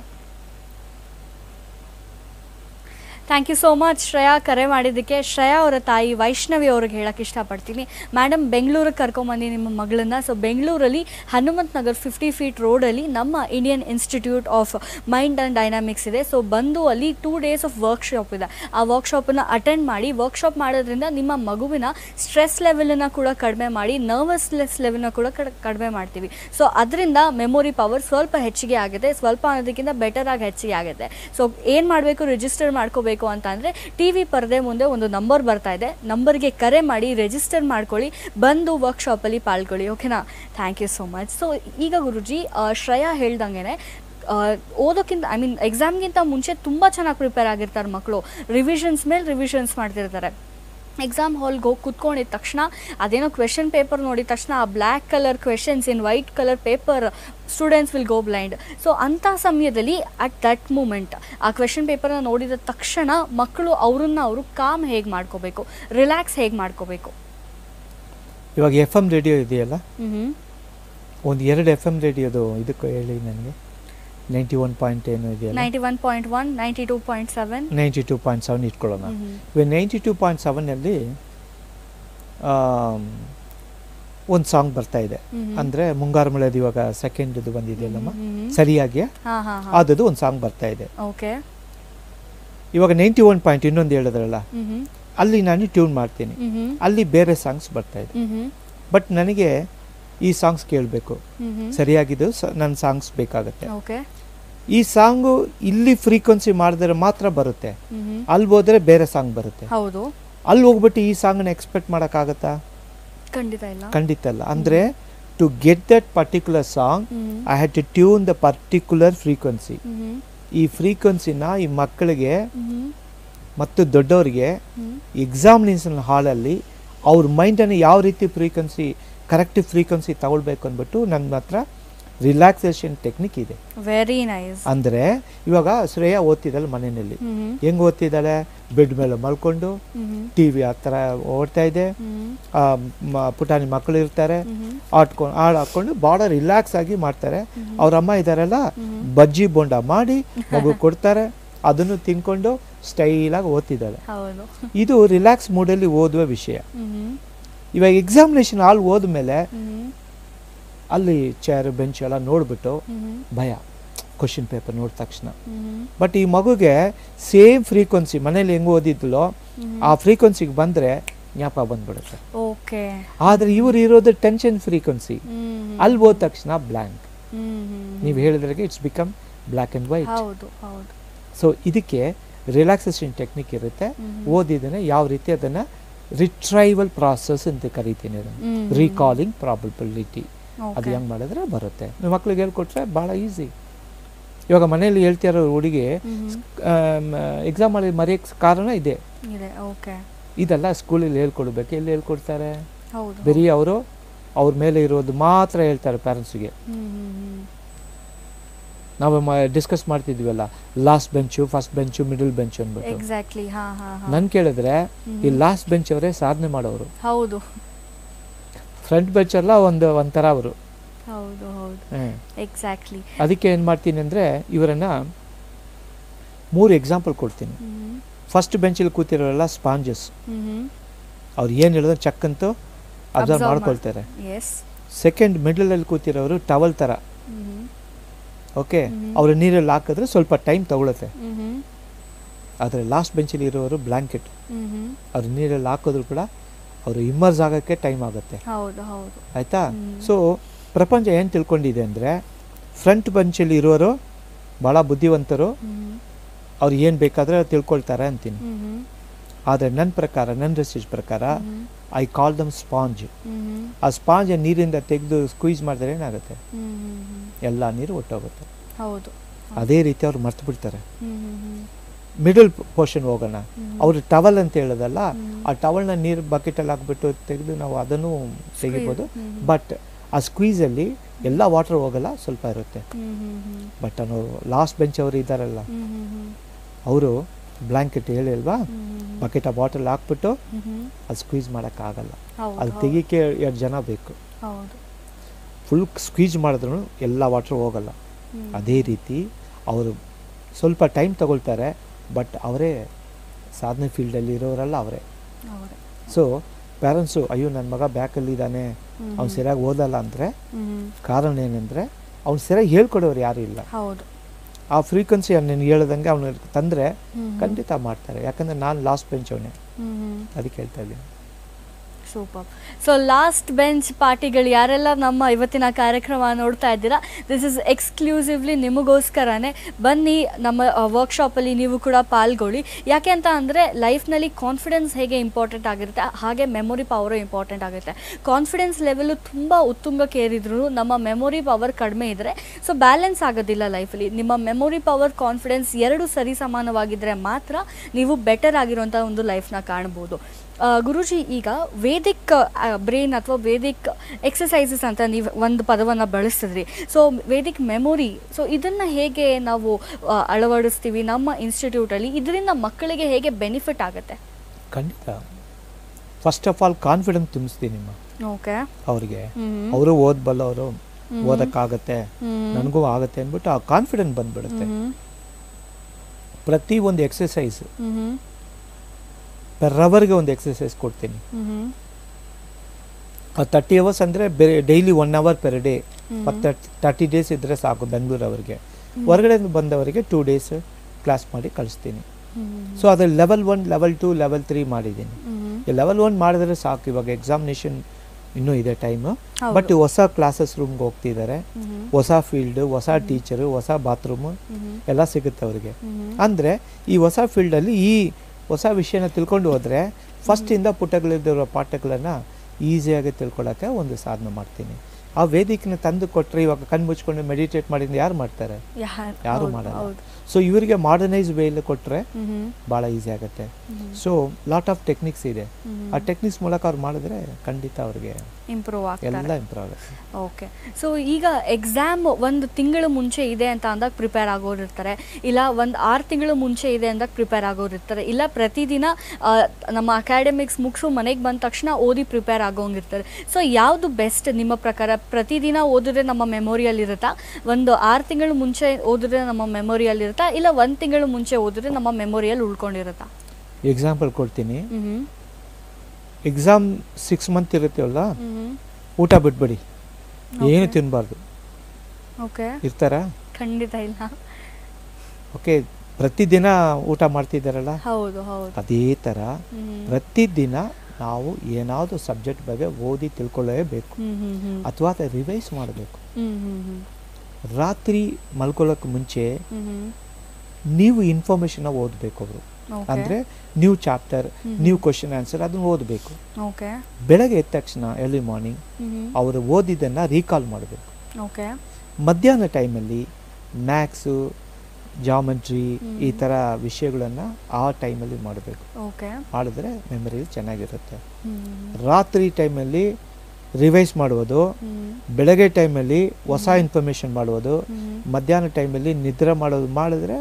Thank you so much Shreya ಕರೆ ಮಾಡಿದ್ದಕ್ಕೆ. ಶ್ರೇಯಾ ಅವರ ತಾಯಿ ವೈಷ್ಣವಿ ಅವ್ರಿಗೆ ಹೇಳಕ್ಕೆ ಇಷ್ಟಪಡ್ತೀನಿ, ಮೇಡಮ್ ಬೆಂಗಳೂರಿಗೆ ಕರ್ಕೊಂಬಂದು ನಿಮ್ಮ ಮಗಳನ್ನ. ಸೊ ಬೆಂಗಳೂರಲ್ಲಿ ಹನುಮಂತ ನಗರ್ 50 feet ರೋಡಲ್ಲಿ ನಮ್ಮ Indian institute of mind and Dynamics ಇದೆ. ಸೊ ಬಂದು ಅಲ್ಲಿ 2 days ಆಫ್ ವರ್ಕ್ಶಾಪ್ ಇದೆ. ಆ ವರ್ಕ್ಶಾಪನ್ನು ಅಟೆಂಡ್ ಮಾಡಿ, ವರ್ಕ್ಶಾಪ್ ಮಾಡೋದ್ರಿಂದ ನಿಮ್ಮ ಮಗುವಿನ ಸ್ಟ್ರೆಸ್ ಲೆವೆಲನ್ನು ಕೂಡ ಕಡಿಮೆ ಮಾಡಿ, ನರ್ವಸ್ನೆಸ್ ಲೆವೆಲ್ನ ಕೂಡ ಕಡಿಮೆ ಮಾಡ್ತೀವಿ. ಸೊ ಅದರಿಂದ ಮೆಮೊರಿ ಪವರ್ ಸ್ವಲ್ಪ ಹೆಚ್ಚಿಗೆ ಆಗುತ್ತೆ. ಸ್ವಲ್ಪ ಅನ್ನೋದಕ್ಕಿಂತ ಬೆಟರ್ ಆಗಿ ಹೆಚ್ಚಿಗೆ ಆಗುತ್ತೆ. ಸೊ ಏನು ಮಾಡಬೇಕು? ರಿಜಿಸ್ಟರ್ ಮಾಡ್ಕೋಬೇಕು ಅಂತ ಅಂದರೆ TV ಪರದೆ ಮುಂದೆ ಒಂದು ನಂಬರ್ ಬರ್ತಾ ಇದೆ, ನಂಬರ್ಗೆ ಕರೆ ಮಾಡಿ ರಿಜಿಸ್ಟರ್ ಮಾಡ್ಕೊಳ್ಳಿ, ಬಂದು ವರ್ಕ್ಶಾಪಲ್ಲಿ ಪಾಲ್ಗೊಳ್ಳಿ. ಓಕೆನಾ? Thank you so much. So ಈಗ ಗುರುಜಿ, ಶ್ರೇಯಾ ಹೇಳ್ದಂಗೆ ಓದೋಕ್ಕಿಂತ ಎಕ್ಸಾಮ್ಗಿಂತ ಮುಂಚೆ ತುಂಬ ಚೆನ್ನಾಗಿ ಪ್ರಿಪೇರ್ ಆಗಿರ್ತಾರೆ ಮಕ್ಕಳು. ರಿವಿಷನ್ಸ್ ಮೇಲೆ ರಿವಿಷನ್ಸ್ ಮಾಡ್ತಿರ್ತಾರೆ. ಎಕ್ಸಾಮ್ ಹಾಲ್ಗೆ ಹೋಗಿ ಕುತ್ಕೊಂಡಿದ್ದ ತಕ್ಷಣ ಅದೇನೋ ಕ್ವೆಶನ್ ಪೇಪರ್ ನೋಡಿದ ತಕ್ಷಣ ಆ black colour questions in white colour paper students will go blind. So ಅಂಥ ಸಮಯದಲ್ಲಿ ಅಟ್ ದಟ್ ಮೂಮೆಂಟ್ ಆ ಕ್ವೆಶನ್ ಪೇಪರ್ನ ನೋಡಿದ ತಕ್ಷಣ ಮಕ್ಕಳು ಅವರು ಕಾಮ್ ಹೇಗೆ ಮಾಡ್ಕೋಬೇಕು, ರಿಲ್ಯಾಕ್ಸ್ ಹೇಗೆ ಮಾಡ್ಕೋಬೇಕು? ಇವಾಗ FM ರೇಡಿಯೋ ಇದೆಯಲ್ಲ, ಒಂದು 2 FM ರೇಡಿಯೋದು ಇದಕ್ಕೆ ಹೇಳಿ ನನಗೆ. 91 ಪಾಯಿಂಟ್ ಏನು ಇದೆಯಲ್ಲ, 91.1, 92.7, 92.7 ಇಟ್ಕೊಳ್ಳೋಣ. ಇವಾಗ 92.7ನಲ್ಲಿ ಒಂದು ಸಾಂಗ್ ಬರ್ತಾ ಇದೆ. ಅಂದರೆ ಮುಂಗಾರು ಮಳೆದು ಇವಾಗ ಸೆಕೆಂಡ್ ಬಂದಿದೆಯಲ್ಲಮ್ಮ, ಸರಿಯಾಗಿ ಆದದ್ದು ಒಂದು ಸಾಂಗ್ ಬರ್ತಾ ಇದೆ. ಓಕೆ. ಇವಾಗ 91 ಪಾಯಿಂಟ್ ಇನ್ನೊಂದು ಹೇಳಿದ್ರಲ್ಲ, ಅಲ್ಲಿ ನಾನು ಟ್ಯೂನ್ ಮಾಡ್ತೀನಿ. ಅಲ್ಲಿ ಬೇರೆ ಸಾಂಗ್ಸ್ ಬರ್ತಾ ಇದೆ. ಬಟ್ ನನಗೆ ಈ ಸಾಂಗ್ಸ್ ಕೇಳಬೇಕು, ಸರಿಯಾಗಿದ್ದು ನನ್ನ ಸಾಂಗ್ಸ್ ಬೇಕಾಗುತ್ತೆ. ಈ ಸಾಂಗು ಇಲ್ಲಿ ಫ್ರೀಕ್ವೆನ್ಸಿ ಮಾಡಿದ್ರೆ ಮಾತ್ರ ಬರುತ್ತೆ, ಅಲ್ಲಿ ಹೋದ್ರೆ ಬೇರೆ ಸಾಂಗ್ ಬರುತ್ತೆ. ಅಲ್ಲಿ ಹೋಗ್ಬಿಟ್ಟು ಈ ಸಾಂಗ್ನ ಎಕ್ಸ್ಪೆಕ್ಟ್ ಮಾಡೋಕ್ಕಾಗತ್ತಾ? ಖಂಡಿತ ಇಲ್ಲ. ಅಂದರೆ to get that particular song I had to tune the particular frequency. ಈ ಫ್ರೀಕ್ವೆನ್ಸಿನ ಈ ಮಕ್ಕಳಿಗೆ ಮತ್ತು ದೊಡ್ಡವರಿಗೆ ಎಕ್ಸಾಮಿನೇಷನ್ ಹಾಲಲ್ಲಿ ಅವ್ರ ಮೈಂಡನ್ನು ಯಾವ ರೀತಿ ಕರೆಕ್ಟಿವ್ ಫ್ರೀಕ್ವೆನ್ಸಿ ತಗೊಳ್ಬೇಕು ಅಂದ್ಬಿಟ್ಟು ನನ್ನ ಹತ್ರ ರಿಲ್ಯಾಕ್ಸೇಷನ್ ಟೆಕ್ನಿಕ್ ಇದೆ. Very nice. ಅಂದರೆ ಇವಾಗ ಶ್ರೇಯಾ ಓದ್ತಿದ್ದಾಳೆ ಮನೆಯಲ್ಲಿ, ಹೆಂಗೆ ಓದ್ತಿದ್ದಾಳೆ, ಬೆಡ್ ಮೇಲೆ ಮಲ್ಕೊಂಡು ಟಿವಿ ಆ ಥರ ಓಡ್ತಾ ಇದೆ, ಪುಟಾಣಿ ಮಕ್ಕಳು ಇರ್ತಾರೆ, ಹಾಡು ಹಾಕೊಂಡು ಭಾಳ ರಿಲ್ಯಾಕ್ಸ್ ಆಗಿ ಮಾಡ್ತಾರೆ. ಅವ್ರ ಅಮ್ಮ ಇದ್ದಾರಲ್ಲ, ಬಜ್ಜಿ ಬೋಂಡ ಮಾಡಿ ಮಗು ಕೊಡ್ತಾರೆ, ಅದನ್ನು ತಿನ್ಕೊಂಡು ಸ್ಟೈಲಾಗಿ ಓದ್ತಿದ್ದಾಳೆ. ಇದು ರಿಲ್ಯಾಕ್ಸ್ ಮೂಡಲ್ಲಿ ಓದುವ ವಿಷಯ. ಇವಾಗ ಎಕ್ಸಾಮಿನೇಷನ್ ಹಾಲ್ ಹೋದ್ಮೇಲೆ ಅಲ್ಲಿ ಚೇರ್ ಬೆಂಚ್ ಎಲ್ಲ ನೋಡ್ಬಿಟ್ಟು ಭಯ, ಕ್ವಶನ್ ಪೇಪರ್ ನೋಡಿದ ತಕ್ಷಣ. ಬಟ್ ಈ ಮಗುಗೆ ಸೇಮ್ ಫ್ರೀಕ್ವೆನ್ಸಿ ಮನೇಲಿ ಹೆಂಗೆ ಓದಿದ್ಲೋ ಆ ಫ್ರೀಕ್ವೆನ್ಸಿಗೆ ಬಂದರೆ ಜ್ಞಾಪಕ ಬಂದ್ಬಿಡುತ್ತೆ. ಆದರೆ ಇವರು ಇರೋದು ಟೆನ್ಷನ್ ಫ್ರೀಕ್ವೆನ್ಸಿ, ಅಲ್ಲಿ ಹೋದ ತಕ್ಷಣ ಬ್ಲ್ಯಾಂಕ್. ನೀವು ಹೇಳಿದ್ರಾಗೆ it's become black and white. So ಇದಕ್ಕೆ ರಿಲ್ಯಾಕ್ಸೇಷನ್ ಟೆಕ್ನಿಕ್ ಇರುತ್ತೆ. ಓದಿದ್ದನ್ನು ಯಾವ ರೀತಿ ಅದನ್ನು ರಿಟ್ರೈವಲ್ ಪ್ರಾಸೆಸ್ ಅಂತ ಕರಿತೀನಿ, ಅದನ್ನು ರೀಕಾಲಿಂಗ್ ಪ್ರಾಬಬಿಲಿಟಿ. ಅದು ಹೆಂಗೆ ಮಾಡಿದ್ರೆ ಬರುತ್ತೆ. ನಿಮ್ಮ ಮಕ್ಳಿಗೆ ಹೇಳ್ಕೊಟ್ರೆ ಭಾಳ ಈಸಿ. ಇವಾಗ ಮನೆಯಲ್ಲಿ ಹೇಳ್ತಿರೋ ಹುಡುಗಿ ಎಕ್ಸಾಮ್ ಮಾಡಿ ಮರೆಯೋಕ್ಕೆ ಕಾರಣ ಇದೆ. ಇದೆಲ್ಲ ಸ್ಕೂಲಲ್ಲಿ ಹೇಳ್ಕೊಡ್ಬೇಕು. ಎಲ್ಲಿ ಹೇಳ್ಕೊಡ್ತಾರೆ? ಬರೀ ಅವ್ರ ಮೇಲೆ ಇರೋದು ಮಾತ್ರ ಹೇಳ್ತಾರೆ ಪ್ಯಾರೆಂಟ್ಸ್ಗೆ. ನಾವು ಡಿಸ್ಕಸ್ ಮಾಡ್ತಿದ್ವಲ್ಲ, last bench, first bench, middle bench ಅಂದ್ಬಿಟ್ಟು. ನನ್ ಕೇಳಿದ್ರೆ ಈ ಲಾಸ್ಟ್ ಬೆಂಚ್ ಅವರೇ ಸಾಧನೆ ಮಾಡೋರು. ಹೌದು. ಫ್ರಂಟ್ ಬೆಂಚ್ ಎಲ್ಲ ಒಂಥರ ಅವರು. ಅದಕ್ಕೆ ಏನು ಮಾಡ್ತೀನಿ ಅಂದರೆ ಇವರನ್ನ 3 ಎಕ್ಸಾಂಪಲ್ ಕೊಡ್ತೀನಿ. ಫಸ್ಟ್ ಬೆಂಚಲ್ಲಿ ಕೂತಿರೋರೆಲ್ಲ ಸ್ಪಾಂಜಸ್. ಅವ್ರು ಏನು ಹೇಳಿದ್ರೆ ಚಕ್ಕಂತೂ ಅಬ್ಸರ್ವ್ ಮಾಡ್ಕೊಳ್ತಾರೆ. ಸೆಕೆಂಡ್ ಮಿಡಲಲ್ಲಿ ಕೂತಿರೋರು ಟವಲ್ ಥರ. ಓಕೆ, ಅವರು ನೀರಲ್ಲಿ ಹಾಕಿದ್ರೆ ಸ್ವಲ್ಪ ಟೈಮ್ ತಗೊಳುತ್ತೆ. ಆದರೆ ಲಾಸ್ಟ್ ಬೆಂಚಲ್ಲಿ ಇರೋರು ಬ್ಲ್ಯಾಂಕೆಟ್. ಅವ್ರು ನೀರಲ್ಲಿ ಹಾಕಿದ್ರು ಕೂಡ ಅವರು ಇಮ್ಮರ್ಸ್ ಆಗೋಕ್ಕೆ ಟೈಮ್ ಆಗುತ್ತೆ. ಆಯಿತಾ? ಸೊ ಪ್ರಪಂಚ ಏನು ತಿಳ್ಕೊಂಡಿದೆ ಅಂದರೆ, ಫ್ರಂಟ್ ಬೆಂಚಲ್ಲಿ ಇರೋರು ಭಾಳ ಬುದ್ಧಿವಂತರು, ಅವ್ರು ಏನು ಬೇಕಾದರೆ ತಿಳ್ಕೊಳ್ತಾರೆ ಅಂತೀನಿ. ಆದರೆ ನನ್ನ ಪ್ರಕಾರ, ನನ್ನ ರಿಸರ್ಚ್ ಪ್ರಕಾರ, ಐ ಕಾಲ್ ದಮ್ ಸ್ಪಾಂಜ್. ಆ ಸ್ಪಾಂಜ್ ನೀರಿಂದ ತೆಗೆದು ಸ್ಕ್ವೀಸ್ ಮಾಡಿದ್ರೆ ಏನಾಗುತ್ತೆ? ಎಲ್ಲ ನೀರು ಒಟ್ಟೋಗುತ್ತೆ. ಅದೇ ರೀತಿ ಅವ್ರು ಮರ್ತು ಬಿಡ್ತಾರೆ. ಮಿಡಲ್ ಪೋರ್ಷನ್ ಹೋಗೋಣ. ಅವರು ಟವಲ್ ಅಂತ ಹೇಳೋದಲ್ಲ, ಆ ಟವಲ್ನ ನೀರು ಬಕೆಟಲ್ಲಿ ಹಾಕ್ಬಿಟ್ಟು ತೆಗೆದು ನಾವು ಅದನ್ನು ತೆಗಿಬೋದು. ಬಟ್ ಆ ಸ್ಕ್ವೀಸಲ್ಲಿ ಎಲ್ಲ ವಾಟರ್ ಹೋಗಲ್ಲ, ಸ್ವಲ್ಪ ಇರುತ್ತೆ. ಬಟ್ ಅವರು ಲಾಸ್ಟ್ ಬೆಂಚ್ ಅವರು ಇದ್ದಾರಲ್ಲ, ಅವರು ಬ್ಲ್ಯಾಂಕೆಟ್ ಹೇಳಿಲ್ವಾ, ಬಕೆಟ್ ಆ ಬಾಟಲ್ ಹಾಕ್ಬಿಟ್ಟು ಅದು ಸ್ಕ್ವೀಸ್ ಮಾಡೋಕ್ಕಾಗಲ್ಲ. ಅದು ತೆಗಿಕ್ಕೆ 2 ಜನ ಬೇಕು. ಫುಲ್ ಸ್ಕ್ವೀಸ್ ಮಾಡಿದ್ರು ಎಲ್ಲ ವಾಟರ್ ಹೋಗಲ್ಲ. ಅದೇ ರೀತಿ ಅವರು ಸ್ವಲ್ಪ ಟೈಮ್ ತಗೊಳ್ತಾರೆ, ಬಟ್ ಅವರೇ ಸಾಧನೆ ಫೀಲ್ಡಲ್ಲಿ ಇರೋರಲ್ಲ ಅವರೇ. ಸೊ ಪೇರೆಂಟ್ಸು, ಅಯ್ಯೋ ನನ್ನ ಮಗ ಬ್ಯಾಕಲ್ಲಿದ್ದಾನೆ, ಅವ್ನು ಸರಿಯಾಗಿ ಓದಲ್ಲ ಅಂದರೆ ಕಾರಣ ಏನಂದರೆ ಅವ್ನು ಸರಿಯಾಗಿ ಹೇಳ್ಕೊಡೋರು ಯಾರು ಇಲ್ಲ. ಆ ಫ್ರೀಕ್ವೆನ್ಸಿ ನೀನು ಹೇಳ್ದಂಗೆ ಅವನು ತಂದರೆ ಖಂಡಿತ ಮಾಡ್ತಾರೆ. ಯಾಕಂದರೆ ನಾನು ಲಾಸ್ಟ್ ಬೆಂಚ್ ಅವನೇ, ಅದಕ್ಕೆ ಹೇಳ್ತಾ ಇದ್ದೀನಿ. ಸೂಪರ್. ಸೊ ಲಾಸ್ಟ್ ಬೆಂಚ್ ಪಾರ್ಟಿಗಳು ಯಾರೆಲ್ಲ ನಮ್ಮ ಇವತ್ತಿನ ಕಾರ್ಯಕ್ರಮ ನೋಡ್ತಾ ಇದ್ದೀರಾ, ದಿಸ್ ಇಸ್ ಎಕ್ಸ್ಕ್ಲೂಸಿವ್ಲಿ ನಿಮಗೋಸ್ಕರನೇ. ಬನ್ನಿ ನಮ್ಮ ವರ್ಕ್ಶಾಪಲ್ಲಿ ನೀವು ಕೂಡ ಪಾಲ್ಗೊಳ್ಳಿ. ಯಾಕೆ ಅಂತ ಅಂದರೆ ಲೈಫ್ನಲ್ಲಿ ಕಾನ್ಫಿಡೆನ್ಸ್ ಹೇಗೆ ಇಂಪಾರ್ಟೆಂಟ್ ಆಗಿರುತ್ತೆ, ಹಾಗೆ ಮೆಮೊರಿ ಪವರು ಇಂಪಾರ್ಟೆಂಟ್ ಆಗುತ್ತೆ. ಕಾನ್ಫಿಡೆನ್ಸ್ ಲೆವೆಲು ತುಂಬ ಉತ್ತುಂಗಕ್ಕೆ ಏರಿದ್ರು ನಮ್ಮ ಮೆಮೊರಿ ಪವರ್ ಕಡಿಮೆ ಇದ್ದರೆ ಸೊ ಬ್ಯಾಲೆನ್ಸ್ ಆಗೋದಿಲ್ಲ ಲೈಫಲ್ಲಿ. ನಿಮ್ಮ ಮೆಮೊರಿ ಪವರ್, ಕಾನ್ಫಿಡೆನ್ಸ್ 2 ಸರಿ ಸಮಾನವಾಗಿದ್ದರೆ ಮಾತ್ರ ನೀವು ಬೆಟರ್ ಆಗಿರುವಂಥ ಒಂದು ಲೈಫ್ನ ಕಾಣ್ಬೋದು. ಗುರುಜಿ, ಈಗ ವೇದಿಕ್ ಬ್ರೈನ್ ಅಥವಾ ವೇದಿಕ್ ಎಕ್ಸಸೈಸಸ್ ಅಂತ ನೀವು ಒಂದು ಪದವನ್ನು ಬಳಸಿದ್ರಿ. ಸೊ ವೇದಿಕ್ ಮೆಮೊರಿ, ಸೊ ಇದನ್ನು ಹೇಗೆ ನಾವು ಅಳವಡಿಸ್ತೀವಿ ನಮ್ಮ ಇನ್ಸ್ಟಿಟ್ಯೂಟಲ್ಲಿ? ಇದರಿಂದ ಮಕ್ಕಳಿಗೆ ಹೇಗೆ ಬೆನಿಫಿಟ್ ಆಗುತ್ತೆ? ಖಂಡಿತ. ಫಸ್ಟ್ ಆಫ್ ಆಲ್ ಕಾನ್ಫಿಡೆನ್ಸ್ ತುಂಬಿಸ್ತೀನಿ ನಿಮ್ಮ ಅವ್ರಿಗೆ. ಅವರು ಓದಬಲ್ಲವರು, ಓದಕ್ಕಾಗತ್ತೆ, ನನಗೂ ಆಗುತ್ತೆ ಅಂದ್ಬಿಟ್ಟು ಆ ಕಾನ್ಫಿಡೆನ್ಸ್ ಬಂದ್ಬಿಡುತ್ತೆ. ಪ್ರತಿ ಒಂದು ಎಕ್ಸಸೈಸ್ ಪರ್ ಅವರ್ಗೆ ಒಂದು ಎಕ್ಸಸೈಸ್ ಕೊಡ್ತೀನಿ. 30 ಅವರ್ಸ್ ಅಂದರೆ daily 1 hour per day. 30 days ಇದ್ದರೆ ಸಾಕು ಬೆಂಗಳೂರು ಅವರಿಗೆ. ಹೊರಗಡೆ ಬಂದವರಿಗೆ 2 ಡೇಸ್ ಕ್ಲಾಸ್ ಮಾಡಿ ಕಳಿಸ್ತೀನಿ. ಸೊ ಅದ್ರಲ್ಲಿ ಲೆವೆಲ್ 1, ಲೆವೆಲ್ 2, ಲೆವೆಲ್ 3 ಮಾಡಿದ್ದೀನಿ. ಲೆವೆಲ್ 1 ಮಾಡಿದ್ರೆ ಸಾಕು. ಇವಾಗ ಎಕ್ಸಾಮಿನೇಷನ್ ಇನ್ನೂ ಇದೆ ಟೈಮು. ಬಟ್ ಹೊಸ ಕ್ಲಾಸಸ್ ರೂಮ್ಗೆ ಹೋಗ್ತಿದ್ದಾರೆ, ಹೊಸ ಫೀಲ್ಡು, ಹೊಸ ಟೀಚರು, ಹೊಸ ಬಾತ್ರೂಮು ಎಲ್ಲ ಸಿಗುತ್ತೆ ಅವ್ರಿಗೆ. ಅಂದರೆ ಈ ಹೊಸ ಫೀಲ್ಡಲ್ಲಿ ಈ ಹೊಸ ವಿಷಯನ ತಿಳ್ಕೊಂಡು ಹೋದರೆ ಫಸ್ಟಿಂದ ಪುಟಗಳಿರೋ ಪಾಠಗಳನ್ನು ಈಸಿಯಾಗಿ ತಿಳ್ಕೊಳ್ಳೋಕ್ಕೆ ಒಂದು ಸಾಧನೆ ಮಾಡ್ತೀನಿ. ಆ ವೇದಿಕೆನ ತಂದು ಕೊಟ್ಟರೆ, ಇವಾಗ ಕಣ್ಣು ಮುಚ್ಕೊಂಡು ಮೆಡಿಟೇಟ್ ಮಾಡಿದ್ರೆ ಯಾರು ಮಾಡ್ತಾರೆ? ಯಾರು ಮಾಡಲ್ಲ. ಸೊ ಇವರಿಗೆ ಮಾಡರ್ನೈಸ್ ವೇಯಲ್ಲಿ ಕೊಟ್ಟರೆ ಭಾಳ ಈಸಿ ಆಗುತ್ತೆ. ಸೊ ಲಾಟ್ ಆಫ್ ಟೆಕ್ನಿಕ್ಸ್ ಇದೆ, ಆ ಟೆಕ್ನಿಕ್ಸ್ ಮೂಲಕ ಅವ್ರು ಮಾಡಿದ್ರೆ ಖಂಡಿತ ಅವ್ರಿಗೆ ಇಂಪ್ರೂವ್ ಎಲ್ಲ ಆಗ್ತಾರೆ. ಇಂಪ್ರೂವ್ ಆಗುತ್ತೆ. ಓಕೆ, ಸೊ ಈಗ ಎಕ್ಸಾಮ್ ಒಂದು ತಿಂಗಳು ಮುಂಚೆ ಇದೆ ಅಂತ ಅಂದಾಗ ಪ್ರಿಪೇರ್ ಆಗೋರು ಇರ್ತಾರೆ, ಇಲ್ಲ ಒಂದು 6 ತಿಂಗಳು ಮುಂಚೆ ಇದೆ ಅಂದಾಗ ಪ್ರಿಪೇರ್ ಆಗೋರು ಇರ್ತಾರೆ, ಇಲ್ಲ ಪ್ರತಿದಿನ ನಮ್ಮ ಅಕಾಡೆಮಿಕ್ಸ್ ಮುಗಿಸು ಮನೆಗೆ ಬಂದ ತಕ್ಷಣ ಓದಿ ಪ್ರಿಪೇರ್ ಆಗೋಂಗಿರ್ತಾರೆ. ಸೊ ಯಾವುದು ಬೆಸ್ಟ್ ನಿಮ್ಮ ಪ್ರಕಾರ? ಪ್ರತಿದಿನ ಓದಿದ್ರೆ ನಮ್ಮ ಮೆಮೊರಿಯಲ್ಲಿ ಇರುತ್ತಾ, ಒಂದು 6 ತಿಂಗಳು ಮುಂಚೆ ಓದಿದ್ರೆ ನಮ್ಮ ಮೆಮೊರಿಯಲ್ಲಿ ಇರುತ್ತಾ, ಇಲ್ಲ 1 ತಿಂಗಳು ಮುಂಚೆ ಓದಿದ್ರೆ ನಮ್ಮ ಮೆಮೊರಿಯಲ್ಲಿ ಉಳ್ಕೊಂಡಿರುತ್ತಾ? ಎಕ್ಸಾಂಪಲ್ ಕೊಡ್ತೀನಿ. ಎಕ್ಸಾಮ್ 6 ಮಂತ್ ಇರುತ್ತಲ್ಲ, ಊಟ ಬಿಟ್ಬಿಡಿ, ಏನು ತಿನ್ನಬಾರ್ದು. ಓಕೆ, ಇರ್ತಾರಾ? ಖಂಡಿತ ಇಲ್ಲ. ಓಕೆ, ಪ್ರತಿದಿನ ಊಟ ಮಾಡ್ತಿದ್ದಾರಲ್ಲ, ಹೌದು ಹೌದು. ಅದೇ ಥರ ಪ್ರತಿದಿನ ನಾವು ಏನಾದರೂ ಸಬ್ಜೆಕ್ಟ್ ಬಗ್ಗೆ ಓದಿ ತಿಳ್ಕೊಳ್ಳೇಬೇಕು, ಅಥವಾ ರಿವೈಸ್ ಮಾಡಬೇಕು. ರಾತ್ರಿ ಮಲ್ಕೊಳ್ಳೋಕೆ ಮುಂಚೆ ನೀವು ಇನ್ಫಾರ್ಮೇಷನ್ನ ಓದಬೇಕು. ಅವರು ಅಂದರೆ new chapter, new question answer ಅದನ್ನು ಓದಬೇಕು. ಬೆಳಗ್ಗೆ ಎದ್ದ ತಕ್ಷಣ ಎರ್ಲಿ ಮಾರ್ನಿಂಗ್ ಅವರು ಓದಿದ್ದನ್ನು ರೀಕಾಲ್ ಮಾಡಬೇಕು. ಮಧ್ಯಾಹ್ನ ಟೈಮಲ್ಲಿ ಮ್ಯಾಥ್ಸು, ಜಾಮೆಟ್ರಿ ಈ ಥರ ವಿಷಯಗಳನ್ನು ಆ ಟೈಮಲ್ಲಿ ಮಾಡಬೇಕು. ಮಾಡಿದ್ರೆ ಮೆಮರಿ ಚೆನ್ನಾಗಿರುತ್ತೆ. ರಾತ್ರಿ ಟೈಮಲ್ಲಿ ರಿವೈಸ್ ಮಾಡುವುದು, ಬೆಳಗ್ಗೆ ಟೈಮಲ್ಲಿ ಹೊಸ ಇನ್ಫಾರ್ಮೇಷನ್ ಮಾಡುವುದು, ಮಧ್ಯಾಹ್ನ ಟೈಮಲ್ಲಿ ನಿದ್ರೆ ಮಾಡೋದು ಮಾಡಿದ್ರೆ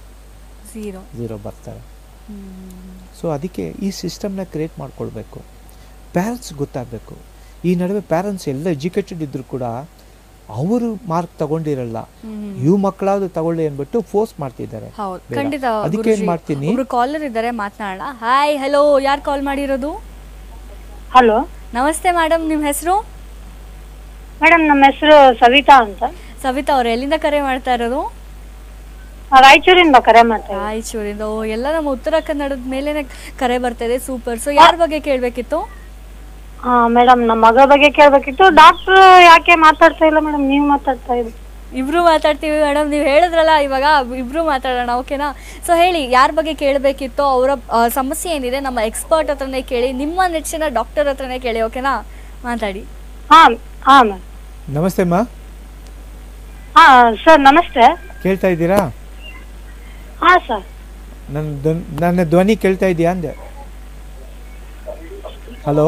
ಝೀರೋ ಬರ್ತಾರೆ. ಸೊ ಅದಕ್ಕೆ ಈ ಸಿಸ್ಟಮ್ನ ಕ್ರಿಯೇಟ್ ಮಾಡ್ಕೊಳ್ಬೇಕು. ಪ್ಯಾರೆಂಟ್ಸ್ ಗೊತ್ತಾಗಬೇಕು. ಈ ನಡುವೆ ಪ್ಯಾರೆಂಟ್ಸ್ ಎಲ್ಲ ಎಜುಕೇಟೆಡ್ ಇದ್ದರೂ ಕೂಡ ಅವರು ಮಾರ್ಕ್ ತಗೊಂಡಿರಲ್ಲ, ಇವು ಮಕ್ಕಳಾದ್ರು ತಗೊಳ್ಳಿ ಅಂದ್ಬಿಟ್ಟು ಫೋರ್ಸ್ ಮಾಡ್ತಿದ್ದಾರೆ. ಅದಕ್ಕೆ ಏನ್ ಮಾಡ್ತೀನಿ, ಕಾಲರ್ ಇದ್ದಾರೆ, ಮಾತನಾಡೋಣ. ಹಾಯ್, ಹಲೋ, ಯಾರು ಕಾಲ್ ಮಾಡಿರೋದು? ಹಲೋ, ನಮಸ್ತೆ ಮೇಡಮ್, ನಿಮ್ಮ ಹೆಸರು? ಮೇಡಮ್ ನಮ್ಮ ಹೆಸರು ಸವಿತಾ ಅಂತ. ಸವಿತಾ ಅವ್ರೆ, ಎಲ್ಲಿಂದ ಕರೆ ಮಾಡ್ತಾ ಇರೋದು? ರಾಯಚೂರಿಂದ ಕರೆ ಮಾಡ್ತಾ ಇರೋದು. ರಾಯಚೂರಿಂದ. ಎಲ್ಲ ನಮ್ಮ ಉತ್ತರ ಕನ್ನಡದ ಮೇಲೇನೆ ಕರೆ ಬರ್ತಾ ಇದೆ. ಸೂಪರ್. ಸೊ ಯಾರ ಬಗ್ಗೆ ಕೇಳಬೇಕಿತ್ತು? ಮೇಡಮ್ ನಮ್ಮ ಮಗ ಬಗ್ಗೆ ಕೇಳಬೇಕಿತ್ತು. ಡಾಕ್ಟರ್ ಯಾಕೆ ಮಾತಾಡ್ತಾ ಇಲ್ಲ ಮೇಡಮ್? ನೀವು ಮಾತಾಡ್ತಾ ಇದ್ದೀರಿ. ಇಬ್ರು ಮಾತಾಡ್ತೀವಿ ಮೇಡಮ್, ನೀವು ಹೇಳಿದ್ರಲ್ಲ ಇವಾಗ ಇಬ್ರು ಮಾತಾಡೋಣ, ಓಕೆನಾ? ಸೊ ಹೇಳಿ, ಯಾರ ಬಗ್ಗೆ ಕೇಳಬೇಕಿತ್ತು? ಅವರ ಸಮಸ್ಯೆ ಏನಿದೆ ನಮ್ಮ ಎಕ್ಸ್ಪರ್ಟ್ ಹತ್ರನೇ ಕೇಳಿ, ನಿಮ್ಮ ನೆಚ್ಚಿನ ಡಾಕ್ಟರ್ ಹತ್ರನೇ ಕೇಳಿ, ಓಕೆನಾ? ಮಾತಾಡಿ. ನಮಸ್ತೆ ಅಮ್ಮ. ಸರ್ ನಮಸ್ತೆ. ಕೇಳ್ತಾ ಇದ್ದೀರಾ? ಸರ್. ನನ್ನ ಧ್ವನಿ ಕೇಳ್ತಾ ಇದೆಯಾ ಅಂದೆ. ಹಲೋ,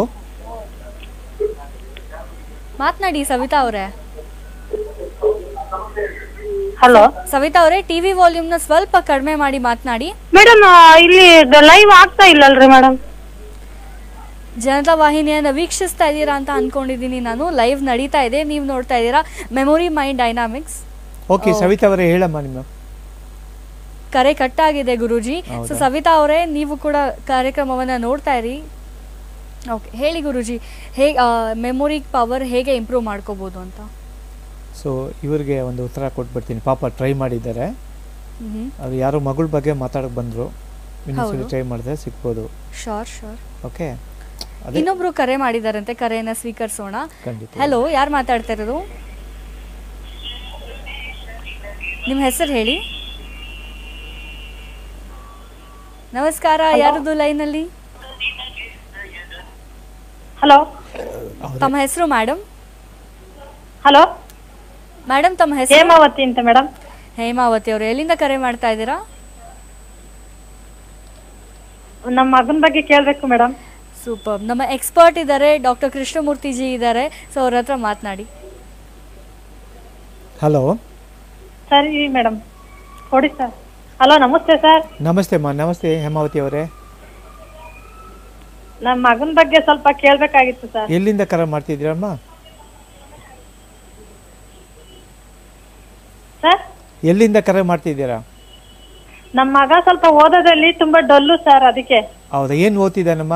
ಮಾತನಾಡಿ ಸವಿತಾ ಅವರೇ. ಹಲೋ ಸವಿತಾ ಅವರೇ, ಟಿವಿ ವಾಲ್ಯೂಮ್ ನ ಸ್ವಲ್ಪ ಕಡಿಮೆ ಮಾಡಿ ಮಾತನಾಡಿ. ಮೇಡಮ್ ಇಲ್ಲಿ ಲೈವ್ ಆಗ್ತಾ ಇಲ್ಲಲ್ರಿ ಮೇಡಮ್? ಜನತಾ ವಾಹಿನಿಯನ್ನ ವೀಕ್ಷಿಸ್ತಾ ಇದ್ದೀರಾ ಅಂತ ಅನ್ಕೊಂಡಿದ್ದೀನಿ ನಾನು. ಲೈವ್ ನಡೀತಾ ಇದೆ, ನೀವು ನೋಡ್ತಾ ಇದ್ದೀರಾ memory mind dynamics. Okay Savita ಅವರೇ, ಹೇಳಮ್ಮ. ನಿಮ್ಮ ಕರೆ ಕಟ್ ಆಗಿದೆ ಗುರೂಜಿ. ಸೊ ಸವಿತಾ ಅವರೇ, ನೀವು ಕೂಡ ಕಾರ್ಯಕ್ರಮವನ್ನ ನೋಡ್ತಾ ಇರಿ. ಓಕೆ, ಹೇಳಿ ಗುರೂಜಿ, ಹೇಗೆ ಮೆಮೊರಿ ಪವರ್ ಹೇಗೆ ಇಂಪ್ರೂವ್ ಮಾಡ್ಕೋಬಹುದು ಅಂತ? ಸೊ ಇವರಿಗೆ ಒಂದು ಉತ್ತರ ಕೊಟ್ಬಿಡ್ತೀನಿ. ಪಾಪ ಟ್ರೈ ಮಾಡಿದ್ದಾರೆ, ಅವ್ರು ಯಾರೋ ಮಗಳ ಬಗ್ಗೆ ಮಾತಾಡಕ್ಕೆ ಬಂದರು, ಇನ್ನೊಂದ್ಸಲಿ ಟ್ರೈ ಮಾಡಿದ್ರೆ ಸಿಗ್ಬೋದು. ಶೋರ್. ಓಕೆ, ಇನ್ನೊಬ್ರು ಕರೆ ಮಾಡಿದಾರಂತೆ, ಕರೆಯನ್ನ ಸ್ವೀಕರಿಸೋಣ. ಹಲೋ, ಯಾರು ಮಾತಾಡ್ತಾ ಇರೋದು? ನಿಮ್ಮ ಹೆಸರು ಹೇಳಿ. ನಮಸ್ಕಾರ, ಯಾರದು ಲೈನಲ್ಲಿ? ಹಲೋ, ತಮ್ಮ ಹೆಸರು ಮೇಡಮ್? ಹಲೋ ಮೇಡಮ್, ತಮ್ಮ ಹೆಸರು? ಹೇಮಾವತಿ ಅಂತ ಮೇಡಮ್. ಹೇಮಾವತಿ ಅವರು, ಎಲ್ಲಿಂದ ಕರೆ ಮಾಡ್ತಾ ಇದ್ದೀರಾ? ನಮ್ಮ ಮಗನ ಬಗ್ಗೆ ಕೇಳಬೇಕು ಮೇಡಮ್. ಸೂಪರ್. ನಮ್ಮ ಎಕ್ಸ್ಪರ್ಟ್ ಇದ್ದಾರೆ, ಡಾಕ್ಟರ್ ಕೃಷ್ಣಮೂರ್ತಿ ಜಿ ಇದ್ದಾರೆ. ಸೊ ಅವ್ರ ಹತ್ರ ಮಾತನಾಡಿ. ಹಲೋ. ಸರಿ ಮೇಡಮ್, ಕೊಡಿ ಸರ್. ಹಲೋ, ನಮಸ್ತೆ ಸರ್. ನಮಸ್ತೆ ಅಮ್ಮ. ನಮಸ್ತೆ ಹೇಮಾವತಿ ಅವರೇ. ನಮ್ಮ ಮಗನ ಬಗ್ಗೆ ಸ್ವಲ್ಪ ಕೇಳಬೇಕಾಗಿತ್ತು ಸರ್. ಎಲ್ಲಿಂದ ಕರೆ ಮಾಡ್ತಿದ್ದೀರಮ್ಮ? ಸರ್, ಎಲ್ಲಿಂದ ಕರೆ ಮಾಡ್ತಿದ್ದೀರಾ? ನಮ್ಮ ಮಗ ಸ್ವಲ್ಪ ಓದೋದ್ರಲ್ಲಿ ತುಂಬಾ ಡಲ್ಲು ಸರ್, ಅದಕ್ಕೆ. ಹೌದಾ, ಏನು ಓದ್ತಿದ್ದಾನಮ್ಮ?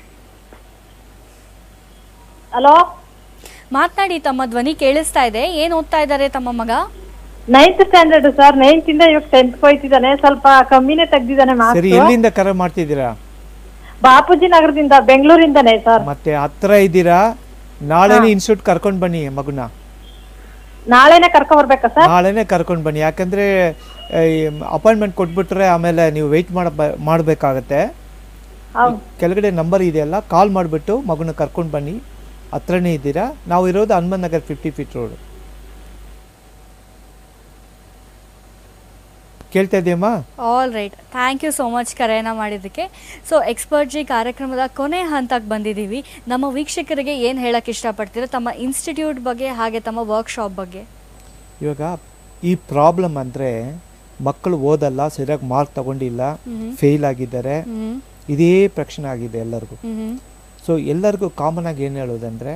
ಹಲೋ, ಮಾತನಾಡಿ, ತಮ್ಮ ಧ್ವನಿ ಕೇಳಿಸ್ತಾ ಇದೆ. ಏನ್ ಓದ್ತಾ ಇದ್ದಾರೆ ತಮ್ಮ ಮಗ? 9th standard sir. 9th ಇಂದ ಇವಾಗ 10th ಹೋಯ್ತಿದ್ದಾನೆ. ಸ್ವಲ್ಪ ಕಮ್ಮಿನೇ ತೆಗ್ದಿದ್ದಾನೆ ಮಾರ್ಕ್ಸ್. ಸರಿ, ಎಲ್ಲಿಂದ ಕರೆ ಮಾಡ್ತಿದ್ದೀರಾ? ಬಾಪೂಜಿ ನಗರದಿಂದ, ಬೆಂಗಳೂರಿಂದನೇ ಸರ್. ಮತ್ತೆ ಹತ್ರ ಇದ್ದೀರಾ? ನಾಳೆನೇ ಇನ್ಸ್ಟಿಟ್ಯೂಟ್ ಕರ್ಕೊಂಡು ಬನ್ನಿ ಮಗುನ. ನಾಳೆನೆ ಕರ್ಕೊಂಡ್ ಬರ್ಬೇಕಾ ಸರ್? ನಾಳೆನೆ ಕರ್ಕೊಂಡು ಬನ್ನಿ. ಯಾಕಂದ್ರೆ ಅಪಾಯಿಂಟ್ಮೆಂಟ್ ಕೊಟ್ಬಿಟ್ರೆ ಆಮೇಲೆ ನೀವು ವೆಯ್ಟ್ ಮಾಡಬೇಕಾಗತ್ತೆ. ಕೆಳಗಡೆ ನಂಬರ್ ಇದೆಯಲ್ಲ, ಕಾಲ್ ಮಾಡಿಬಿಟ್ಟು ಮಗುನ ಕರ್ಕೊಂಡು ಬನ್ನಿ. ಹತ್ರನೇ ಇದ್ದೀರಾ? ನಾವು ಇರೋದು ಹನುಮಂತ್ ನಗರ್ 50 ಫೀಟ್ ರೋಡ್. ಕೇಳ್ತಾ ಇದೆಯಮ್ಮ? All right, thank you so much ಕರೆಯನ್ನ ಮಾಡಿದ್ದಕ್ಕೆ. ಸೊ ಎಕ್ಸ್ಪರ್ಟ್ ಜಿ ಕಾರ್ಯಕ್ರಮದ ಕೊನೆ ಹಂತಕ್ಕೆ ಬಂದಿದ್ದೀವಿ. ನಮ್ಮ ವೀಕ್ಷಕರಿಗೆ ಏನು ಹೇಳಕ್ಕೆ ಇಷ್ಟಪಡ್ತೀರಾ ತಮ್ಮ ಇನ್ಸ್ಟಿಟ್ಯೂಟ್ ಬಗ್ಗೆ ಹಾಗೆ ತಮ್ಮ ವರ್ಕ್ಶಾಪ್ ಬಗ್ಗೆ? ಇವಾಗ ಈ ಪ್ರಾಬ್ಲಮ್ ಅಂದರೆ ಮಕ್ಕಳು ಓದಲ್ಲ, ಸರಿಯಾಗಿ ಮಾರ್ಕ್ ತಗೊಂಡಿಲ್ಲ, ಫೇಲ್ ಆಗಿದ್ದಾರೆ, ಇದೇ ಪ್ರಶ್ನೆ ಆಗಿದೆ ಎಲ್ಲರಿಗೂ. ಸೊ ಎಲ್ಲರಿಗೂ ಕಾಮನ್ ಆಗಿ ಏನು ಹೇಳೋದಂದರೆ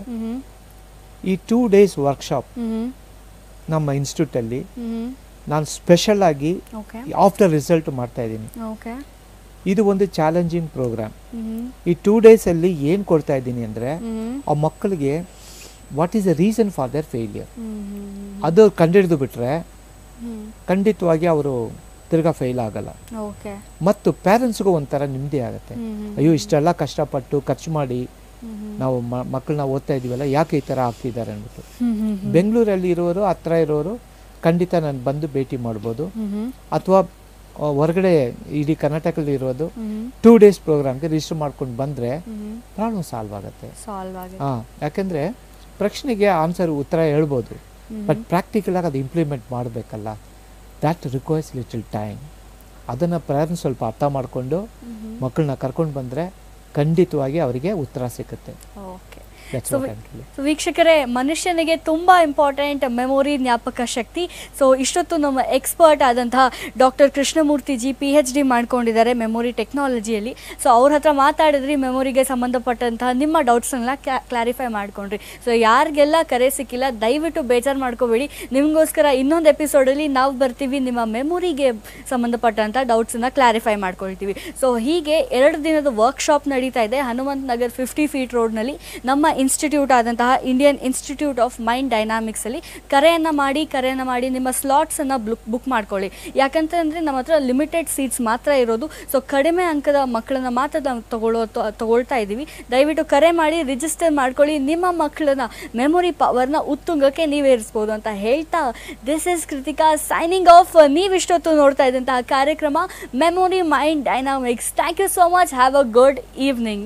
ಈ 2 days ವರ್ಕ್ಶಾಪ್ ನಮ್ಮ ಇನ್ಸ್ಟಿಟ್ಯೂಟಲ್ಲಿ ನಾನು ಸ್ಪೆಷಲ್ ಆಗಿ ಆಫ್ಟರ್ ರಿಸಲ್ಟ್ ಮಾಡ್ತಾ ಇದ್ದೀನಿ. ಇದು ಒಂದು ಚಾಲೆಂಜಿಂಗ್ ಪ್ರೋಗ್ರಾಮ್. ಈ 2 days ಅಲ್ಲಿ ಏನು ಕೊಡ್ತಾ ಇದ್ದೀನಿ ಅಂದರೆ ಆ ಮಕ್ಕಳಿಗೆ what is the reason for their failure ಅದು ಕಂಡುಹಿಡಿದು ಬಿಟ್ರೆ ಖಂಡಿತವಾಗಿ ಅವರು ತಿರ್ಗಾ ಫೇಲ್ ಆಗಲ್ಲ. ಮತ್ತು ಪೇರೆಂಟ್ಸ್ಗೂ ಒಂಥರ ನೆಮ್ಮದಿ ಆಗುತ್ತೆ. ಅಯ್ಯೋ ಇಷ್ಟೆಲ್ಲ ಕಷ್ಟಪಟ್ಟು ಖರ್ಚು ಮಾಡಿ ನಾವು ಮಕ್ಕಳನ್ನ ಓದ್ತಾ ಇದೀವಲ್ಲ, ಯಾಕೆ ಈ ಥರ ಆಗ್ತಿದ್ದಾರೆ ಅಂದ್ಬಿಟ್ಟು. ಬೆಂಗಳೂರಲ್ಲಿ ಇರೋರು, ಹತ್ರ ಇರೋರು ಖಂಡಿತ ನಾನು ಬಂದು ಭೇಟಿ ಮಾಡ್ಬೋದು. ಅಥವಾ ಹೊರಗಡೆ ಇಡೀ ಕರ್ನಾಟಕದಲ್ಲಿ ಇರೋದು 2 days ಪ್ರೋಗ್ರಾಮ್ಗೆ ರಿಜಿಸ್ಟರ್ ಮಾಡ್ಕೊಂಡು ಬಂದರೆ ಪ್ರಾಬ್ಲಮ್ ಸಾಲ್ವ್ ಆಗುತ್ತೆ. ಯಾಕೆಂದರೆ ಪ್ರಶ್ನೆಗೆ ಆನ್ಸರ್ ಉತ್ತರ ಹೇಳ್ಬೋದು, ಬಟ್ ಪ್ರಾಕ್ಟಿಕಲ್ ಆಗಿ ಅದು ಇಂಪ್ಲಿಮೆಂಟ್ ಮಾಡಬೇಕಲ್ಲ, ದ್ಯಾಟ್ ರಿಕ್ವೈರ್ಸ್ ಲಿಟಲ್ ಟೈಮ್. ಅದನ್ನು ಪೇರೆಂಟ್ಸ್ ಸ್ವಲ್ಪ ಅರ್ಥ ಮಾಡಿಕೊಂಡು ಮಕ್ಕಳನ್ನ ಕರ್ಕೊಂಡು ಬಂದರೆ ಖಂಡಿತವಾಗಿ ಅವರಿಗೆ ಉತ್ತರ ಸಿಗುತ್ತೆ. ಸೊ ವೀಕ್ಷಕರೇ, ಮನುಷ್ಯನಿಗೆ ತುಂಬ ಇಂಪಾರ್ಟೆಂಟ್ ಮೆಮೊರಿ, ಜ್ಞಾಪಕ ಶಕ್ತಿ. ಸೊ ಇಷ್ಟೊತ್ತು ನಮ್ಮ ಎಕ್ಸ್ಪರ್ಟ್ ಆದಂತಹ ಡಾಕ್ಟರ್ ಕೃಷ್ಣಮೂರ್ತಿ ಜಿ PhD ಮಾಡ್ಕೊಂಡಿದ್ದಾರೆ ಮೆಮೊರಿ ಟೆಕ್ನಾಲಜಿಯಲ್ಲಿ. ಸೊ ಅವ್ರ ಹತ್ರ ಮಾತಾಡಿದ್ರಿ, ಮೆಮೊರಿಗೆ ಸಂಬಂಧಪಟ್ಟಂತಹ ನಿಮ್ಮ ಡೌಟ್ಸನ್ನ ಕ್ಲಾರಿಫೈ ಮಾಡ್ಕೊಂಡ್ರಿ. ಸೊ ಯಾರಿಗೆಲ್ಲ ಕರೆ ಸಿಕ್ಕಿಲ್ಲ ದಯವಿಟ್ಟು ಬೇಜಾರು ಮಾಡ್ಕೋಬೇಡಿ, ನಿಮಗೋಸ್ಕರ ಇನ್ನೊಂದು ಎಪಿಸೋಡಲ್ಲಿ ನಾವು ಬರ್ತೀವಿ, ನಿಮ್ಮ ಮೆಮೊರಿಗೆ ಸಂಬಂಧಪಟ್ಟಂಥ ಡೌಟ್ಸನ್ನ ಕ್ಲಾರಿಫೈ ಮಾಡ್ಕೊಳ್ತೀವಿ. ಸೊ ಹೀಗೆ 2 ದಿನದ ವರ್ಕ್ಶಾಪ್ ನಡೀತಾ ಇದೆ ಹನುಮಂತ ನಗರ್ 50 feet ರೋಡ್ನಲ್ಲಿ ನಮ್ಮ ಇನ್ಸ್ಟಿಟ್ಯೂಟ್ ಆದಂತಹ Indian institute of mind dynamics ಅಲ್ಲಿ ಕರೆಯನ್ನು ಮಾಡಿ ನಿಮ್ಮ ಸ್ಲಾಟ್ಸನ್ನು ಬುಕ್ ಮಾಡ್ಕೊಳ್ಳಿ. ಯಾಕಂತಂದರೆ ನಮ್ಮ ಹತ್ರ ಲಿಮಿಟೆಡ್ ಸೀಟ್ಸ್ ಮಾತ್ರ ಇರೋದು. ಸೊ ಕಡಿಮೆ ಅಂಕದ ಮಕ್ಕಳನ್ನ ಮಾತ್ರ ನಾವು ತಗೊಳ್ತಾ ಇದ್ದೀವಿ. ದಯವಿಟ್ಟು ಕರೆ ಮಾಡಿ ರಿಜಿಸ್ಟರ್ ಮಾಡ್ಕೊಳ್ಳಿ. ನಿಮ್ಮ ಮಕ್ಕಳನ್ನ ಮೆಮೊರಿ ಪವರ್ನ ಉತ್ತುಂಗಕ್ಕೆ ನೀವೇರಿಸ್ಬೋದು ಅಂತ ಹೇಳ್ತಾ, this is Kritika signing off. ನೀವಿಷ್ಟೊತ್ತು ನೋಡ್ತಾ ಇದ್ದಂತಹ ಕಾರ್ಯಕ್ರಮ memory mind dynamics. Thank you so much. Have a good evening.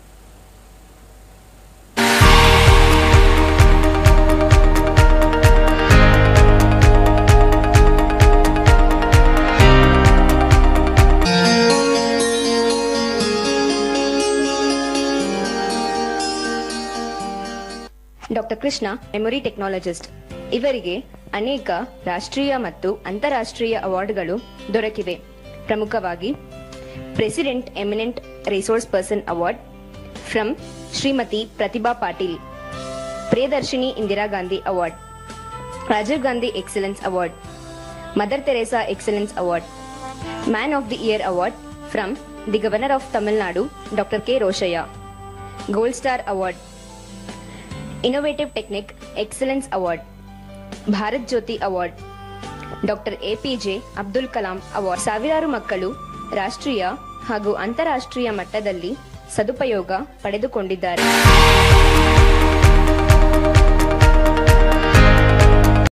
Doctor Krishna memory technologist. ಇವರಿಗೆ ಅನೇಕ ರಾಷ್ಟ್ರೀಯ ಮತ್ತು ಅಂತಾರಾಷ್ಟ್ರೀಯ ಅವಾರ್ಡ್ಗಳು ದೊರಕಿವೆ. ಪ್ರಮುಖವಾಗಿ president eminent resource person award from Shrimati Pratibha Patil, Priyadarshini Indira Gandhi award, Rajiv Gandhi excellence award, mother Teresa excellence award, man of the year award from the governor of Tamil Nadu doctor K ರೋಶಯ್ಯ, gold star award, innovative technique excellence award, Bharat Jyoti award, doctor APJ Abdul Kalam award. ಸಾವಿರಾರು ಮಕ್ಕಳು ರಾಷ್ಟ್ರೀಯ ಹಾಗೂ ಅಂತಾರಾಷ್ಟ್ರೀಯ ಮಟ್ಟದಲ್ಲಿ ಸದುಪಯೋಗ ಪಡೆದುಕೊಂಡಿದ್ದಾರೆ.